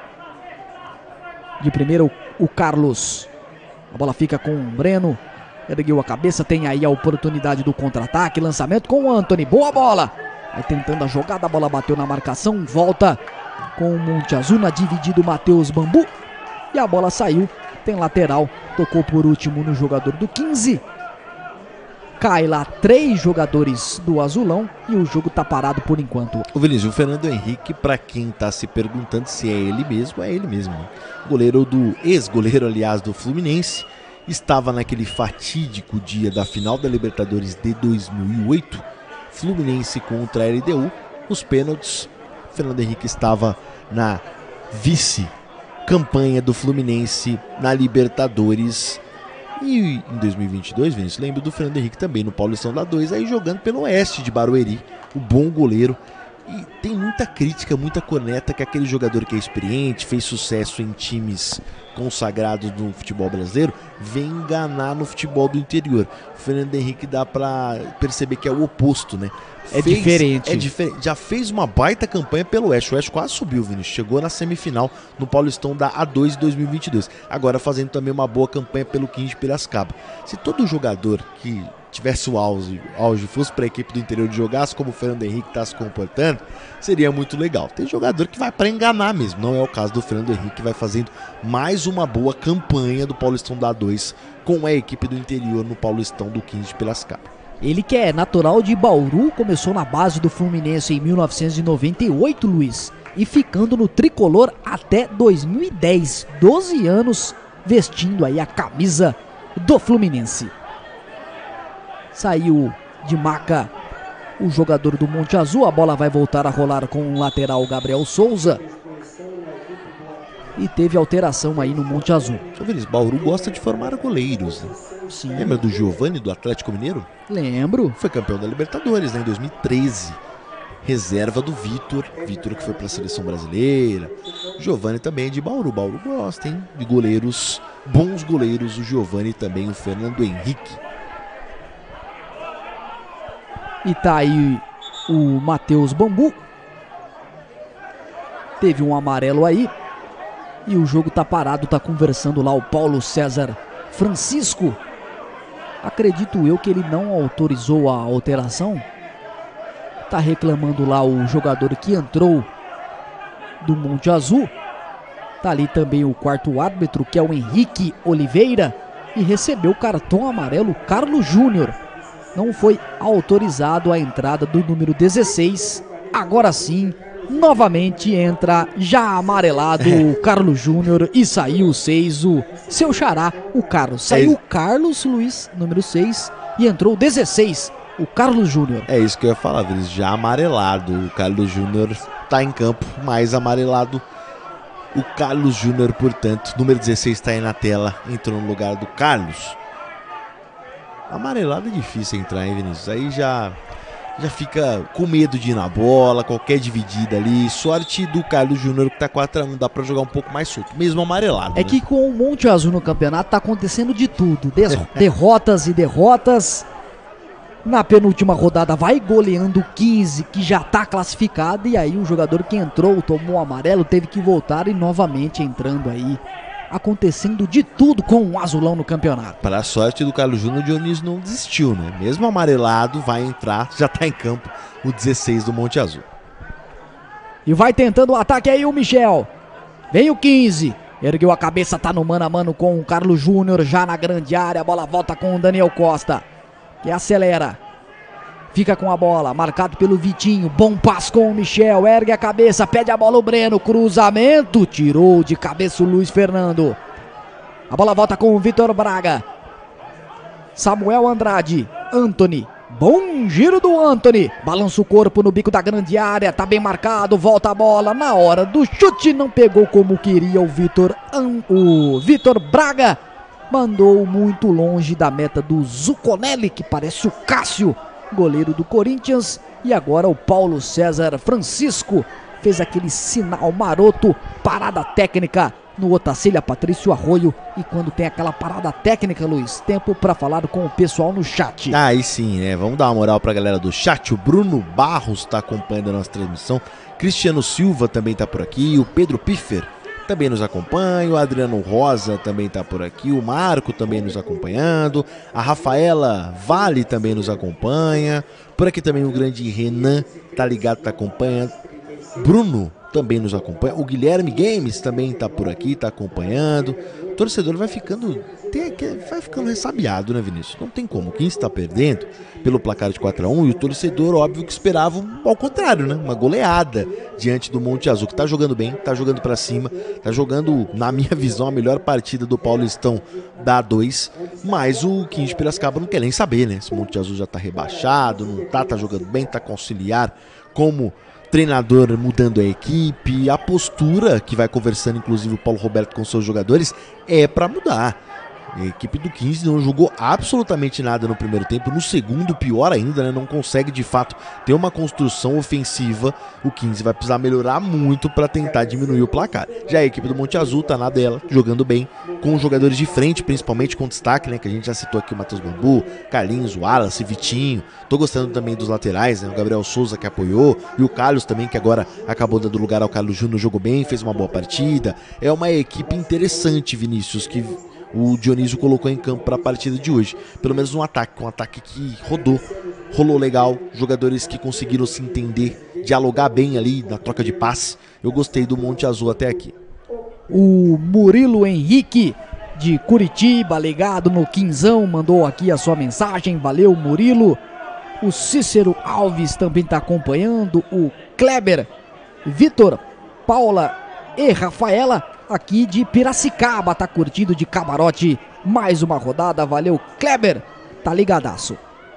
De primeiro o Carlos. A bola fica com o Breno. Ergueu a cabeça, tem aí a oportunidade do contra-ataque. Lançamento com o Antony, boa bola. Vai tentando a jogada, a bola bateu na marcação. Volta com o Monte Azul na dividida o Matheus Bambu. E a bola saiu, tem lateral. Tocou por último no jogador do quinze. Cai lá três jogadores do Azulão e o jogo tá parado por enquanto. O Vinícius, o Fernando Henrique, para quem tá se perguntando se é ele mesmo, é ele mesmo. Né? Goleiro do, ex-goleiro aliás do Fluminense, estava naquele fatídico dia da final da Libertadores de dois mil e oito, Fluminense contra a L D U, os pênaltis. O Fernando Henrique estava na vice-campanha do Fluminense na Libertadores. E em dois mil e vinte e dois, Vinícius, lembro do Fernando Henrique também no Paulistão da dois, aí jogando pelo Oeste de Barueri, o bom goleiro. E tem muita crítica, muita corneta que aquele jogador que é experiente, fez sucesso em times consagrados no futebol brasileiro, vem enganar no futebol do interior. O Fernando Henrique dá pra perceber que é o oposto, né? É fez, diferente. É diferente. Já fez uma baita campanha pelo Oeste. O Oeste quase subiu, Vinícius. Chegou na semifinal no Paulistão da A dois de dois mil e vinte e dois. Agora fazendo também uma boa campanha pelo quinze de Piracicaba. Se todo jogador que tivesse o auge, auge fosse para a equipe do interior de jogasse como o Fernando Henrique está se comportando, seria muito legal. Tem jogador que vai para enganar mesmo. Não é o caso do Fernando Henrique, que vai fazendo mais uma boa campanha do Paulistão da A dois com a equipe do interior no Paulistão do quinze de Piracicaba. Ele que é natural de Bauru, começou na base do Fluminense em mil novecentos e noventa e oito, Luiz, e ficando no tricolor até dois mil e dez, doze anos vestindo aí a camisa do Fluminense. Saiu de maca o jogador do Monte Azul, a bola vai voltar a rolar com o lateral Gabriel Souza. E teve alteração aí no Monte Azul. Só Vinícius, Bauru gosta de formar goleiros, né? Sim. Lembra do Giovani, do Atlético Mineiro? Lembro. Foi campeão da Libertadores, né, em dois mil e treze. Reserva do Vitor. Vitor que foi para a seleção brasileira. Giovani também é de Bauru. Bauru gosta, hein? De goleiros, bons goleiros. O Giovani também, o Fernando Henrique. E tá aí o Matheus Bambu. Teve um amarelo aí. E o jogo tá parado, tá conversando lá o Paulo César Francisco. Acredito eu que ele não autorizou a alteração. Tá reclamando lá o jogador que entrou do Monte Azul. Tá ali também o quarto árbitro, que é o Henrique Oliveira. E recebeu o cartão amarelo Carlos Júnior. Não foi autorizado a entrada do número dezesseis. Agora sim, novamente entra já amarelado o Carlos Júnior e saiu o seis, o seu xará, o Carlos. Saiu o Carlos Luiz, número seis, e entrou o dezesseis, o Carlos Júnior. É isso que eu ia falar, Vinícius, já amarelado. O Carlos Júnior tá em campo, mais amarelado. O Carlos Júnior, portanto, número dezesseis está aí na tela, entrou no lugar do Carlos. Amarelado é difícil entrar, hein, Vinícius? Aí já... Já fica com medo de ir na bola, qualquer dividida ali. Sorte do Carlos Júnior que tá quatro a um, dá pra jogar um pouco mais solto, mesmo amarelado. É, né? Que com o Monte Azul no campeonato tá acontecendo de tudo. Des- derrotas e derrotas. Na penúltima rodada vai goleando o quinze, que já tá classificado. E aí o jogador que entrou, tomou o amarelo, teve que voltar e novamente entrando aí. Acontecendo de tudo com o Azulão no campeonato. Para a sorte do Carlos Júnior, o Dionísio não desistiu, né? Mesmo amarelado, vai entrar, já tá em campo o dezesseis do Monte Azul. E vai tentando o ataque aí o Michel. Vem o quinze. Ergueu a cabeça, tá no mano a mano com o Carlos Júnior, já na grande área. A bola volta com o Daniel Costa, que acelera. Fica com a bola, marcado pelo Vitinho. Bom passo com o Michel, ergue a cabeça, pede a bola o Breno. Cruzamento, tirou de cabeça o Luiz Fernando. A bola volta com o Vitor Braga. Samuel Andrade. Antony. Bom giro do Antony. Balança o corpo no bico da grande área. Tá bem marcado. Volta a bola. Na hora do chute não pegou como queria o Vitor. O Vitor Braga mandou muito longe da meta do Zucconelli, que parece o Cássio, goleiro do Corinthians. E agora o Paulo César Francisco fez aquele sinal maroto. Parada técnica no Otacília Patrício Arroio. E quando tem aquela parada técnica, Luiz, tempo para falar com o pessoal no chat. Ah, aí sim, né? Vamos dar uma moral pra galera do chat. O Bruno Barros tá acompanhando a nossa transmissão. Cristiano Silva também tá por aqui. O Pedro Piffer também nos acompanha. O Adriano Rosa também tá por aqui. O Marco também nos acompanhando. A Rafaela Vale também nos acompanha. Por aqui também o grande Renan tá ligado, tá acompanhando. Bruno também nos acompanha. O Guilherme Games também tá por aqui, tá acompanhando. O torcedor vai ficando tem, vai ficando ressabiado, né, Vinícius? Não tem como. Quem está perdendo pelo placar de quatro a um, e o torcedor, óbvio, que esperava ao contrário, né? Uma goleada diante do Monte Azul, que tá jogando bem, tá jogando pra cima, tá jogando, na minha visão, a melhor partida do Paulistão da A dois, mas o quinze de Piracicaba não quer nem saber, né? Esse Monte Azul já tá rebaixado, não tá, tá jogando bem, tá com auxiliar como treinador mudando a equipe, a postura que vai conversando, inclusive o Paulo Roberto com seus jogadores, é para mudar. A equipe do quinze não jogou absolutamente nada no primeiro tempo, no segundo pior ainda, né? Não consegue de fato ter uma construção ofensiva. O quinze vai precisar melhorar muito para tentar diminuir o placar. Já a equipe do Monte Azul tá na dela, jogando bem, com os jogadores de frente, principalmente com destaque, né? Que a gente já citou aqui, o Matheus Bambu, Carlinhos, o Wallace, Vitinho. Tô gostando também dos laterais, né? O Gabriel Souza, que apoiou, e o Carlos também, que agora acabou dando lugar ao Carlos Júnior, jogou bem, fez uma boa partida. É uma equipe interessante, Vinícius, que o Dionísio colocou em campo para a partida de hoje. Pelo menos um ataque, um ataque que rodou, rolou legal, jogadores que conseguiram se entender, dialogar bem ali na troca de passe. Eu gostei do Monte Azul até aqui. O Murilo Henrique de Curitiba, ligado no quinzão, mandou aqui a sua mensagem. Valeu, Murilo. O Cícero Alves também está acompanhando. O Kleber, Vitor, Paula e Rafaela aqui de Piracicaba, tá curtindo de camarote mais uma rodada. Valeu, Kleber, tá ligadaço.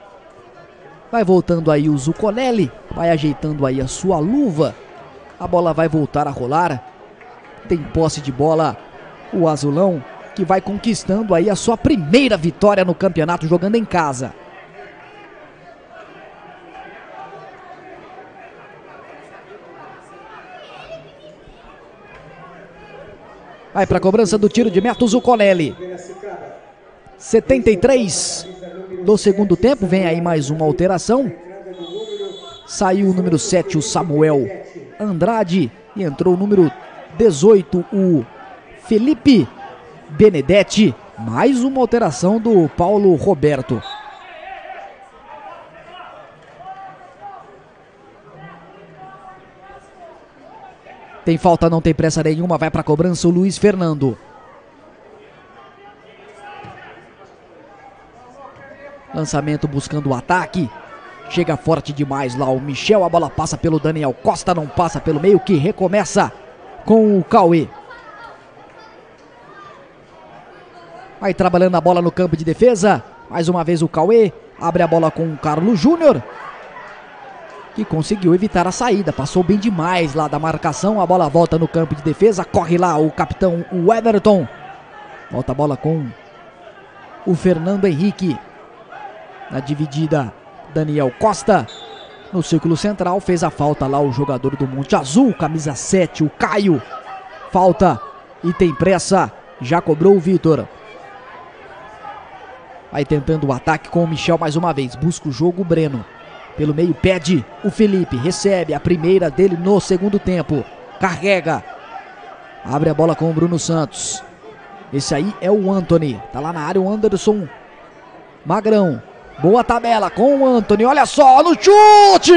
Vai voltando aí o Zucconelli, vai ajeitando aí a sua luva. A bola vai voltar a rolar. Tem posse de bola o Azulão, que vai conquistando aí a sua primeira vitória no campeonato jogando em casa. Vai para a cobrança do tiro de meta o Zucconelli. setenta e três do segundo tempo. Vem aí mais uma alteração. Saiu o número sete, o Samuel Andrade. E entrou o número dezoito, o Felipe Benedetti. Mais uma alteração do Paulo Roberto. Tem falta, não tem pressa nenhuma. Vai para a cobrança o Luiz Fernando. Lançamento buscando o ataque. Chega forte demais lá o Michel. A bola passa pelo Daniel Costa, não passa pelo meio, que recomeça com o Cauê. Vai trabalhando a bola no campo de defesa. Mais uma vez o Cauê. Abre a bola com o Carlos Júnior, que conseguiu evitar a saída, passou bem demais lá da marcação. A bola volta no campo de defesa, corre lá o capitão, o Everton. Volta a bola com o Fernando Henrique. Na dividida, Daniel Costa. No círculo central, fez a falta lá o jogador do Monte Azul, camisa sete, o Caio. Falta e tem pressa, já cobrou o Vitor. Vai tentando o ataque com o Michel mais uma vez, busca o jogo o Breno. Pelo meio pede o Felipe, recebe a primeira dele no segundo tempo. Carrega. Abre a bola com o Bruno Santos. Esse aí é o Antony. Tá lá na área o Anderson Magrão. Boa tabela com o Antony. Olha só no chute!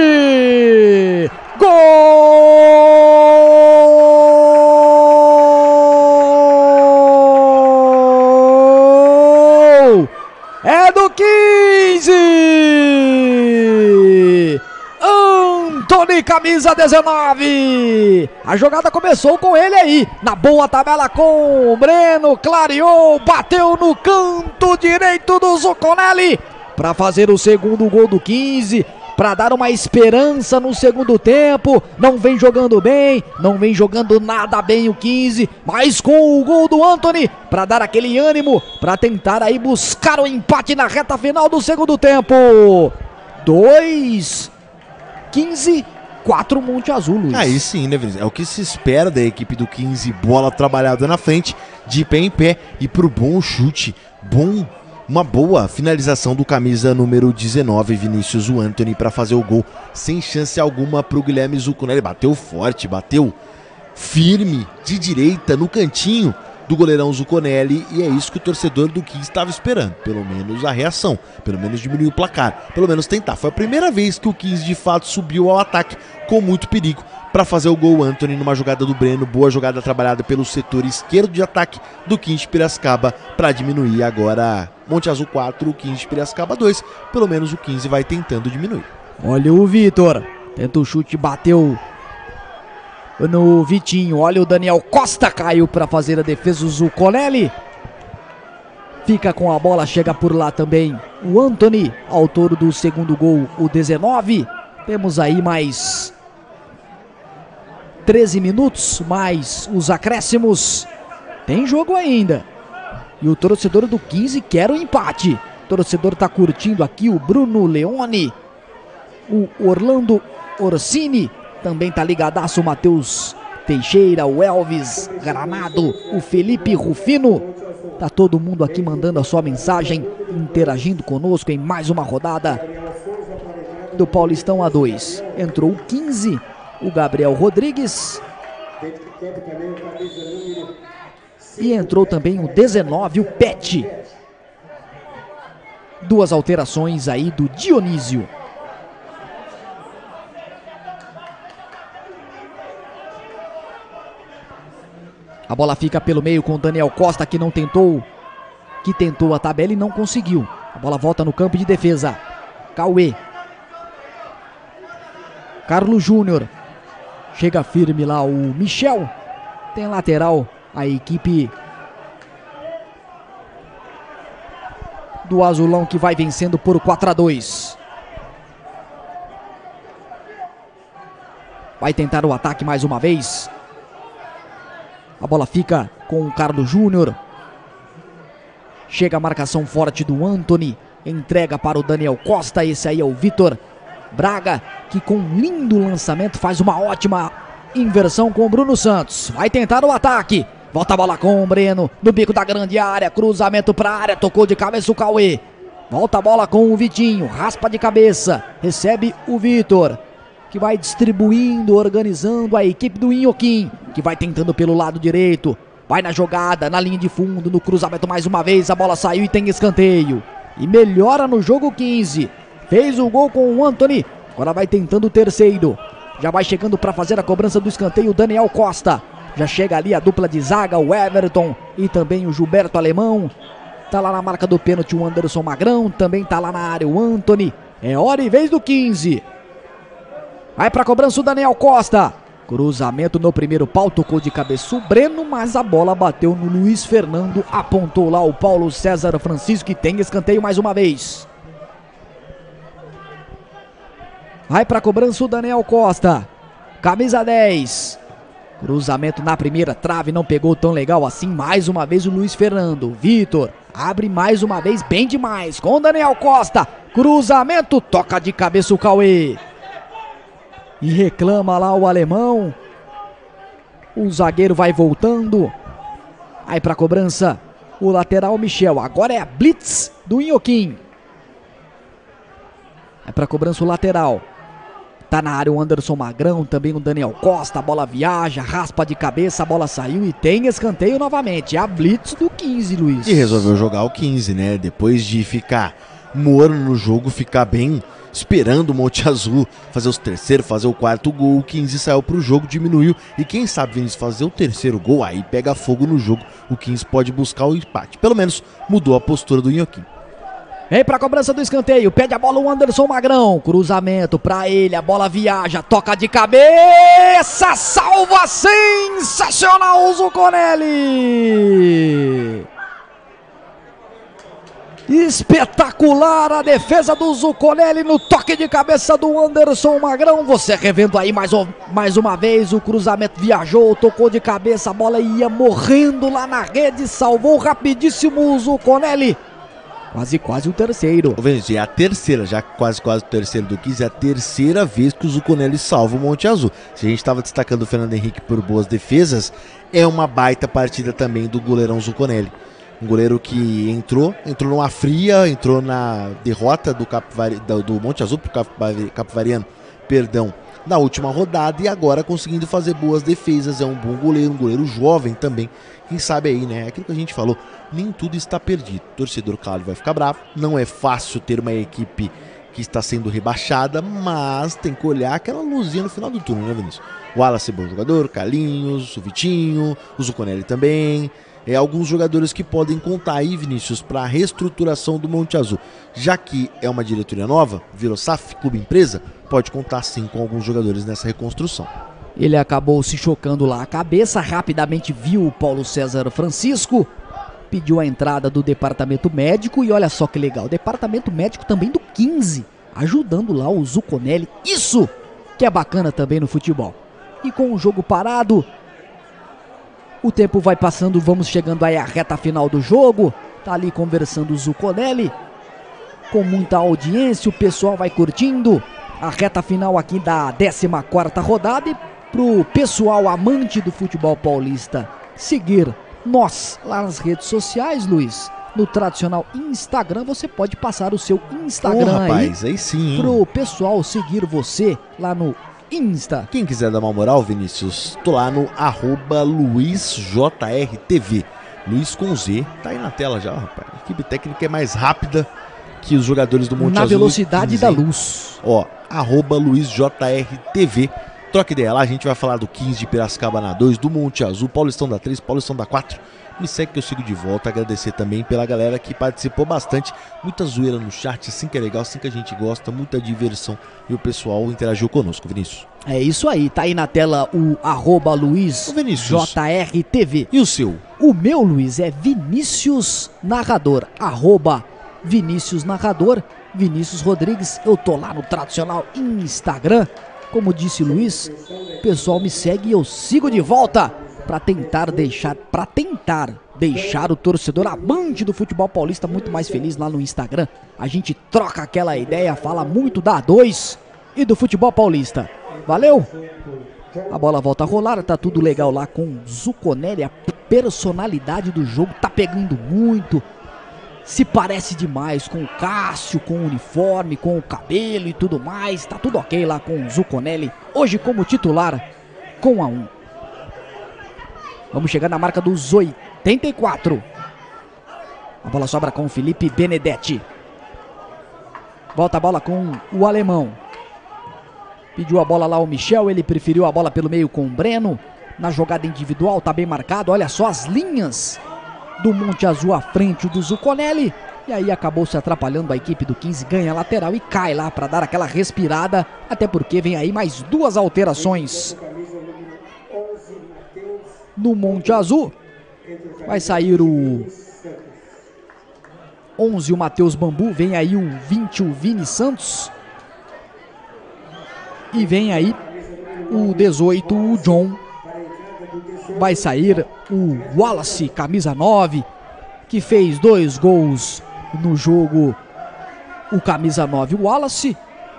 Gol! É do quinze! Antony camisa dezenove. A jogada começou com ele aí, na boa tabela com o Breno, clareou, bateu no canto direito do Zuconelli para fazer o segundo gol do quinze, para dar uma esperança no segundo tempo. Não vem jogando bem, não vem jogando nada bem o quinze, mas com o gol do Antony para dar aquele ânimo, para tentar aí buscar o empate na reta final do segundo tempo. dois, quinze, quatro Monte Azul, Luiz. Aí sim, né, Vinícius? É o que se espera da equipe do quinze, bola trabalhada na frente, de pé em pé e pro bom chute, bom, uma boa finalização do camisa número dezenove, Vinícius o Antony, para fazer o gol sem chance alguma pro Guilherme Zuconelli. Bateu forte, bateu firme, de direita, no cantinho do goleirão Zuconelli, e é isso que o torcedor do quinze estava esperando, pelo menos a reação, pelo menos diminuir o placar, pelo menos tentar. Foi a primeira vez que o quinze de fato subiu ao ataque com muito perigo para fazer o gol. Antony numa jogada do Breno, boa jogada trabalhada pelo setor esquerdo de ataque do quinze de Piracicaba para diminuir. Agora Monte Azul quatro, o quinze de Piracicaba dois, pelo menos o quinze vai tentando diminuir. Olha o Vitor, tenta o chute, bateu no Vitinho. Olha o Daniel Costa, caiu para fazer a defesa, o Zuconelli fica com a bola, chega por lá também o Antony, autor do segundo gol, o dezenove. Temos aí mais treze minutos, mais os acréscimos, tem jogo ainda, e o torcedor do quinze quer o empate. O torcedor tá curtindo aqui, o Bruno Leone, o Orlando Orsini também tá ligadaço, o Matheus Teixeira, o Elvis Granado, o Felipe Rufino. Tá todo mundo aqui mandando a sua mensagem, interagindo conosco em mais uma rodada do Paulistão A dois. Entrou o quinze, o Gabriel Rodrigues, e entrou também o dezenove, o Pet. Duas alterações aí do Dionísio. A bola fica pelo meio com o Daniel Costa, que não tentou, que tentou a tabela e não conseguiu. A bola volta no campo de defesa. Cauê. Carlos Júnior. Chega firme lá o Michel. Tem lateral a equipe do Azulão, que vai vencendo por quatro a dois. Vai tentar o ataque mais uma vez. A bola fica com o Carlos Júnior. Chega a marcação forte do Antony. Entrega para o Daniel Costa. Esse aí é o Vitor Braga, que com um lindo lançamento faz uma ótima inversão com o Bruno Santos. Vai tentar o ataque. Volta a bola com o Breno. No bico da grande área. Cruzamento para a área. Tocou de cabeça o Cauê. Volta a bola com o Vitinho. Raspa de cabeça. Recebe o Vitor, que vai distribuindo, organizando a equipe do Inhoquim, que vai tentando pelo lado direito. Vai na jogada, na linha de fundo, no cruzamento mais uma vez. A bola saiu e tem escanteio. E melhora no jogo quinze. Fez o gol com o Antony. Agora vai tentando o terceiro. Já vai chegando para fazer a cobrança do escanteio o Daniel Costa. Já chega ali a dupla de zaga, o Everton e também o Gilberto Alemão. Tá lá na marca do pênalti o Anderson Magrão. Também tá lá na área o Antony. É hora e vez do quinze. Vai pra cobrança o Daniel Costa. Cruzamento no primeiro pau, tocou de cabeça o Breno, mas a bola bateu no Luiz Fernando. Apontou lá o Paulo César Francisco, que tem escanteio mais uma vez. Vai pra cobrança o Daniel Costa. Camisa dez. Cruzamento na primeira trave, não pegou tão legal assim. Mais uma vez o Luiz Fernando. Vitor abre mais uma vez, bem demais, com o Daniel Costa. Cruzamento, toca de cabeça o Cauê. E reclama lá o alemão. O zagueiro vai voltando. Aí pra cobrança o lateral Michel. Agora é a blitz do Inhoquim. Aí pra cobrança o lateral. Tá na área o Anderson Magrão, também o Daniel Costa. A bola viaja, raspa de cabeça, a bola saiu e tem escanteio novamente. A blitz do quinze, Luiz. E resolveu jogar o quinze, né? Depois de ficar morno no jogo, ficar bem esperando o Monte Azul fazer os terceiro, fazer o quarto gol, o quinze saiu pro jogo, diminuiu, e quem sabe, Vinícius, fazer o terceiro gol, aí pega fogo no jogo, o quinze pode buscar o empate. Pelo menos mudou a postura do Inhoquim. Vem pra cobrança do escanteio, pede a bola o Anderson Magrão, cruzamento pra ele, a bola viaja, toca de cabeça, salva sensacional o Zuconelli! Espetacular a defesa do Zuconelli no toque de cabeça do Anderson Magrão. Você revendo aí mais, mais uma vez, o cruzamento viajou, tocou de cabeça, a bola ia morrendo lá na rede, salvou rapidíssimo o Zuconelli. Quase, quase o terceiro. É a terceira, já quase, quase o terceiro do quinze, é a terceira vez que o Zuconelli salva o Monte Azul. Se a gente estava destacando o Fernando Henrique por boas defesas, é uma baita partida também do goleirão Zuconelli. Um goleiro que entrou, entrou numa fria, entrou na derrota do, Capivari, do Monte Azul para o Capivariano, perdão, na última rodada, e agora conseguindo fazer boas defesas. É um bom goleiro, um goleiro jovem também. Quem sabe aí, né? Aquilo que a gente falou, nem tudo está perdido. O torcedor, claro, vai ficar bravo. Não é fácil ter uma equipe que está sendo rebaixada, mas tem que olhar aquela luzinha no final do turno, né, Vinícius? O Wallace é bom jogador, Carlinhos, o Vitinho, o Zuconelli também. É alguns jogadores que podem contar aí, Vinícius, para a reestruturação do Monte Azul. Já que é uma diretoria nova, virou S A F, clube empresa, pode contar sim com alguns jogadores nessa reconstrução. Ele acabou se chocando lá a cabeça, rapidamente viu o Paulo César Francisco, pediu a entrada do departamento médico e olha só que legal, o departamento médico também do quinze, ajudando lá o Zuconelli. Isso que é bacana também no futebol. E com o jogo parado, o tempo vai passando, vamos chegando aí à reta final do jogo. Tá ali conversando o Zuconelli, com muita audiência, o pessoal vai curtindo a reta final aqui da décima quarta rodada. E pro pessoal amante do futebol paulista seguir nós lá nas redes sociais, Luiz, no tradicional Instagram, você pode passar o seu Instagram. Ô, rapaz, aí, aí sim, hein? Pro pessoal seguir você lá no Insta. Quem quiser dar uma moral, Vinícius, tô lá no arroba LuizJRTV. Luiz com Z, tá aí na tela já, rapaz. A equipe técnica é mais rápida que os jogadores do Monte na Azul. Na velocidade da luz. Ó, arroba LuizJRTV. Troca ideia lá, a gente vai falar do quinze de Piracicaba na dois, do Monte Azul, Paulistão da três, Paulistão da quatro. Me segue que eu sigo de volta. Agradecer também pela galera que participou bastante. Muita zoeira no chat, assim que é legal, assim que a gente gosta, muita diversão. E o pessoal interagiu conosco, Vinícius. É isso aí, tá aí na tela o arroba LuizJRTV. E o seu? O meu, Luiz, é Vinícius Narrador, arroba Vinícius Narrador, Vinícius Rodrigues. Eu tô lá no tradicional Instagram. Como disse o Luiz, o pessoal me segue e eu sigo de volta para tentar deixar, para tentar deixar o torcedor amante do futebol paulista muito mais feliz lá no Instagram. A gente troca aquela ideia, fala muito da A dois e do futebol paulista. Valeu? A bola volta a rolar, tá tudo legal lá com o Zuconelli, a personalidade do jogo tá pegando muito. Se parece demais com o Cássio, com o uniforme, com o cabelo e tudo mais. Tá tudo ok lá com o Zuconelli, hoje como titular, com a um. Vamos chegar na marca dos oitenta e quatro. A bola sobra com o Felipe Benedetti. Volta a bola com o alemão. Pediu a bola lá o Michel, ele preferiu a bola pelo meio com o Breno. Na jogada individual, tá bem marcado, olha só as linhas do Monte Azul à frente do Zuconelli. E aí acabou se atrapalhando a equipe do quinze, ganha a lateral e cai lá para dar aquela respirada. Até porque vem aí mais duas alterações no Monte Azul. Vai sair o onze, o Matheus Bambu. Vem aí o vinte, o Vini Santos. E vem aí o dezoito, o John. Vai sair o Wallace, camisa nove, que fez dois gols no jogo. O camisa nove, o Wallace.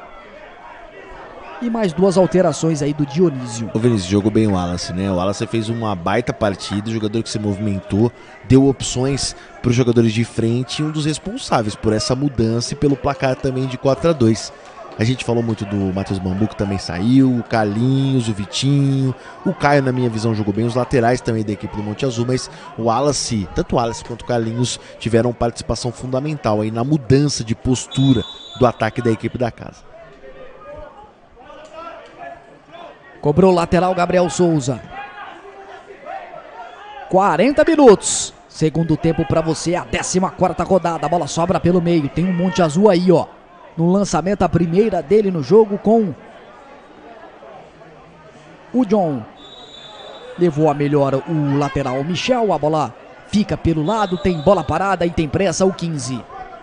E mais duas alterações aí do Dionísio. O Vinícius jogou bem o Wallace, né? O Wallace fez uma baita partida, jogador que se movimentou, deu opções para os jogadores de frente e um dos responsáveis por essa mudança e pelo placar também de quatro a dois. A gente falou muito do Matheus Bambu, que também saiu, o Carlinhos, o Vitinho, o Caio, na minha visão, jogou bem, os laterais também da equipe do Monte Azul, mas o Wallace, tanto o Wallace quanto o Carlinhos tiveram participação fundamental aí na mudança de postura do ataque da equipe da casa. Cobrou o lateral Gabriel Souza. quarenta minutos. Segundo tempo pra você, a décima quarta rodada. A bola sobra pelo meio. Tem um Monte Azul aí, ó. No lançamento, a primeira dele no jogo com o John. Levou a melhor o lateral Michel. A bola fica pelo lado. Tem bola parada e tem pressa o quinze.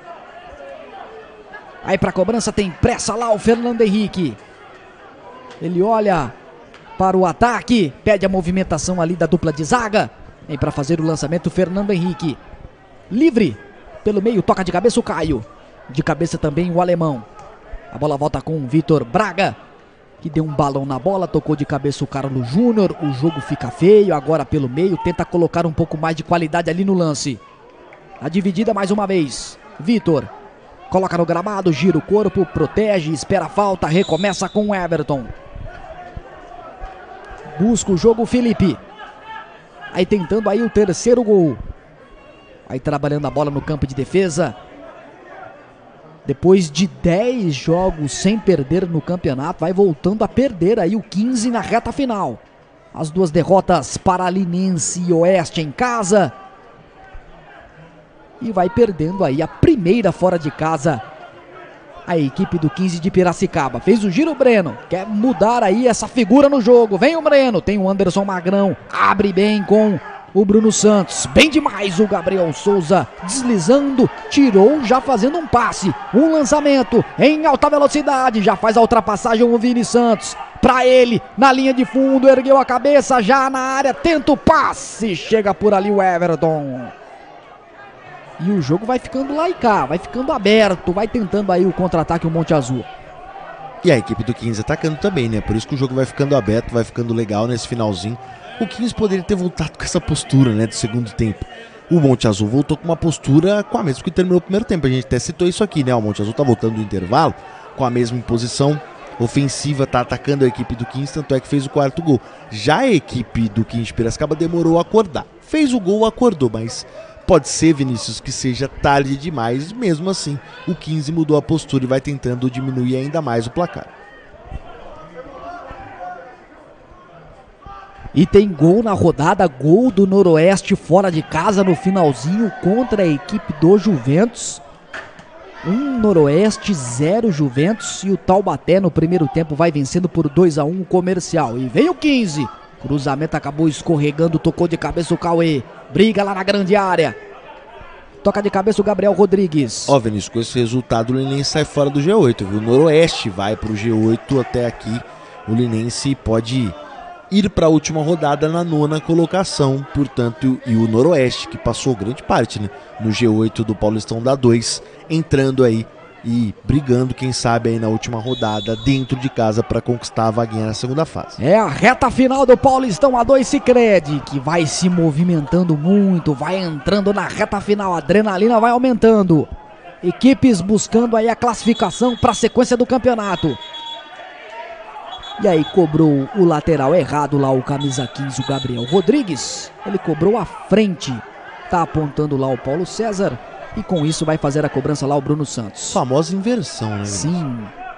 Aí pra cobrança tem pressa lá o Fernando Henrique. Ele olha para o ataque. Pede a movimentação ali da dupla de zaga. Vem para fazer o lançamento Fernando Henrique. Livre. Pelo meio, toca de cabeça o Caio. De cabeça também o alemão. A bola volta com o Vitor Braga, que deu um balão na bola. Tocou de cabeça o Carlos Júnior. O jogo fica feio. Agora pelo meio. Tenta colocar um pouco mais de qualidade ali no lance. A dividida mais uma vez. Vitor. Coloca no gramado. Gira o corpo. Protege. Espera a falta. Recomeça com o Everton. Busca o jogo Felipe. Aí tentando aí o terceiro gol. Aí trabalhando a bola no campo de defesa. Depois de dez jogos sem perder no campeonato, vai voltando a perder aí o quinze na reta final. As duas derrotas para Linense e Oeste em casa. E vai perdendo aí a primeira fora de casa. A equipe do quinze de Piracicaba. Fez o giro o Breno. Quer mudar aí essa figura no jogo. Vem o Breno. Tem o Anderson Magrão. Abre bem com o Bruno Santos. Bem demais o Gabriel Souza. Deslizando. Tirou já fazendo um passe. Um lançamento em alta velocidade. Já faz a ultrapassagem o Vini Santos. Pra ele. Na linha de fundo. Ergueu a cabeça. Já na área. Tenta o passe. Chega por ali o Everton. E o jogo vai ficando lá e cá, vai ficando aberto, vai tentando aí o contra-ataque o Monte Azul. E a equipe do quinze atacando também, né? Por isso que o jogo vai ficando aberto, vai ficando legal nesse finalzinho. O quinze poderia ter voltado com essa postura, né, do segundo tempo. O Monte Azul voltou com uma postura com a mesma que terminou o primeiro tempo. A gente até citou isso aqui, né? O Monte Azul tá voltando do intervalo com a mesma posição ofensiva, tá atacando a equipe do quinze, tanto é que fez o quarto gol. Já a equipe do quinze de Piracicaba demorou a acordar. Fez o gol, acordou, mas pode ser, Vinícius, que seja tarde demais. Mesmo assim, o quinze mudou a postura e vai tentando diminuir ainda mais o placar. E tem gol na rodada, gol do Noroeste fora de casa no finalzinho contra a equipe do Juventus. Um Noroeste, zero Juventus. E o Taubaté no primeiro tempo vai vencendo por dois a um o Comercial. E vem o quinze. Cruzamento acabou escorregando, tocou de cabeça o Cauê. Briga lá na grande área. Toca de cabeça o Gabriel Rodrigues. Ó, Vinícius, com esse resultado o Linense sai fora do G oito, viu? O Noroeste vai pro G oito, até aqui o Linense pode ir para a última rodada na nona colocação, portanto, e o Noroeste, que passou grande parte, né, no G oito do Paulistão da dois, entrando aí e brigando, quem sabe, aí na última rodada dentro de casa para conquistar a vaguinha na segunda fase. É a reta final do Paulistão A dois Sicredi, que vai se movimentando muito, vai entrando na reta final, a adrenalina vai aumentando. Equipes buscando aí a classificação para a sequência do campeonato. E aí cobrou o lateral errado lá, o camisa quinze, o Gabriel Rodrigues. Ele cobrou à frente, tá apontando lá o Paulo César. E com isso vai fazer a cobrança lá o Bruno Santos. Famosa inversão, né? Sim.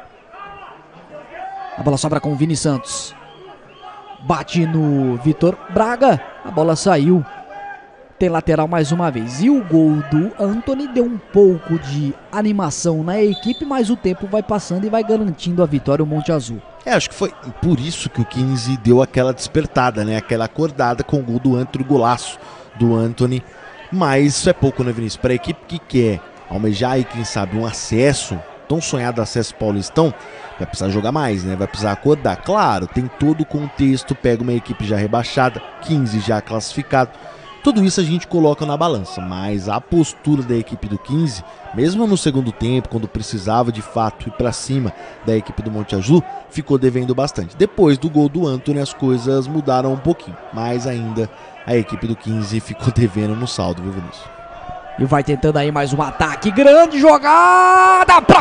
A bola sobra com o Vini Santos. Bate no Vitor Braga. A bola saiu. Tem lateral mais uma vez. E o gol do Anthony deu um pouco de animação na equipe, mas o tempo vai passando e vai garantindo a vitória o Monte Azul. É, acho que foi por isso que o quinze deu aquela despertada, né? Aquela acordada com o gol do Anthony, golaço do Anthony. Mas isso é pouco, né, Vinícius? Para a equipe que quer almejar aí, quem sabe, um acesso, tão sonhado acesso paulistão, vai precisar jogar mais, né? Vai precisar acordar. Claro, tem todo o contexto, pega uma equipe já rebaixada, quinze já classificado. Tudo isso a gente coloca na balança, mas a postura da equipe do quinze, mesmo no segundo tempo, quando precisava de fato ir para cima da equipe do Monte Azul, ficou devendo bastante. Depois do gol do Anthony, as coisas mudaram um pouquinho, mas ainda a equipe do quinze ficou devendo no saldo, viu, Vinícius? E vai tentando aí mais um ataque, grande jogada pra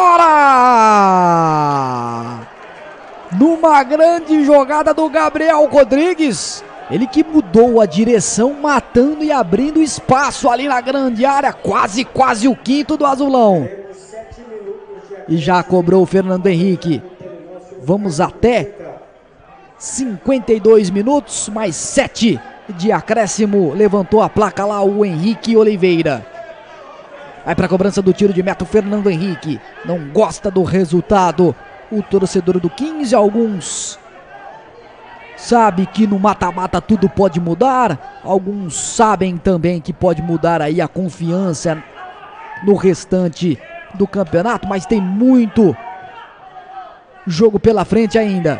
fora! Numa grande jogada do Gabriel Rodrigues. Ele que mudou a direção, matando e abrindo espaço ali na grande área. Quase, quase o quinto do Azulão. E já cobrou o Fernando Henrique. Vamos até cinquenta e dois minutos, mais sete de acréscimo. Levantou a placa lá o Henrique Oliveira. Vai para a cobrança do tiro de meta o Fernando Henrique. Não gosta do resultado. O torcedor do quinze, alguns sabe que no mata-mata tudo pode mudar. Alguns sabem também que pode mudar aí a confiança no restante do campeonato, mas tem muito jogo pela frente ainda.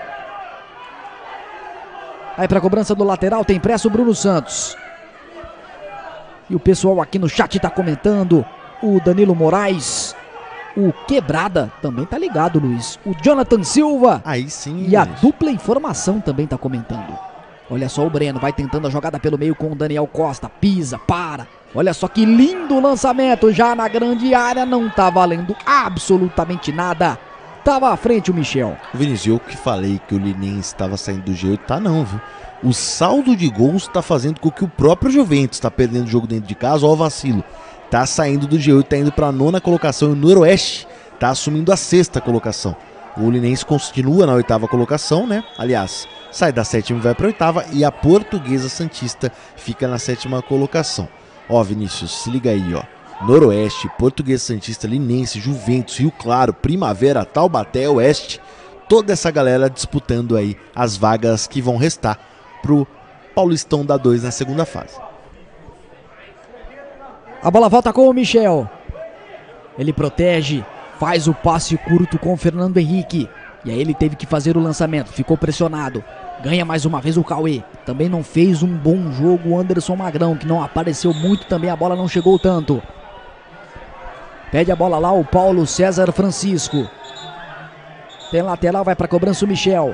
Aí para a cobrança do lateral tem pressa o Bruno Santos. E o pessoal aqui no chat está comentando. O Danilo Moraes, o Quebrada também tá ligado, Luiz. O Jonathan Silva. Aí sim. E a dupla informação também tá comentando. Olha só o Breno, vai tentando a jogada pelo meio com o Daniel Costa. Pisa, para. Olha só que lindo lançamento. Já na grande área, não tá valendo absolutamente nada. Tava à frente o Michel. Vinícius, eu que falei que o Linense estava saindo do G oito, tá não, viu? O saldo de gols tá fazendo com que o próprio Juventus tá perdendo o jogo dentro de casa. Ó o vacilo. Tá saindo do G oito, tá indo para a nona colocação e o Noroeste tá assumindo a sexta colocação. O Linense continua na oitava colocação, né? Aliás, sai da sétima e vai para a oitava e a Portuguesa Santista fica na sétima colocação. Ó, Vinícius, se liga aí, ó. Noroeste, Portuguesa Santista, Linense, Juventus, Rio Claro, Primavera, Taubaté, Oeste. Toda essa galera disputando aí as vagas que vão restar pro Paulistão da dois na segunda fase. A bola volta com o Michel. Ele protege, faz o passe curto com o Fernando Henrique. E aí ele teve que fazer o lançamento, ficou pressionado. Ganha mais uma vez o Cauê. Também não fez um bom jogo o Anderson Magrão, que não apareceu muito também, a bola não chegou tanto. Pede a bola lá o Paulo César Francisco. Tem lateral, vai para a cobrança o Michel.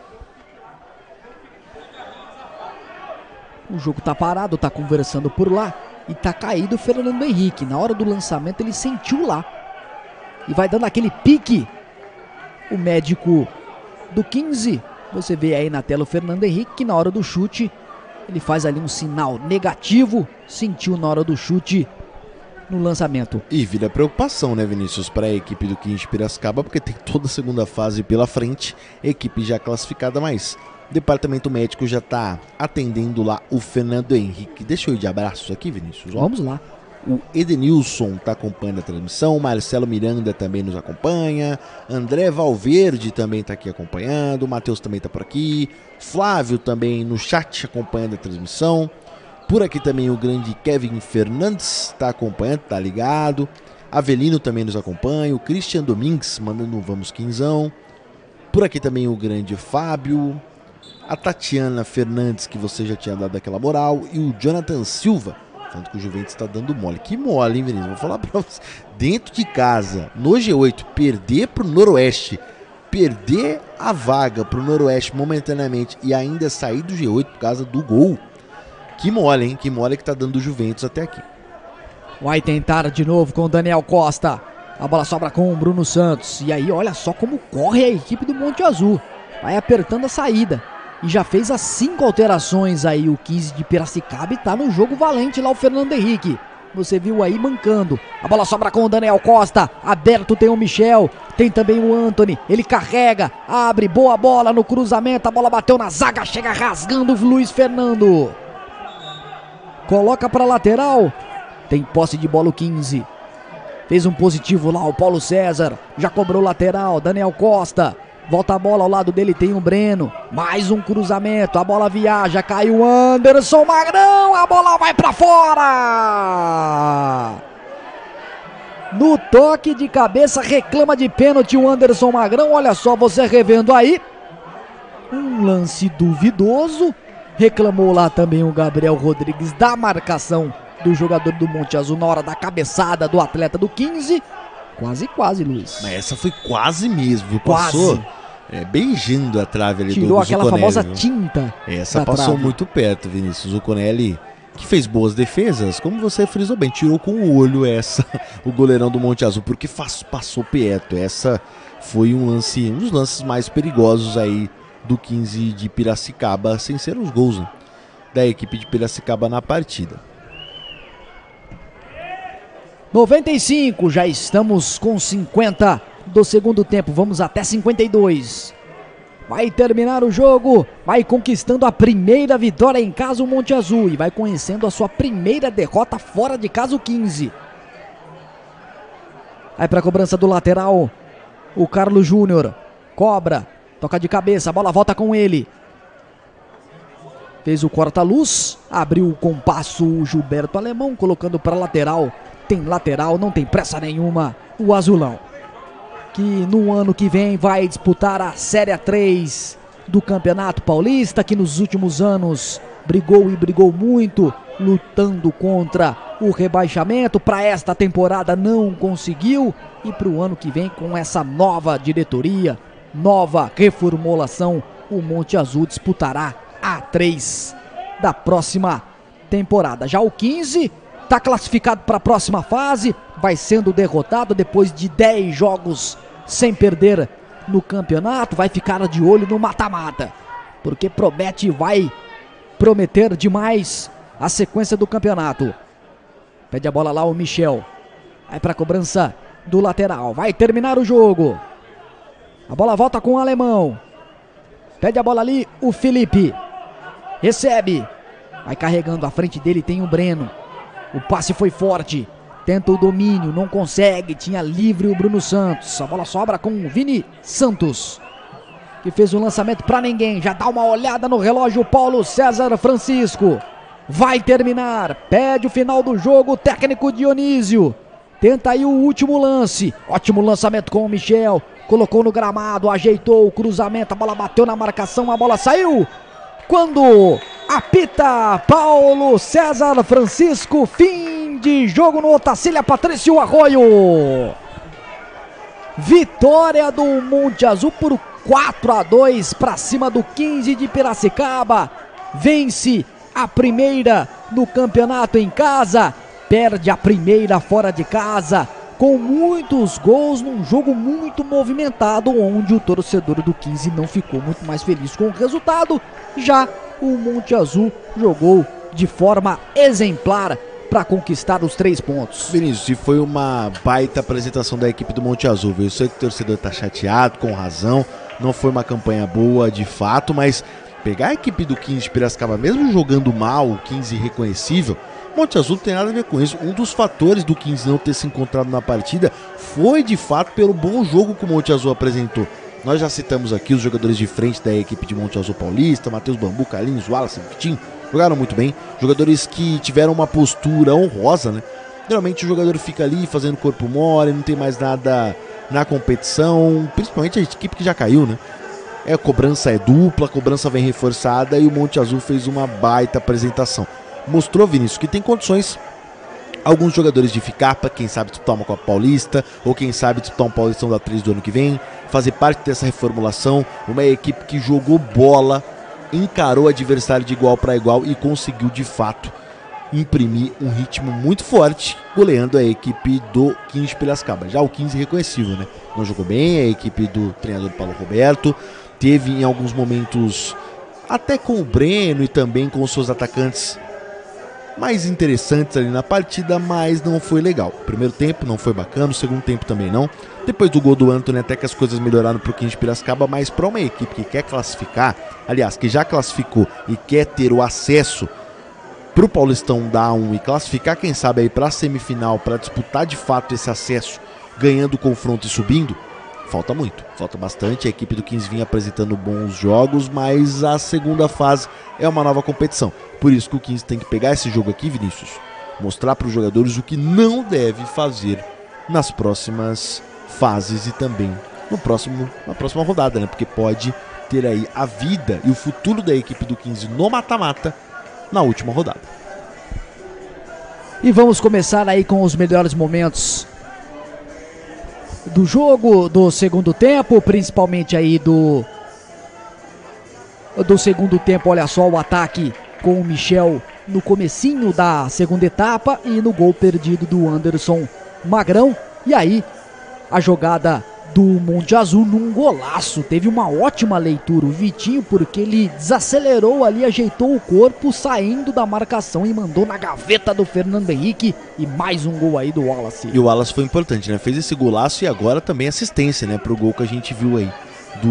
O jogo tá parado, tá conversando por lá. E tá caído o Fernando Henrique. Na hora do lançamento ele sentiu lá. E vai dando aquele pique. O médico do quinze. Você vê aí na tela o Fernando Henrique, que na hora do chute ele faz ali um sinal negativo. Sentiu na hora do chute no lançamento. E vira preocupação, né, Vinícius, para a equipe do quinze de Piracicaba, porque tem toda a segunda fase pela frente. Equipe já classificada, mas o departamento médico já está atendendo lá o Fernando Henrique. Deixa eu ir de abraços aqui, Vinícius. Ó. Vamos lá. O Edenilson está acompanhando a transmissão. O Marcelo Miranda também nos acompanha. André Valverde também está aqui acompanhando. O Matheus também está por aqui. Flávio também no chat acompanhando a transmissão. Por aqui também o grande Kevin Fernandes está acompanhando, tá ligado. Avelino também nos acompanha. O Christian Domingues mandando um vamos quinzão. Por aqui também o grande Fábio. A Tatiana Fernandes, que você já tinha dado aquela moral, e o Jonathan Silva, falando que o Juventus está dando mole. Que mole, hein, Vinícius? Vou falar pra você. Dentro de casa, no G oito, perder pro Noroeste, perder a vaga pro Noroeste momentaneamente e ainda sair do G oito por causa do gol. Que mole, hein? Que mole que tá dando o Juventus até aqui. Vai tentar de novo com o Daniel Costa. A bola sobra com o Bruno Santos. E aí, olha só como corre a equipe do Monte Azul. Vai apertando a saída. E já fez as cinco alterações aí o quinze de Piracicaba e tá no jogo valente lá o Fernando Henrique. Você viu aí mancando. A bola sobra com o Daniel Costa. Aberto tem o Michel. Tem também o Anthony. Ele carrega. Abre. Boa bola no cruzamento. A bola bateu na zaga. Chega rasgando o Luiz Fernando. Coloca pra lateral. Tem posse de bola o quinze. Fez um positivo lá o Paulo César. Já cobrou lateral. Daniel Costa. Volta a bola ao lado dele, tem o Breno. Mais um cruzamento, a bola viaja, caiu o Anderson Magrão, a bola vai pra fora! No toque de cabeça, reclama de pênalti o Anderson Magrão. Olha só, você revendo aí. Um lance duvidoso. Reclamou lá também o Gabriel Rodrigues da marcação do jogador do Monte Azul na hora da cabeçada do atleta do quinze. Quase, quase, Luiz. Mas essa foi quase mesmo. Quase. Passou é, beijando a trave ali. Tirou do aquela Zucconelli, famosa viu? tinta. Essa da passou trave. muito perto, Vinícius. O Zucconelli, que fez boas defesas, como você frisou bem, tirou com o olho essa, o goleirão do Monte Azul, porque faz, passou perto. Essa foi um lance, um dos lances mais perigosos aí do quinze de Piracicaba, sem ser os gols, né, da equipe de Piracicaba na partida. noventa e cinco, já estamos com cinquenta do segundo tempo, vamos até cinquenta e dois. Vai terminar o jogo, vai conquistando a primeira vitória em casa o Monte Azul e vai conhecendo a sua primeira derrota fora de casa o quinze. Vai para a cobrança do lateral, o Carlos Júnior, cobra, toca de cabeça, a bola volta com ele. Fez o corta-luz, abriu o compasso o Gilberto Alemão, colocando para lateral. Tem lateral, não tem pressa nenhuma, o Azulão, que no ano que vem vai disputar a Série três do Campeonato Paulista, que nos últimos anos brigou e brigou muito, lutando contra o rebaixamento. Para esta temporada não conseguiu, e para o ano que vem, com essa nova diretoria, nova reformulação, o Monte Azul disputará a três da próxima temporada. Já o quinze está classificado para a próxima fase, vai sendo derrotado depois de dez jogos sem perder no campeonato, vai ficar de olho no mata-mata, porque promete, vai prometer demais a sequência do campeonato. Pede a bola lá o Michel, vai para a cobrança do lateral, vai terminar o jogo. A bola volta com o Alemão, pede a bola ali o Felipe, recebe, vai carregando, à frente dele tem o Breno, o passe foi forte, tenta o domínio, não consegue, tinha livre o Bruno Santos. A bola sobra com o Vini Santos, que fez um lançamento para ninguém. Já dá uma olhada no relógio, Paulo César Francisco. Vai terminar, pede o final do jogo, o técnico Dionísio. Tenta aí o último lance, ótimo lançamento com o Michel. Colocou no gramado, ajeitou o cruzamento, a bola bateu na marcação, a bola saiu. Quando apita Paulo César Francisco, fim de jogo no Otacília Patrício Arroio. Vitória do Monte Azul por quatro a dois para cima do quinze de Piracicaba. Vence a primeira no campeonato em casa, perde a primeira fora de casa, com muitos gols num jogo muito movimentado, onde o torcedor do quinze não ficou muito mais feliz com o resultado. Já o Monte Azul jogou de forma exemplar para conquistar os três pontos. Vinícius, e foi uma baita apresentação da equipe do Monte Azul, viu? Eu sei que o torcedor está chateado, com razão, não foi uma campanha boa de fato, mas pegar a equipe do quinze de Piracicaba, mesmo jogando mal, o quinze irreconhecível, Monte Azul não tem nada a ver com isso. Um dos fatores do quinze não ter se encontrado na partida foi de fato pelo bom jogo que o Monte Azul apresentou. Nós já citamos aqui os jogadores de frente da equipe de Monte Azul Paulista, Matheus Bambu, Carlinhos, Wallace, Vitinho, jogaram muito bem. Jogadores que tiveram uma postura honrosa, né? Geralmente o jogador fica ali fazendo corpo mole, não tem mais nada na competição, principalmente a equipe que já caiu, né? É, a cobrança é dupla, a cobrança vem reforçada e o Monte Azul fez uma baita apresentação. Mostrou, Vinícius, que tem condições, alguns jogadores, de ficar para quem sabe disputar uma Copa Paulista, ou quem sabe disputar um Paulistão da três do ano que vem, fazer parte dessa reformulação. Uma equipe que jogou bola, encarou o adversário de igual para igual e conseguiu de fato imprimir um ritmo muito forte, goleando a equipe do quinze de Piracicaba. Já o quinze reconhecível, né? Não jogou bem, a equipe do treinador Paulo Roberto teve em alguns momentos, até com o Breno e também com os seus atacantes mais interessantes ali na partida, mas não foi legal. O primeiro tempo não foi bacana, o segundo tempo também não. Depois do gol do Antony, até que as coisas melhoraram para o quinze de Piracicaba, mas para uma equipe que quer classificar, aliás, que já classificou e quer ter o acesso para o Paulistão dar um e classificar, quem sabe aí para a semifinal, para disputar de fato esse acesso, ganhando o confronto e subindo, falta muito, falta bastante. A equipe do quinze vinha apresentando bons jogos, mas a segunda fase é uma nova competição. Por isso que o quinze tem que pegar esse jogo aqui, Vinícius, mostrar para os jogadores o que não deve fazer nas próximas fases e também no próximo, na próxima rodada, né? Porque pode ter aí a vida e o futuro da equipe do quinze no mata-mata na última rodada. E vamos começar aí com os melhores momentos do jogo, do segundo tempo, principalmente aí do do segundo tempo. Olha só o ataque com o Michel no comecinho da segunda etapa e no gol perdido do Anderson Magrão. E aí a jogada do Monte Azul num golaço, teve uma ótima leitura o Vitinho, porque ele desacelerou ali, ajeitou o corpo saindo da marcação e mandou na gaveta do Fernando Henrique. E mais um gol aí do Wallace. E o Wallace foi importante, né? Fez esse golaço e agora também assistência, né? Pro gol que a gente viu aí do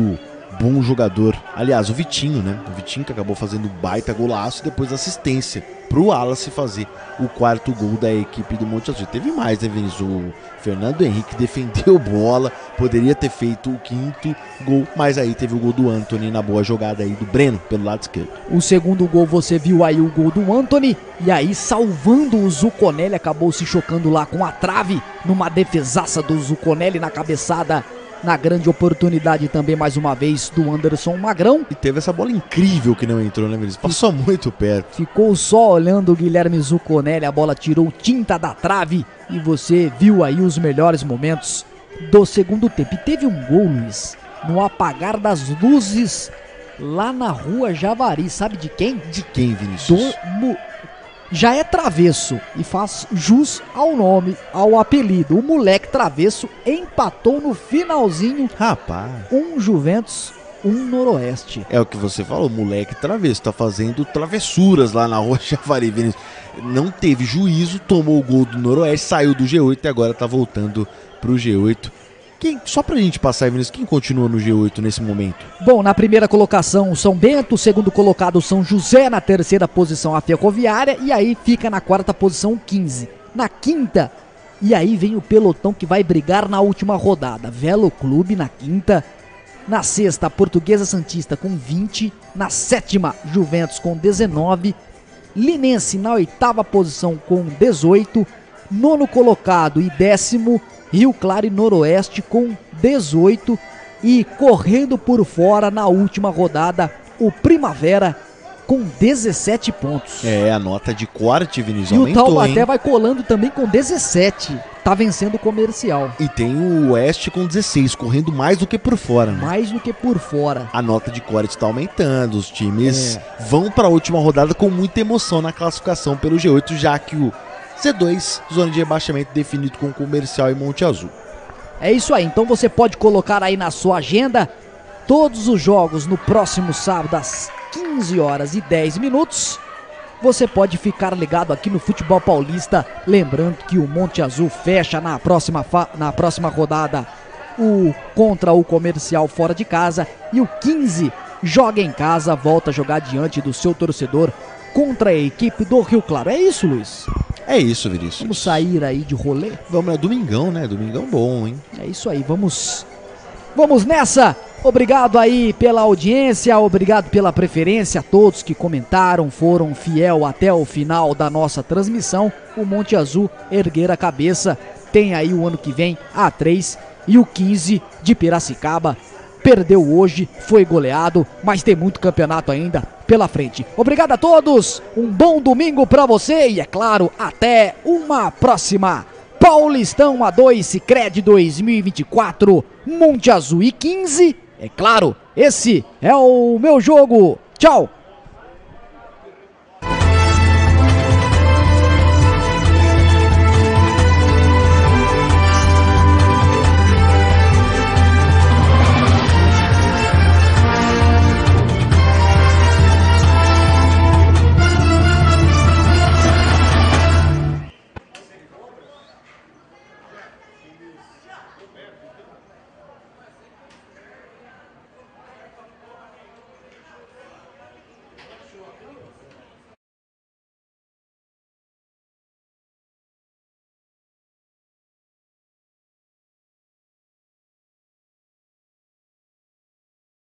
bom jogador. Aliás, o Vitinho, né? O Vitinho que acabou fazendo baita golaço e depois assistência pro Wallace fazer o quarto gol da equipe do Monte Azul. Teve mais, né, Vinícius? O Fernando Henrique defendeu bola, poderia ter feito o quinto gol, mas aí teve o gol do Antony na boa jogada aí do Breno, pelo lado esquerdo. O segundo gol, você viu aí o gol do Antony, e aí salvando o Zuconelli, acabou se chocando lá com a trave, numa defesaça do Zuconelli na cabeçada, na grande oportunidade também, mais uma vez, do Anderson Magrão. E teve essa bola incrível que não entrou, né, Vinícius? Passou muito perto. Ficou só olhando o Guilherme Zuconelli, a bola tirou tinta da trave e você viu aí os melhores momentos do segundo tempo. E teve um gol, Luiz, no apagar das luzes lá na rua Javari, sabe de quem? De quem, Vinícius? Do... Mu... Já é travesso e faz jus ao nome, ao apelido. O moleque travesso empatou no finalzinho. Rapaz. Um Juventus, um Noroeste. É o que você falou, moleque travesso, tá fazendo travessuras lá na rua Javari, Vinícius. Não teve juízo, tomou o gol do Noroeste, saiu do G oito e agora tá voltando pro G oito. Quem, só pra gente passar, Vinícius, quem continua no G oito nesse momento? Bom, na primeira colocação o São Bento, o segundo colocado o São José, na terceira posição a Ferroviária e aí fica na quarta posição o quinze. Na quinta, e aí vem o pelotão que vai brigar na última rodada. Velo Clube na quinta, na sexta a Portuguesa Santista com vinte, na sétima Juventus com dezenove, Linense na oitava posição com dezoito, nono colocado e décimo Rio Claro e Noroeste com dezoito e correndo por fora na última rodada o Primavera com dezessete pontos. É, a nota de corte, Vinícius, e aumentou, o Taubaté hein? vai colando também com dezessete, tá vencendo o Comercial. E tem o Oeste com dezesseis, correndo mais do que por fora, né? Mais do que por fora. A nota de corte tá aumentando, os times é. vão para a última rodada com muita emoção na classificação pelo G oito, já que o C dois, zona de rebaixamento definido com Comercial e Monte Azul. É isso aí, então você pode colocar aí na sua agenda todos os jogos no próximo sábado às quinze horas e dez minutos. Você pode ficar ligado aqui no Futebol Paulista, lembrando que o Monte Azul fecha na próxima, fa- na próxima rodada o contra o Comercial fora de casa e o quinze joga em casa, volta a jogar diante do seu torcedor contra a equipe do Rio Claro. É isso, Luiz? É isso, Vinícius. Vamos sair aí de rolê? Vamos, é domingão, né? Domingão bom, hein? É isso aí, vamos... Vamos nessa! Obrigado aí pela audiência, obrigado pela preferência a todos que comentaram, foram fiel até o final da nossa transmissão. O Monte Azul erguer a cabeça, tem aí o ano que vem A três e o quinze de Piracicaba. Perdeu hoje, foi goleado, mas tem muito campeonato ainda pela frente. Obrigado a todos, um bom domingo pra você e, é claro, até uma próxima. Paulistão A dois Sicredi dois mil e vinte e quatro, Monte Azul e quinze. É claro, esse é o meu jogo. Tchau!